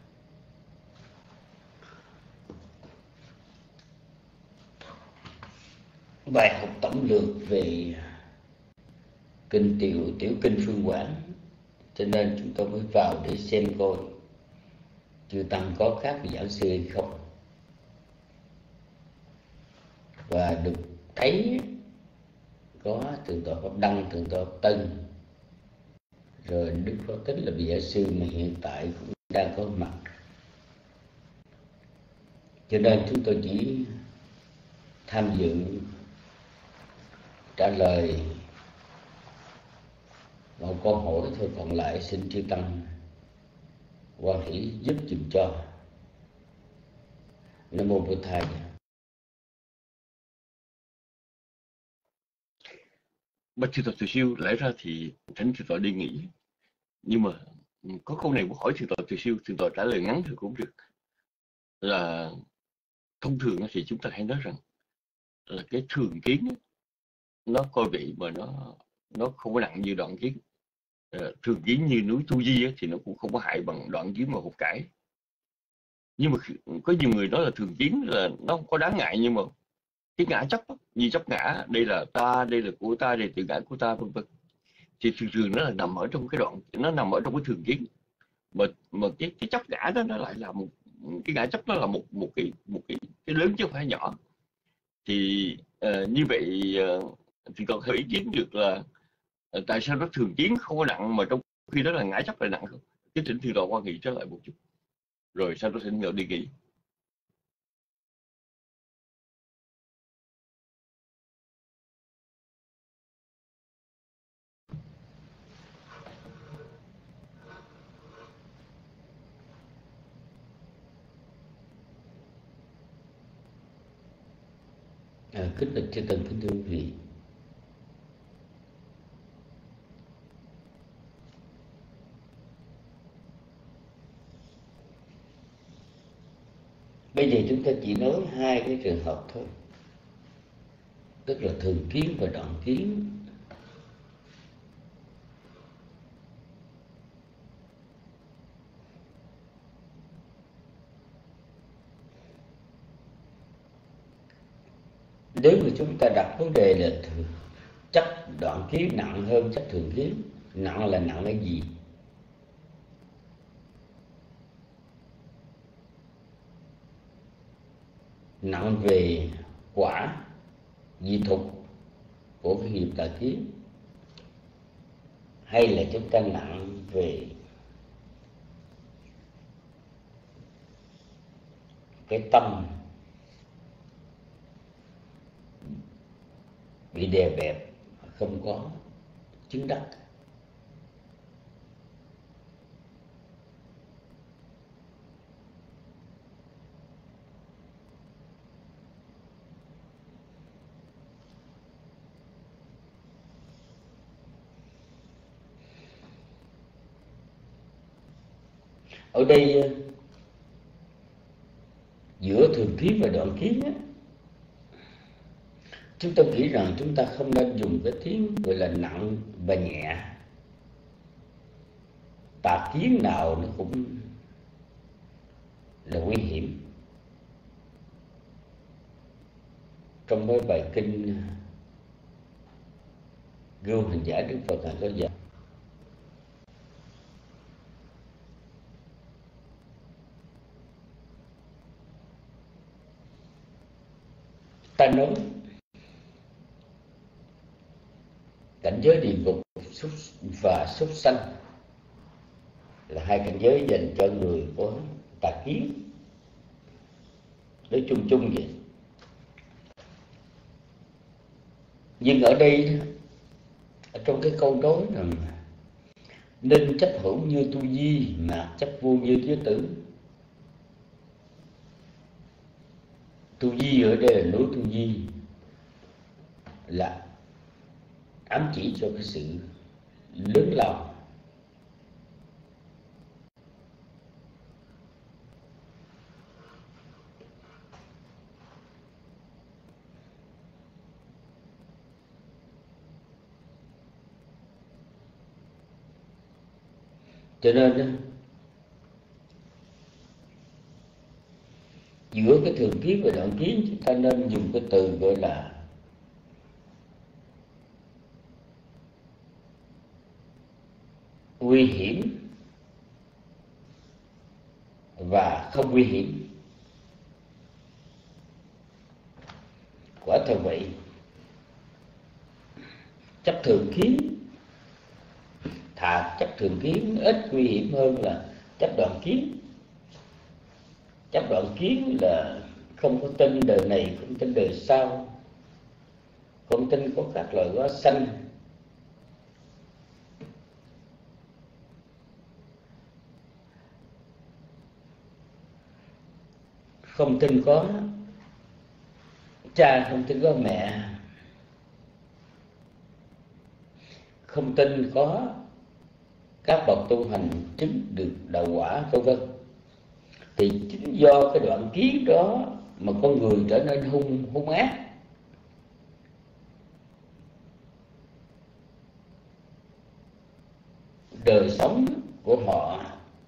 bài học tổng lược về kinh tiểu tiểu kinh Phương Quảng, cho nên chúng tôi mới vào để xem coi chư tăng có khác với giảng sư hay không. Và được thấy có Thượng tọa Pháp Đăng, Thượng tọa Pháp Tân, rồi Đức Pháp Tích là vị giảng sư mà hiện tại cũng đang có mặt. Cho nên chúng tôi chỉ tham dự trả lời một câu hỏi thôi, còn lại xin chư tăng hoan hỷ giúp dùm cho. Nam mô Bổn Thầy. Bạch Thượng tọa Từ Siêu, lẽ ra thì thỉnh Thượng tọa đi nghỉ, nhưng mà có câu này muốn hỏi Thượng tọa Từ Siêu, Thượng tọa trả lời ngắn thì cũng được. Là thông thường thì chúng ta hay nói rằng là cái thường kiến nó coi vị mà nó nó không có nặng như đoạn kiến. Thường kiến như núi Tu Di thì nó cũng không có hại bằng đoạn kiến mà hột cải. Nhưng mà có nhiều người nói là thường kiến là nó không có đáng ngại, nhưng mà cái ngã chấp như chấp ngã, đây là ta, đây là của ta, đây là tự ngã của ta, vân vân, thì thường thường nó là nằm ở trong cái đoạn, nó nằm ở trong cái thường kiến. Mà mà cái cái chấp ngã đó nó lại là một cái ngã chấp, nó là một một cái một cái cái lớn chứ không phải nhỏ. Thì uh, như vậy uh, thì còn có ý kiến được là uh, tại sao nó thường kiến không có nặng mà trong khi đó là ngã chấp lại nặng không? Cái thỉnh Thượng tọa quan nghị trở lại một chút, rồi sau đó thỉnh Ngọc đi nghỉ. À, kính bạch chư tăng, kính thưa quý vị, bây giờ chúng ta chỉ nói hai cái trường hợp thôi, tức là thường kiến và đoạn kiến. Nếu mà chúng ta đặt vấn đề là chấp đoạn kiến nặng hơn chấp thường kiến, nặng là nặng cái gì? Nặng về quả di thục của cái nghiệp tà kiến, hay là chúng ta nặng về cái tâm bị đè bẹp, không có chứng đắc? Ở đây giữa thường kiến và đoạn kiến á, chúng ta nghĩ rằng chúng ta không nên dùng cái tiếng gọi là nặng và nhẹ. Tà kiến nào nó cũng là nguy hiểm. trong mấy bài kinh gương hành giả Đức Phật Ngài có dạy ta nói cảnh giới địa ngục và súc sanh là hai cảnh giới dành cho người có tà kiến, nói chung chung vậy. Nhưng ở đây, ở trong cái câu nói rằng nên chấp hữu như tu di mà chấp vô như thế tử, tu di ở đây là núi tu di, là ám chỉ cho cái sự lớn lao. Cho nên giữa cái thường kiến và đoạn kiến, chúng ta nên dùng cái từ gọi là nguy hiểm và không nguy hiểm. Quả thật vậy, chấp thường kiến, thà chấp thường kiến ít nguy hiểm hơn là chấp đoạn kiến. Chấp đoạn kiến là không có tin đời này, không tin đời sau, không tin có các loài hóa sanh, không tin có cha, không tin có mẹ, không tin có các bậc tu hành chứng được đạo quả, vân vân. Thì chính do cái đoạn kiến đó mà con người trở nên hung hung ác. Đời sống của họ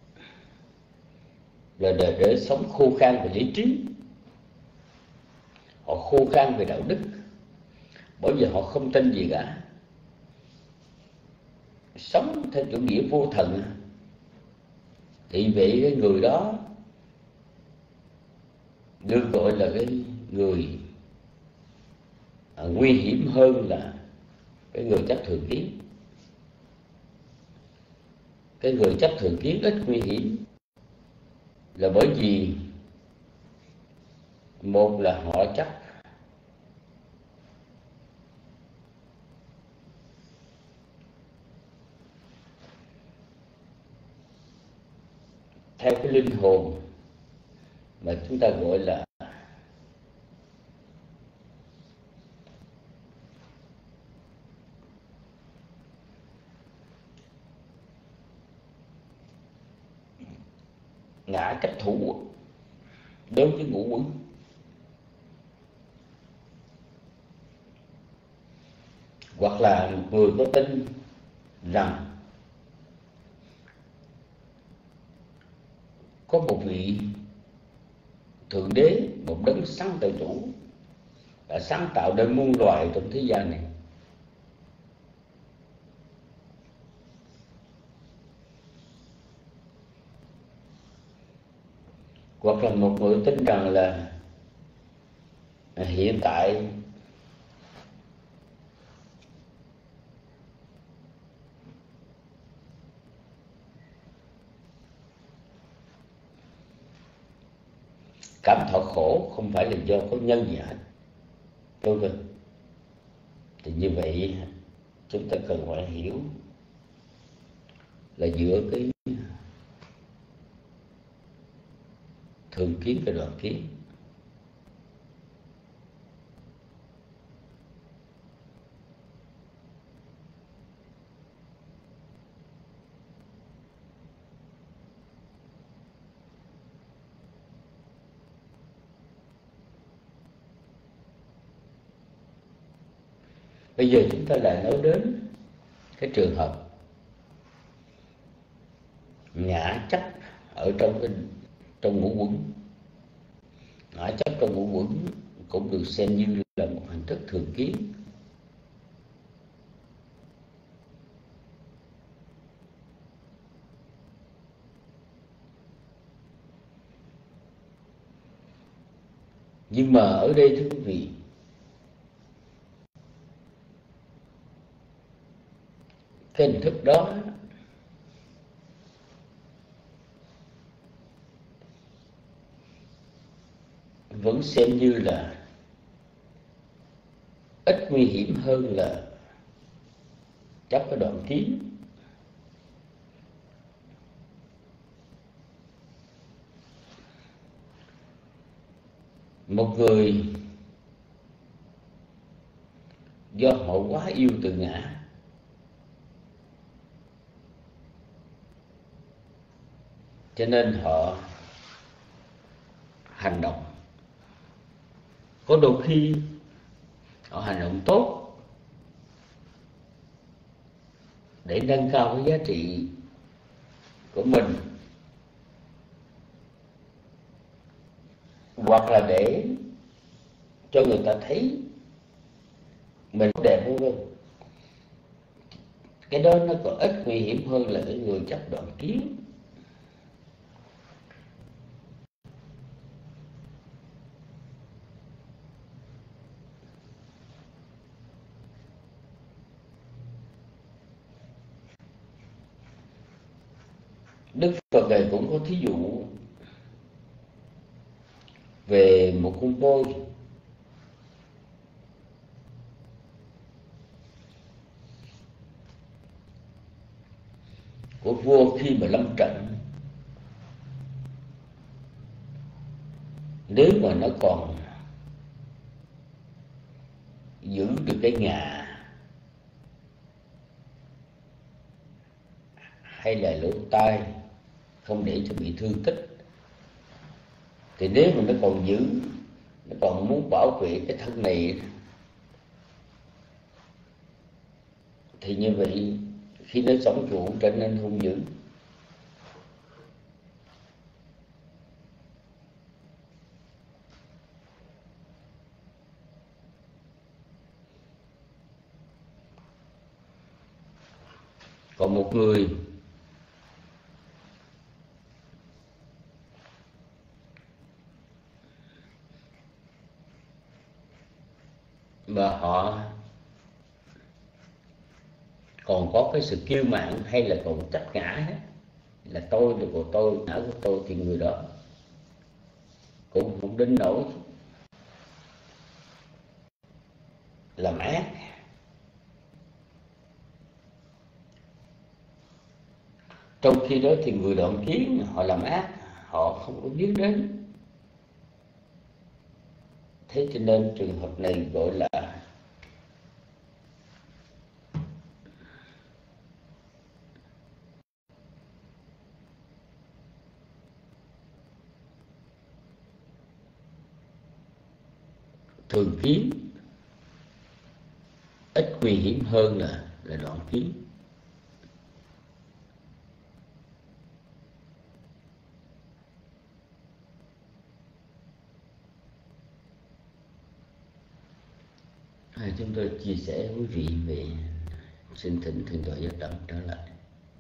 là đời, đời sống khô khan về lý trí, họ khô khan về đạo đức, bởi vì họ không tin gì cả, sống theo chủ nghĩa vô thần. Thì vậy cái người đó được gọi là cái người à, nguy hiểm hơn là cái người chấp thường kiến. Cái người chấp thường kiến ít nguy hiểm là bởi vì một là họ chấp theo cái linh hồn mà chúng ta gọi là ngã chấp thủ đối với ngũ uẩn. Hoặc là người có tin rằng có một vị thượng đế, một đấng sáng tạo chủ đã sáng tạo nên muôn loài trong thế gian này. Hoặc là một người tin rằng là hiện tại cảm thọ khổ không phải là do có nhân gì hết, vân vân. Thì như vậy chúng ta cần phải hiểu là giữa cái thường kiến và đoạn kiến. Bây giờ chúng ta lại nói đến cái trường hợp ngã chấp ở trong cái trong ngũ uẩn. Ngã chấp trong ngũ uẩn cũng được xem như là một hình thức thường kiến. Nhưng mà ở đây thưa quý vị, cái hình thức đó vẫn xem như là ít nguy hiểm hơn là chấp cái đoạn kiến. Một người do họ quá yêu tự ngã, cho nên họ hành động, có đôi khi họ hành động tốt để nâng cao cái giá trị của mình, hoặc là để cho người ta thấy mình đẹp vân vân. Cái đó nó còn ít nguy hiểm hơn là cái người chấp đoạn kiến. Đức Phật Ngài cũng có thí dụ về một con voi của vua khi mà lâm trận. Nếu mà nó còn giữ được cái ngà hay là lỗ tai, không để cho bị thương tích, thì nếu mà nó còn giữ, nó còn muốn bảo vệ cái thân này, thì như vậy khi nó sống chủ trở nên hung dữ. Còn một người mà họ còn có cái sự kiêu mạn hay là còn chấp ngã, là tôi là của tôi, ngã của tôi, thì người đó cũng không đến nỗi làm ác. Trong khi đó thì người đoạn kiến họ làm ác, họ không có biết đến. Thế cho nên trường hợp này gọi là thường kiến, ít nguy hiểm hơn là là đoạn kiến. À, chúng tôi chia sẻ với quý vị về xin thỉnh Thượng tọa Giác Đẳng trở lại.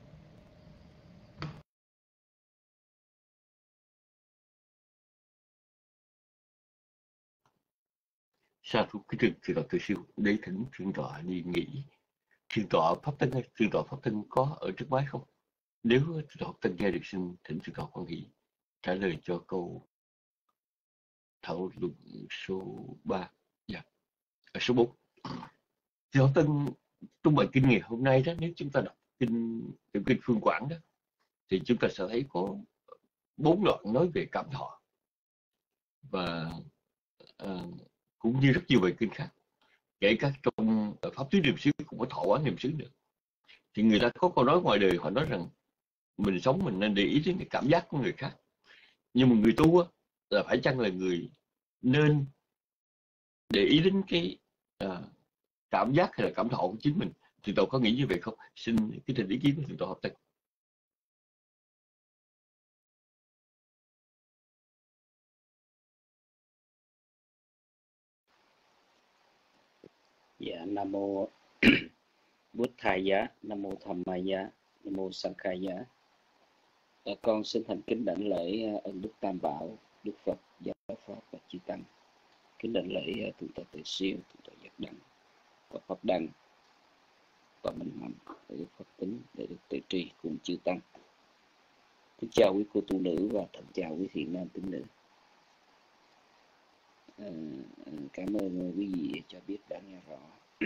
Sa thú cái trường thượng tọa Từ Siêu để thỉnh thượng tọa đi nghỉ. Thượng tọa Pháp Tân hay thượng tọa Pháp Tân có ở trước máy không? Nếu thượng tọa Pháp Tân nghe được, xin thỉnh thượng tọa Quan Hỷ trả lời cho câu thảo luận số ba, dạ, ở số bốn. Thượng tọa Tân trong bài kinh ngày hôm nay đó, nếu chúng ta đọc kinh trong kinh Phương Quảng đó, thì chúng ta sẽ thấy có bốn đoạn nói về cảm thọ, và uh, cũng như rất nhiều bài kinh khác, kể cả trong pháp tứ niệm xứ cũng có thọ quán niệm xứ nữa. Thì người ta có câu nói ngoài đời, họ nói rằng mình sống mình nên để ý đến cái cảm giác của người khác, nhưng mà người tu á, là phải chăng là người nên để ý đến cái uh, cảm giác hay là cảm thọ của chính mình? Thì tôi có nghĩ như vậy không? Xin cái trình ý kiến của thượng tọa Pháp Tân. Dạ, Nam mô Buddhaya, Nam mô Dhammaya, Nam mô Sankhaya. Dạ, con xin thành kính đảnh lễ ân Đức Tam Bảo, Đức Phật, Giáo Pháp và Chư Tăng. Kính đảnh lễ Thượng tọa Tuệ Siêu, Thượng tọa Giác Đăng và Pháp Đăng và Minh Hạnh để được Phật tính, để được tuệ trì cùng Chư Tăng. Kính chào quý cô tu nữ và thân chào quý thiện nam tín nữ. À, cảm ơn quý vị cho biết đã nghe rõ.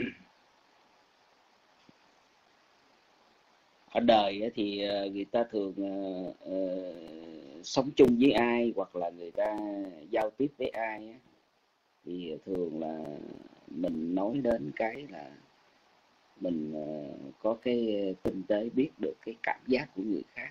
Ở đời thì người ta thường uh, uh, sống chung với ai hoặc là người ta giao tiếp với ai thì thường là mình nói đến cái là mình uh, có cái tinh tế biết được cái cảm giác của người khác.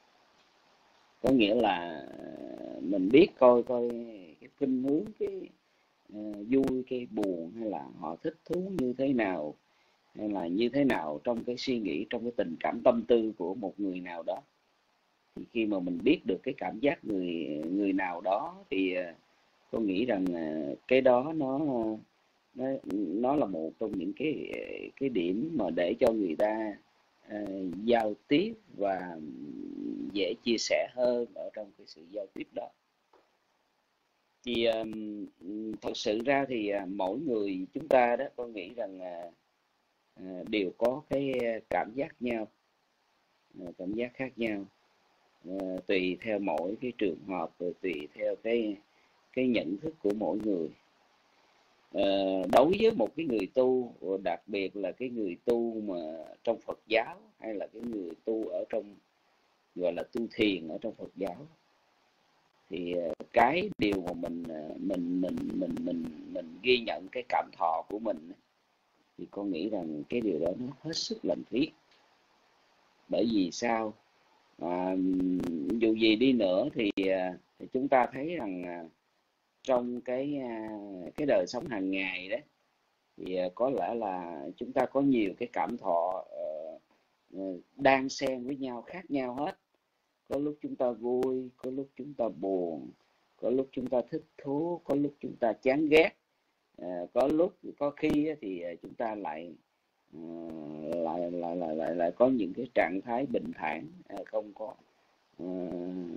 Có nghĩa là mình biết coi coi cái khuynh hướng, cái uh, vui, cái buồn, hay là họ thích thú như thế nào, hay là như thế nào trong cái suy nghĩ, trong cái tình cảm tâm tư của một người nào đó. Thì khi mà mình biết được cái cảm giác người người nào đó thì uh, tôi nghĩ rằng uh, cái đó nó nó nó là một trong những cái cái điểm mà để cho người ta uh, giao tiếp và dễ chia sẻ hơn ở trong cái sự giao tiếp đó. Thì um, thật sự ra thì uh, mỗi người chúng ta đó, tôi nghĩ rằng uh, uh, đều có cái cảm giác nhau, uh, cảm giác khác nhau, uh, tùy theo mỗi cái trường hợp, rồi tùy theo cái cái nhận thức của mỗi người. Uh, đối với một cái người tu, đặc biệt là cái người tu mà trong Phật giáo, hay là cái người tu ở trong gọi là tu thiền ở trong Phật giáo, thì cái điều mà mình mình mình mình mình mình ghi nhận cái cảm thọ của mình thì con nghĩ rằng cái điều đó nó hết sức cần thiết. Bởi vì sao? À, dù gì đi nữa thì, thì chúng ta thấy rằng trong cái cái đời sống hàng ngày đấy thì có lẽ là chúng ta có nhiều cái cảm thọ uh, đan xen với nhau, khác nhau hết. Có lúc chúng ta vui, có lúc chúng ta buồn, có lúc chúng ta thích thú, có lúc chúng ta chán ghét, à, có lúc có khi thì chúng ta lại uh, lại, lại lại lại lại có những cái trạng thái bình thản, không có uh,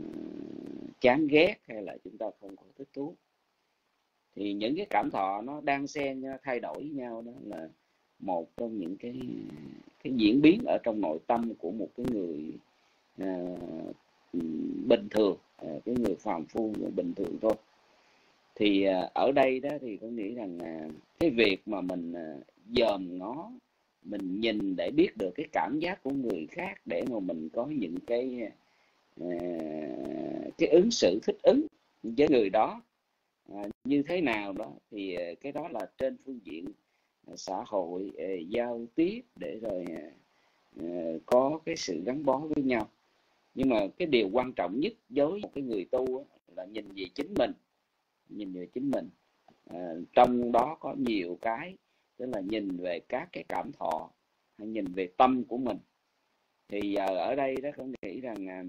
chán ghét, hay là chúng ta không có thích thú. Thì những cái cảm thọ nó đan xen, nó thay đổi với nhau, đó là một trong những cái cái diễn biến ở trong nội tâm của một cái người À, bình thường, à, cái người phàm phu bình thường thôi. Thì à, ở đây đó thì tôi nghĩ rằng à, cái việc mà mình à, dòm ngó, mình nhìn để biết được cái cảm giác của người khác, để mà mình có những cái à, cái ứng xử thích ứng với người đó à, như thế nào đó, thì à, cái đó là trên phương diện à, xã hội, à, giao tiếp để rồi à, có cái sự gắn bó với nhau. Nhưng mà cái điều quan trọng nhất với một cái người tu là nhìn về chính mình, nhìn về chính mình. À, trong đó có nhiều cái, tức là nhìn về các cái cảm thọ, hay nhìn về tâm của mình. Thì giờ ở đây đó con nghĩ rằng à,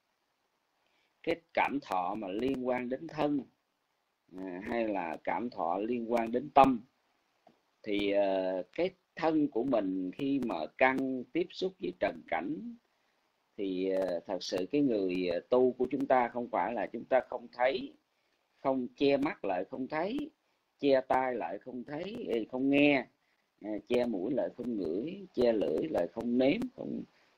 cái cảm thọ mà liên quan đến thân, à, hay là cảm thọ liên quan đến tâm, thì à, cái thân của mình khi mà căn tiếp xúc với trần cảnh thì uh, thật sự cái người tu của chúng ta không phải là chúng ta không thấy, không che mắt lại không thấy, che tai lại không thấy, không nghe, uh, che mũi lại không ngửi, che lưỡi lại không nếm, không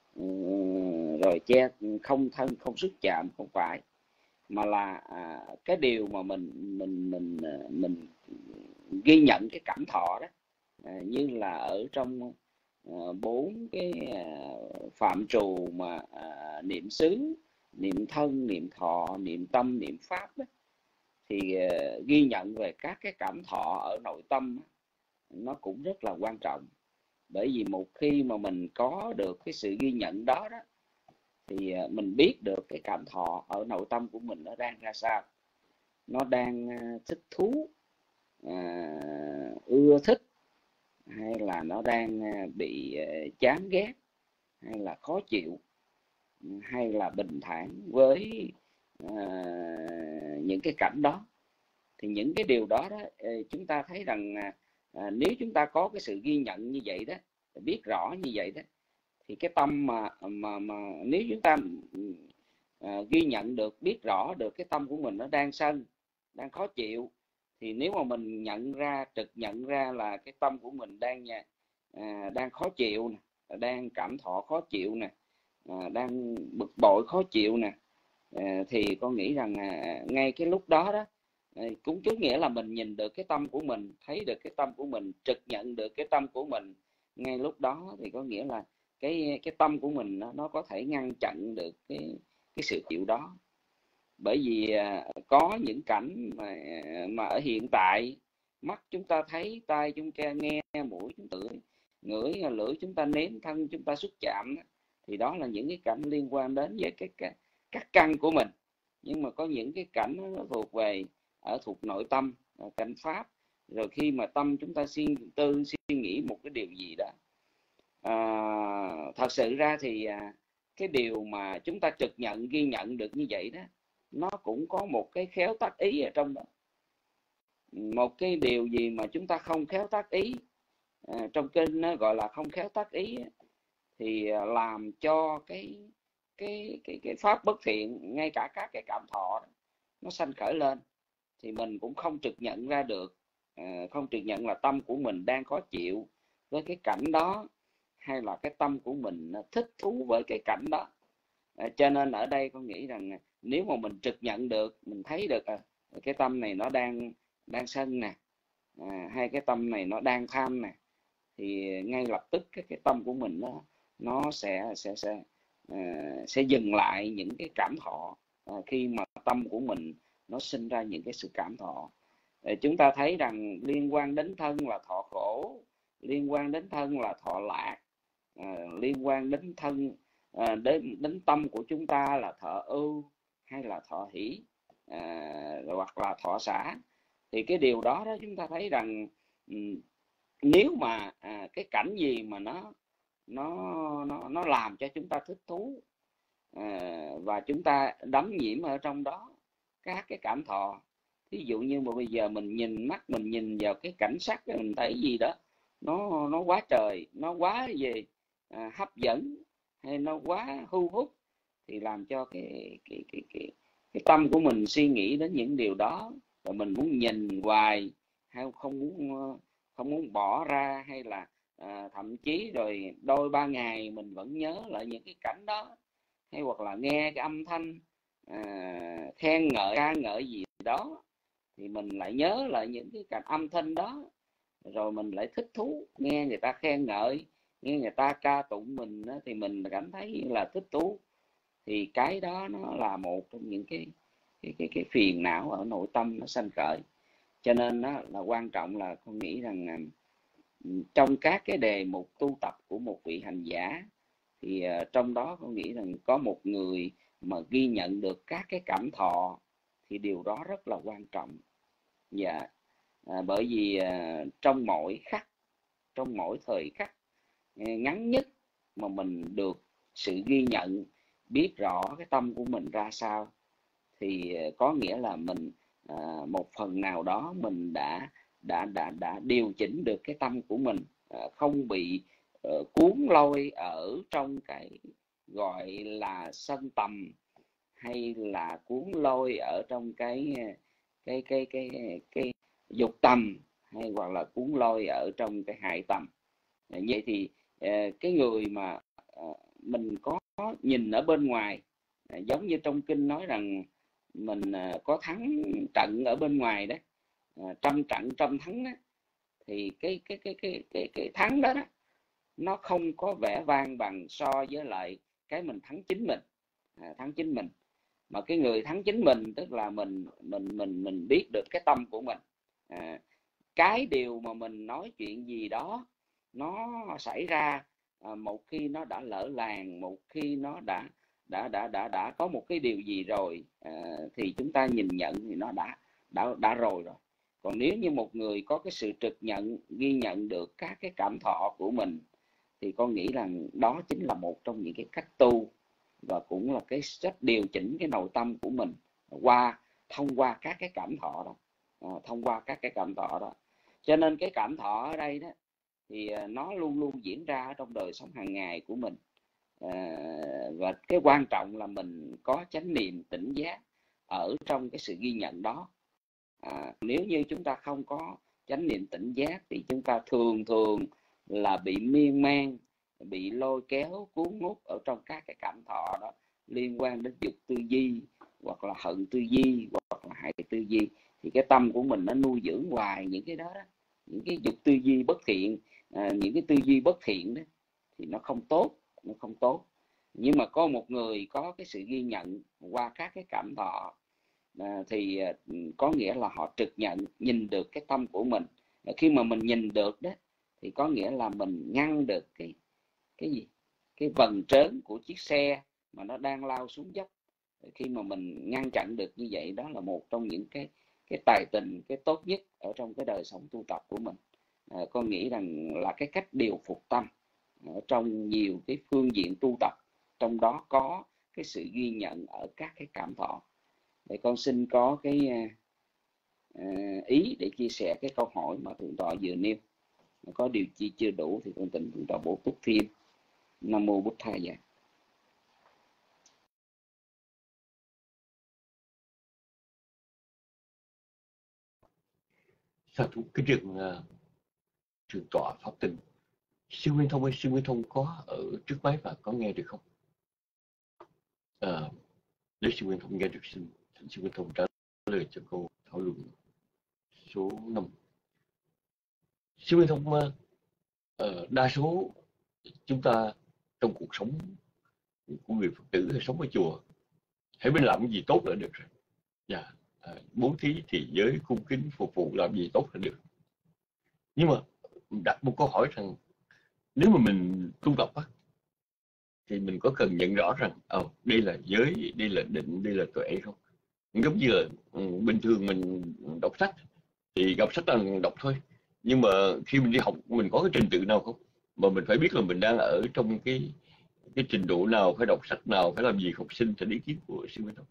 uh, rồi che không thân không xúc chạm, không phải, mà là uh, cái điều mà mình mình mình uh, mình ghi nhận cái cảm thọ đó, uh, như là ở trong bốn uh, cái uh, phạm trù mà uh, niệm xứ, niệm thân, niệm thọ, niệm tâm, niệm pháp đó, thì uh, ghi nhận về các cái cảm thọ ở nội tâm đó, nó cũng rất là quan trọng. Bởi vì một khi mà mình có được cái sự ghi nhận đó đó, thì uh, mình biết được cái cảm thọ ở nội tâm của mình nó đang ra sao, nó đang uh, thích thú, uh, ưa thích, hay là nó đang bị chán ghét, hay là khó chịu, hay là bình thản với uh, những cái cảnh đó. Thì những cái điều đó đó chúng ta thấy rằng À, nếu chúng ta có cái sự ghi nhận như vậy đó, biết rõ như vậy đó, thì cái tâm mà mà mà nếu chúng ta à, ghi nhận được, biết rõ được cái tâm của mình nó đang sân, đang khó chịu, thì nếu mà mình nhận ra, trực nhận ra là cái tâm của mình đang à, đang khó chịu nè, đang cảm thọ khó chịu nè, à, đang bực bội khó chịu nè, à, thì con nghĩ rằng à, ngay cái lúc đó đó cũng chú nghĩa là mình nhìn được cái tâm của mình, thấy được cái tâm của mình, trực nhận được cái tâm của mình. Ngay lúc đó thì có nghĩa là cái cái tâm của mình nó, nó có thể ngăn chặn được cái cái sự chịu đó. Bởi vì à, có những cảnh mà mà ở hiện tại, mắt chúng ta thấy, tai chúng ta nghe, mũi chúng ta ngửi, ngửi lưỡi chúng ta nếm, thân chúng ta xúc chạm, thì đó là những cái cảnh liên quan đến với cái, cái các căn của mình. Nhưng mà có những cái cảnh nó thuộc về ở thuộc nội tâm, cảnh pháp. Rồi khi mà tâm chúng ta suy tư suy nghĩ một cái điều gì đó, à, thật sự ra thì à, cái điều mà chúng ta trực nhận, ghi nhận được như vậy đó, nó cũng có một cái khéo tác ý ở trong đó. Một cái điều gì mà chúng ta không khéo tác ý, à, trong kinh nó gọi là không khéo tác ý, thì làm cho cái cái cái cái pháp bất thiện, ngay cả các cái cảm thọ đó, nó sanh khởi lên, thì mình cũng không trực nhận ra được, à, không trực nhận là tâm của mình đang khó chịu với cái cảnh đó, hay là cái tâm của mình thích thú với cái cảnh đó. À, cho nên ở đây con nghĩ rằng nếu mà mình trực nhận được, mình thấy được à, cái tâm này nó đang đang sân nè, à, hay cái tâm này nó đang tham nè, thì ngay lập tức cái cái tâm của mình nó nó sẽ sẽ sẽ uh, sẽ dừng lại những cái cảm thọ. Uh, khi mà tâm của mình nó sinh ra những cái sự cảm thọ, uh, chúng ta thấy rằng liên quan đến thân là thọ khổ, liên quan đến thân là thọ lạc, uh, liên quan đến thân uh, đến đến tâm của chúng ta là thọ ưu hay là thọ hỷ, uh, hoặc là thọ xả. Thì cái điều đó đó chúng ta thấy rằng um, nếu mà à, cái cảnh gì mà nó nó nó nó làm cho chúng ta thích thú, à, và chúng ta đắm nhiễm ở trong đó các cái cảm thọ, ví dụ như mà bây giờ mình nhìn, mắt mình nhìn vào cái cảnh sắc, mình thấy gì đó nó nó quá trời, nó quá gì à, hấp dẫn, hay nó quá thu hút, thì làm cho cái cái cái cái cái tâm của mình suy nghĩ đến những điều đó, và mình muốn nhìn hoài, hay không muốn không muốn bỏ ra, hay là à, thậm chí rồi đôi ba ngày mình vẫn nhớ lại những cái cảnh đó, hay hoặc là nghe cái âm thanh à, khen ngợi, ca ngợi gì đó, thì mình lại nhớ lại những cái cảnh âm thanh đó, rồi mình lại thích thú nghe người ta khen ngợi, nghe người ta ca tụng mình đó, thì mình cảm thấy là thích thú. Thì cái đó nó là một trong những cái cái cái, cái phiền não ở nội tâm nó sanh khởi. Cho nên đó là quan trọng là con nghĩ rằng trong các cái đề mục tu tập của một vị hành giả, thì uh, trong đó con nghĩ rằng có một người mà ghi nhận được các cái cảm thọ, thì điều đó rất là quan trọng. Dạ, à, bởi vì uh, trong mỗi khắc, trong mỗi thời khắc ngắn nhất mà mình được sự ghi nhận, biết rõ cái tâm của mình ra sao, thì uh, có nghĩa là mình À, một phần nào đó mình đã đã đã đã điều chỉnh được cái tâm của mình, à, không bị uh, cuốn lôi ở trong cái gọi là sân tầm, hay là cuốn lôi ở trong cái cái cái cái cái, cái dục tầm, hay hoặc là cuốn lôi ở trong cái hại tầm. À, vậy thì uh, cái người mà uh, mình có nhìn ở bên ngoài, uh, giống như trong kinh nói rằng mình có thắng trận ở bên ngoài đó, trăm trận trăm thắng đó, thì cái cái cái cái cái cái thắng đó, đó nó không có vẻ vang bằng so với lại cái mình thắng chính mình, à, thắng chính mình. Mà cái người thắng chính mình tức là mình mình mình mình biết được cái tâm của mình, à, cái điều mà mình nói chuyện gì đó nó xảy ra, à, một khi nó đã lỡ làng, một khi nó đã đã đã đã đã có một cái điều gì rồi, à, thì chúng ta nhìn nhận thì nó đã đã đã rồi rồi. Còn nếu như một người có cái sự trực nhận, ghi nhận được các cái cảm thọ của mình, thì con nghĩ rằng đó chính là một trong những cái cách tu, và cũng là cái cách điều chỉnh cái nội tâm của mình qua thông qua các cái cảm thọ đó, à, thông qua các cái cảm thọ đó. Cho nên cái cảm thọ ở đây đó thì nó luôn luôn diễn ra ở trong đời sống hàng ngày của mình. À, và cái quan trọng là mình có chánh niệm tỉnh giác ở trong cái sự ghi nhận đó. À, nếu như chúng ta không có chánh niệm tỉnh giác thì chúng ta thường thường là bị miên man, bị lôi kéo cuốn hút ở trong các cái cảm thọ đó liên quan đến dục tư duy, hoặc là hận tư duy, hoặc là hại tư duy. Thì cái tâm của mình nó nuôi dưỡng hoài những cái đó, đó những cái dục tư duy bất thiện, à, những cái tư duy bất thiện đó thì nó không tốt, nó không tốt. Nhưng mà có một người có cái sự ghi nhận qua các cái cảm thọ, à, thì có nghĩa là họ trực nhận, nhìn được cái tâm của mình. À, khi mà mình nhìn được đó thì có nghĩa là mình ngăn được cái cái gì cái vầng trớn của chiếc xe mà nó đang lao xuống dốc. Khi mà mình ngăn chặn được như vậy, đó là một trong những cái cái tài tình, cái tốt nhất ở trong cái đời sống tu tập của mình. À, con nghĩ rằng là cái cách điều phục tâm ở trong nhiều cái phương diện tu tập, trong đó có cái sự ghi nhận ở các cái cảm thọ. Để con xin có cái uh, ý để chia sẻ cái câu hỏi mà thượng tọa vừa nêu. Có điều chi chưa đủ thì con tỉnh thượng tọa bổ túc thêm. Nam mô Bụt Thầy. Dạ. Sa thú cái rừng uh, thượng tọa pháp tình, sư Nguyên Thông ơi, sư Nguyên Thông có ở trước máy và có nghe được không? À, nếu sư Nguyên Thông nghe được, xin thỉnh sư Nguyên Thông trả lời cho câu thảo luận số năm. Sư Nguyên Thông, uh, đa số chúng ta trong cuộc sống của người Phật tử hay sống ở chùa, hãy bên làm cái gì tốt là được rồi. Dạ, à, bố thí thì giới cung kính phục vụ, làm gì tốt là được. Nhưng mà đặt một câu hỏi rằng nếu mà mình tu tập á, thì mình có cần nhận rõ rằng oh, đây là giới, đây là định, đây là tuệ không? Giống như là um, bình thường mình đọc sách thì đọc sách là đọc thôi, nhưng mà khi mình đi học mình có cái trình tự nào không? Mà mình phải biết là mình đang ở trong cái cái trình độ nào, phải đọc sách nào, phải làm gì học sinh, theo ý kiến của sư Minh Thông.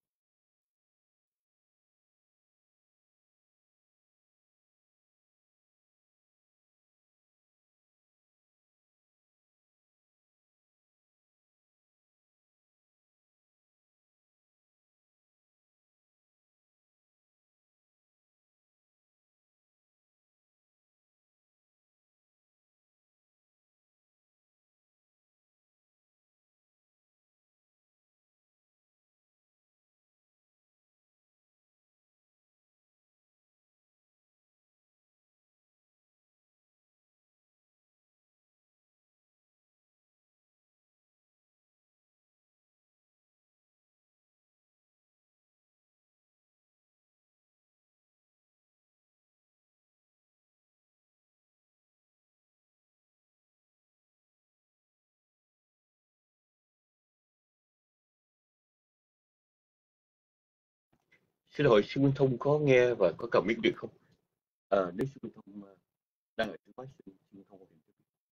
Xin hỏi sư Minh Thông có nghe và có comment được không? À, nếu sư Minh Thông đang ở trước máy, sư Minh Thông có thể.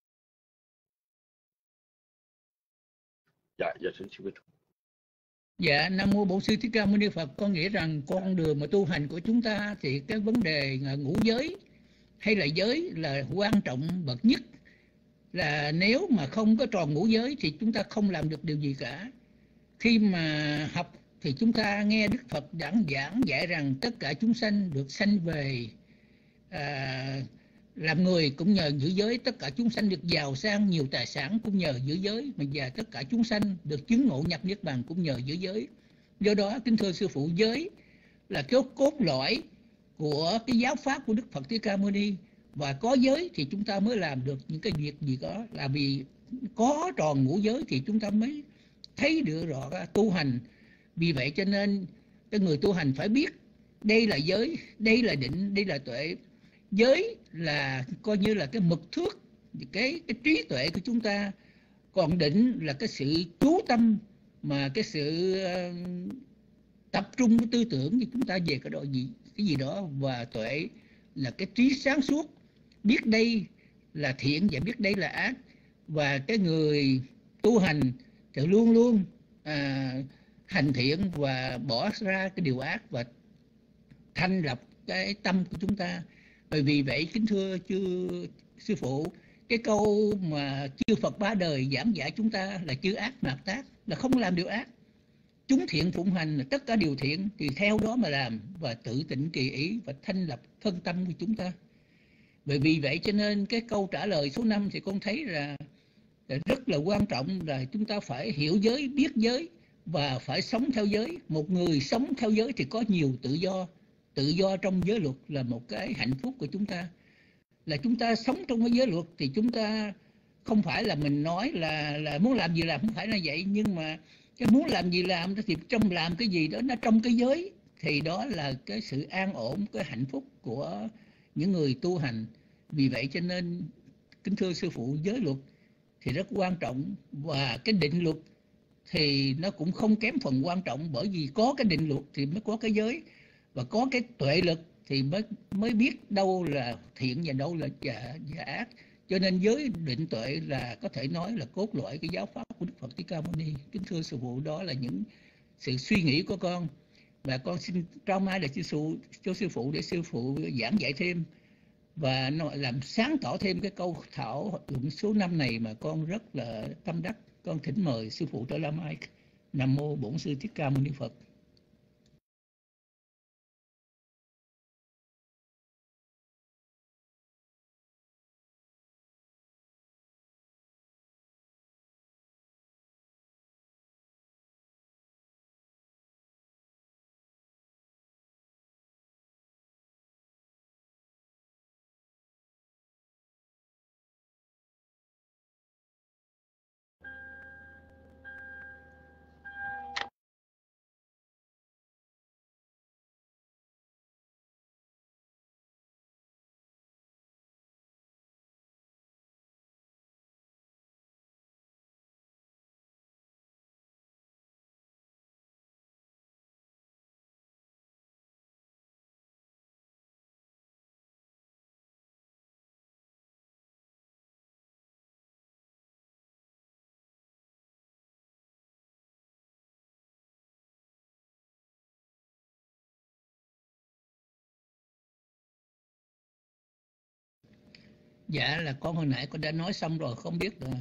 Dạ, dạ xin sư Minh Thông. Dạ, Nam mô Bổn Sư Thích Ca Mâu Ni Phật. Con nghĩ rằng con đường mà tu hành của chúng ta thì cái vấn đề ngũ giới hay là giới là quan trọng bậc nhất. Là nếu mà không có tròn ngũ giới thì chúng ta không làm được điều gì cả. Khi mà học thì chúng ta nghe Đức Phật giảng giảng dạy rằng tất cả chúng sanh được sanh về à, làm người cũng nhờ giữ giới, tất cả chúng sanh được giàu sang nhiều tài sản cũng nhờ giữ giới, mà và tất cả chúng sanh được chứng ngộ nhập niết bàn cũng nhờ giữ giới. Do đó kính thưa sư phụ, giới là cái cốt lõi của cái giáo pháp của Đức Phật Thích Ca Mâu Ni, và có giới thì chúng ta mới làm được những cái việc gì đó. Là vì có tròn ngũ giới thì chúng ta mới thấy được rõ tu hành. Vì vậy cho nên cái người tu hành phải biết đây là giới, đây là định, đây là tuệ. Giới là coi như là cái mực thước, cái, cái trí tuệ của chúng ta. Còn định là cái sự chú tâm, mà cái sự uh, tập trung cái tư tưởng của chúng ta về cái đó gì, cái gì đó. Và tuệ là cái trí sáng suốt, biết đây là thiện và biết đây là ác. Và cái người tu hành thì luôn luôn à, hành thiện và bỏ ra cái điều ác, và thanh lọc cái tâm của chúng ta. Bởi vì vậy kính thưa chư sư phụ, cái câu mà chư Phật ba đời giảng dạy chúng ta là chư ác mạt tác, là không làm điều ác, chúng thiện phụng hành là tất cả điều thiện, thì theo đó mà làm và tự tịnh kỳ ý và thanh lập thân tâm của chúng ta. Bởi vì vậy cho nên cái câu trả lời số năm thì con thấy là, là rất là quan trọng, là chúng ta phải hiểu giới, biết giới và phải sống theo giới. Một người sống theo giới thì có nhiều tự do. Tự do trong giới luật là một cái hạnh phúc của chúng ta. Là chúng ta sống trong cái giới luật thì chúng ta không phải là mình nói là là muốn làm gì làm, không phải là vậy, nhưng mà cái muốn làm gì làm thì trong làm cái gì đó nó trong cái giới, thì đó là cái sự an ổn, cái hạnh phúc của những người tu hành. Vì vậy cho nên kính thưa sư phụ, giới luật thì rất quan trọng, và cái định luật thì nó cũng không kém phần quan trọng, bởi vì có cái định luật thì mới có cái giới, và có cái tuệ lực thì mới mới biết đâu là thiện và đâu là giả, giả ác. Cho nên giới định tuệ là có thể nói là cốt lõi cái giáo pháp của Đức Phật Thích Ca Mâu Ni. Kính thưa sư phụ, đó là những sự suy nghĩ của con, và con xin trao mai là sư phụ cho sư phụ để sư phụ giảng dạy thêm và làm sáng tỏ thêm cái câu thảo luận số năm này mà con rất là tâm đắc. Con thỉnh mời sư phụ trở lại mic. Nam mô Bổn Sư Thích Ca Mâu Ni Phật. Dạ là con hồi nãy con đã nói xong rồi, không biết rồi.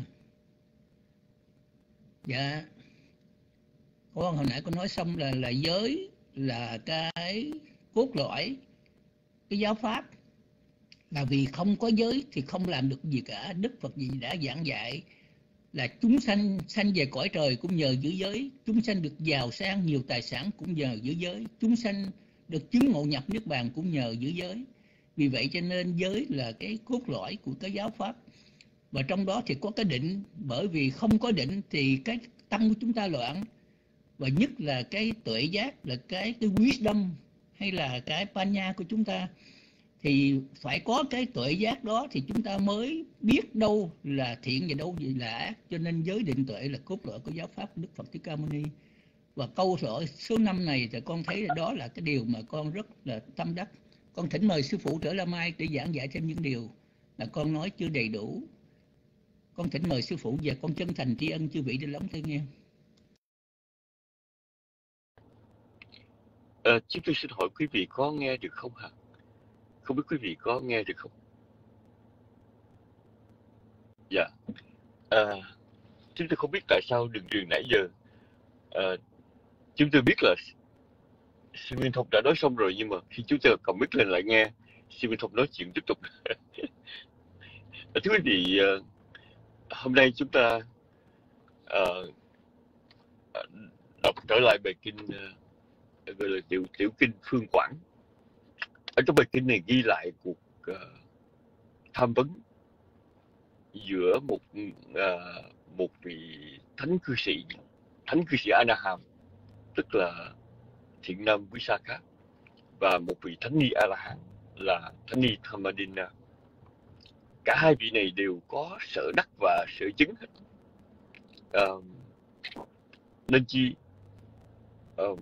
Dạ con hồi nãy con nói xong là là giới là cái cốt lõi cái giáo pháp, là vì không có giới thì không làm được gì cả. Đức Phật gì đã giảng dạy là chúng sanh sanh về cõi trời cũng nhờ giữ giới, chúng sanh được giàu sang nhiều tài sản cũng nhờ giữ giới, chúng sanh được chứng ngộ nhập niết bàn cũng nhờ giữ giới. Vì vậy cho nên giới là cái cốt lõi của cái giáo pháp, và trong đó thì có cái định. Bởi vì không có định thì cái tâm của chúng ta loạn, và nhất là cái tuệ giác, là cái cái wisdom hay là cái panya của chúng ta, thì phải có cái tuệ giác đó thì chúng ta mới biết đâu là thiện và đâu là ác. Cho nên giới định tuệ là cốt lõi của giáo pháp của Đức Phật Thích Ca Mâu Ni. Và câu hỏi số năm này thì con thấy là đó là cái điều mà con rất là tâm đắc. Con thỉnh mời sư phụ trở lại mai để giảng dạy thêm những điều mà con nói chưa đầy đủ. Con thỉnh mời sư phụ và con chân thành tri ân chư vị để lắng tai nghe. À, chúng tôi xin hỏi quý vị có nghe được không hả? Không biết quý vị có nghe được không? Dạ. À, chúng tôi không biết tại sao đường truyền nãy giờ. À, chúng tôi biết là sư Nguyên Thông đã nói xong rồi, nhưng mà khi chúng tôi cầm mic lên lại nghe sư Nguyên Thông nói chuyện tiếp tục. Thưa quý vị, hôm nay chúng ta uh, đọc trở lại bài kinh uh, gọi là tiểu tiểu kinh Phương Quảng. Ở trong bài kinh này ghi lại cuộc uh, tham vấn giữa một uh, một vị thánh cư sĩ, thánh cư sĩ A-na-hàm, tức là Thiện Nam Visakha, và một vị thánh ni A-la-hán là thánh ni Thammadina. Cả hai vị này đều có sở đắc và sở chứng hết. Uh, nên chi uh,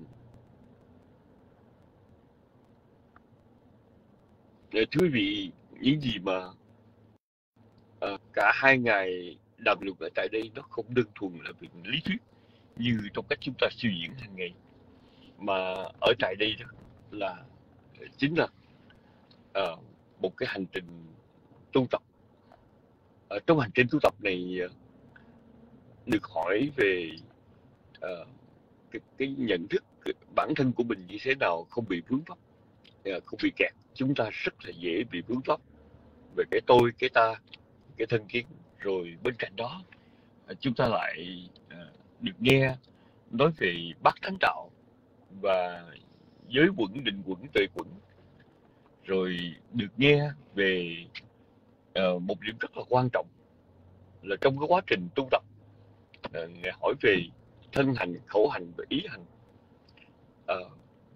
thưa quý vị, những gì mà uh, cả hai ngài đàm luận ở tại đây nó không đơn thuần là việc lý thuyết như trong cách chúng ta suy diễn hàng ngày, mà ở tại đây đó là chính là uh, một cái hành trình tu tập. Ở trong hành trình tu tập này được hỏi về uh, cái, cái nhận thức cái bản thân của mình như thế nào, không bị vướng vấp, uh, không bị kẹt. Chúng ta rất là dễ bị vướng vấp về cái tôi, cái ta, cái thân kiến. Rồi bên cạnh đó uh, chúng ta lại uh, được nghe nói về bát thánh đạo và giới quẩn, định quẩn, tuệ quẩn. Rồi được nghe về uh, một điểm rất là quan trọng là trong cái quá trình tu tập, uh, Ngài hỏi về thân hành, khẩu hành và ý hành. Uh,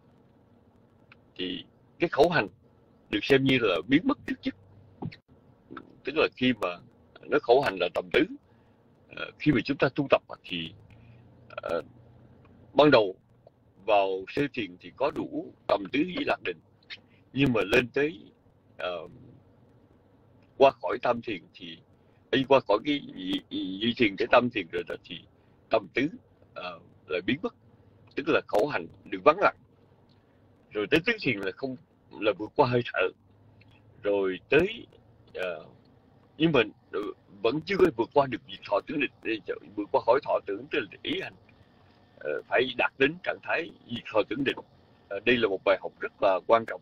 thì cái khẩu hành được xem như là biến mất trước chức, tức là khi mà nó khẩu hành là tầm tứ. Uh, khi mà chúng ta tu tập thì uh, ban đầu vào sơ thiền thì có đủ tầm tứ với lạc định, nhưng mà lên tới uh, qua khỏi tam thiền thì đi qua khỏi cái duy thiền tới tam thiền rồi đó thì tầm tứ uh, lại biến mất, tức là khẩu hành được vắng lặng. Rồi tới tứ thiền là không, là vượt qua hơi thở. Rồi tới uh, nhưng mà vẫn chưa vượt qua được diệt thọ tưởng định, vượt qua khỏi thọ tưởng tức là ý hành. Uh, phải đạt đến trạng thái diệt thọ tưởng định. Uh, đây là một bài học rất là quan trọng.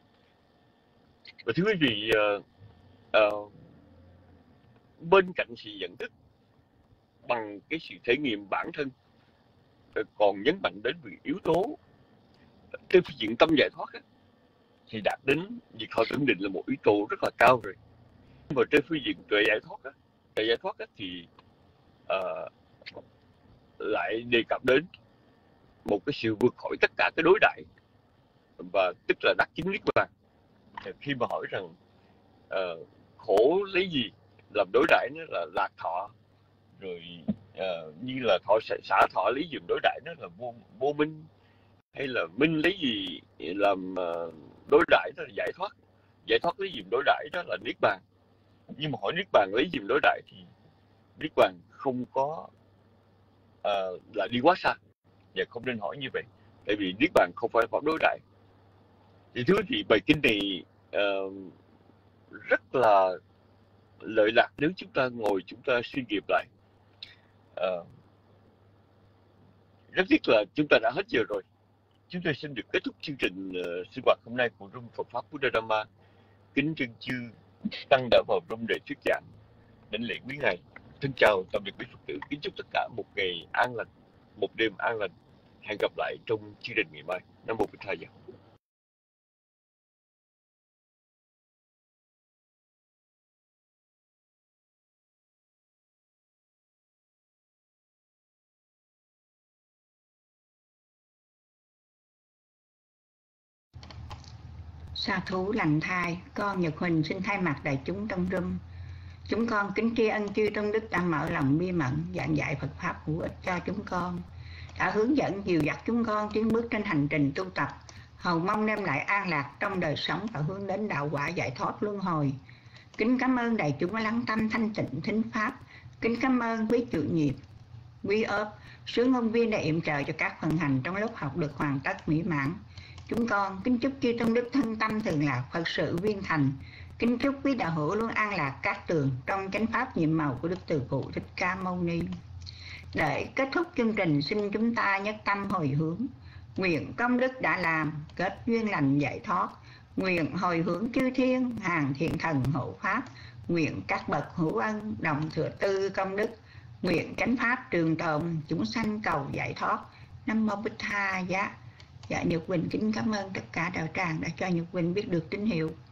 Và thưa quý vị, uh, uh, bên cạnh sự nhận thức bằng cái sự thể nghiệm bản thân, uh, còn nhấn mạnh đến việc yếu tố trên phương diện tâm giải thoát á, thì đạt đến diệt thọ tưởng định là một yếu tố rất là cao rồi. Nhưng mà trên phương diện tuệ giải thoát á, tuệ giải thoát á, thì uh, lại đề cập đến một cái sự vượt khỏi tất cả cái đối đại, và tức là đắc chứng niết bàn. Khi mà hỏi rằng uh, khổ lấy gì làm đối đãi, nó là lạc thọ, rồi uh, như là thọ xả thọ lấy gì làm đối đãi, nó là vô, vô minh, hay là minh lấy gì làm uh, đối đãi, đó là giải thoát, giải thoát lấy gì làm đối đãi, đó là niết bàn. Nhưng mà hỏi niết bàn lấy gì làm đối đãi thì niết bàn không có uh, là đi quá xa, và không nên hỏi như vậy, tại vì niết bàn không phải pháp đối đãi. Thì thứ thì bài kinh này uh, rất là lợi lạc nếu chúng ta ngồi chúng ta suy nghiệm lại. Uh, rất tiếc là chúng ta đã hết giờ rồi. Chúng tôi xin được kết thúc chương trình uh, sinh hoạt hôm nay của Room Phật pháp Buddha Dhamma. Kính trân chư tăng đã vào room để thuyết giảng, đảnh lễ quý ngài. Thân chào tạm biệt quý Phật tử. Kính chúc tất cả một ngày an lành, một đêm an lành. Hẹn gặp lại trong chương trình ngày mai. Nam mô Bích Thầy. Sa thú lành thai, con Nhật Huỳnh xin thay mặt đại chúng trong room. Chúng con kính tri ân chư Tôn Đức đã mở lòng bi mẫn giảng dạy Phật pháp hữu ích cho chúng con, đã hướng dẫn dìu dắt chúng con tiến bước trên hành trình tu tập, hầu mong đem lại an lạc trong đời sống và hướng đến đạo quả giải thoát luân hồi. Kính cảm ơn đại chúng đã lắng tâm thanh tịnh thính pháp. Kính cảm ơn quý chủ nhiệm, quý ốp, sứ ngôn viên đã yểm trợ cho các phần hành trong lớp học được hoàn tất mỹ mãn. Chúng con kính chúc chư Tôn Đức thân tâm thường lạc, Phật sự viên thành. Kính chúc quý đạo hữu luôn an lạc các tường trong chánh pháp nhiệm màu của Đức Từ Phụ Thích Ca Mâu Ni. Để kết thúc chương trình, xin chúng ta nhất tâm hồi hướng, nguyện công đức đã làm kết duyên lành giải thoát, nguyện hồi hướng chư thiên hàng thiện thần hộ pháp, nguyện các bậc hữu ân đồng thừa tư công đức, nguyện chánh pháp trường tồn chúng sanh cầu giải thoát. Nam mô Bích Tha Giá. Dạ, Nhật Quỳnh kính cảm ơn tất cả đạo tràng đã cho Nhật Quỳnh biết được tín hiệu.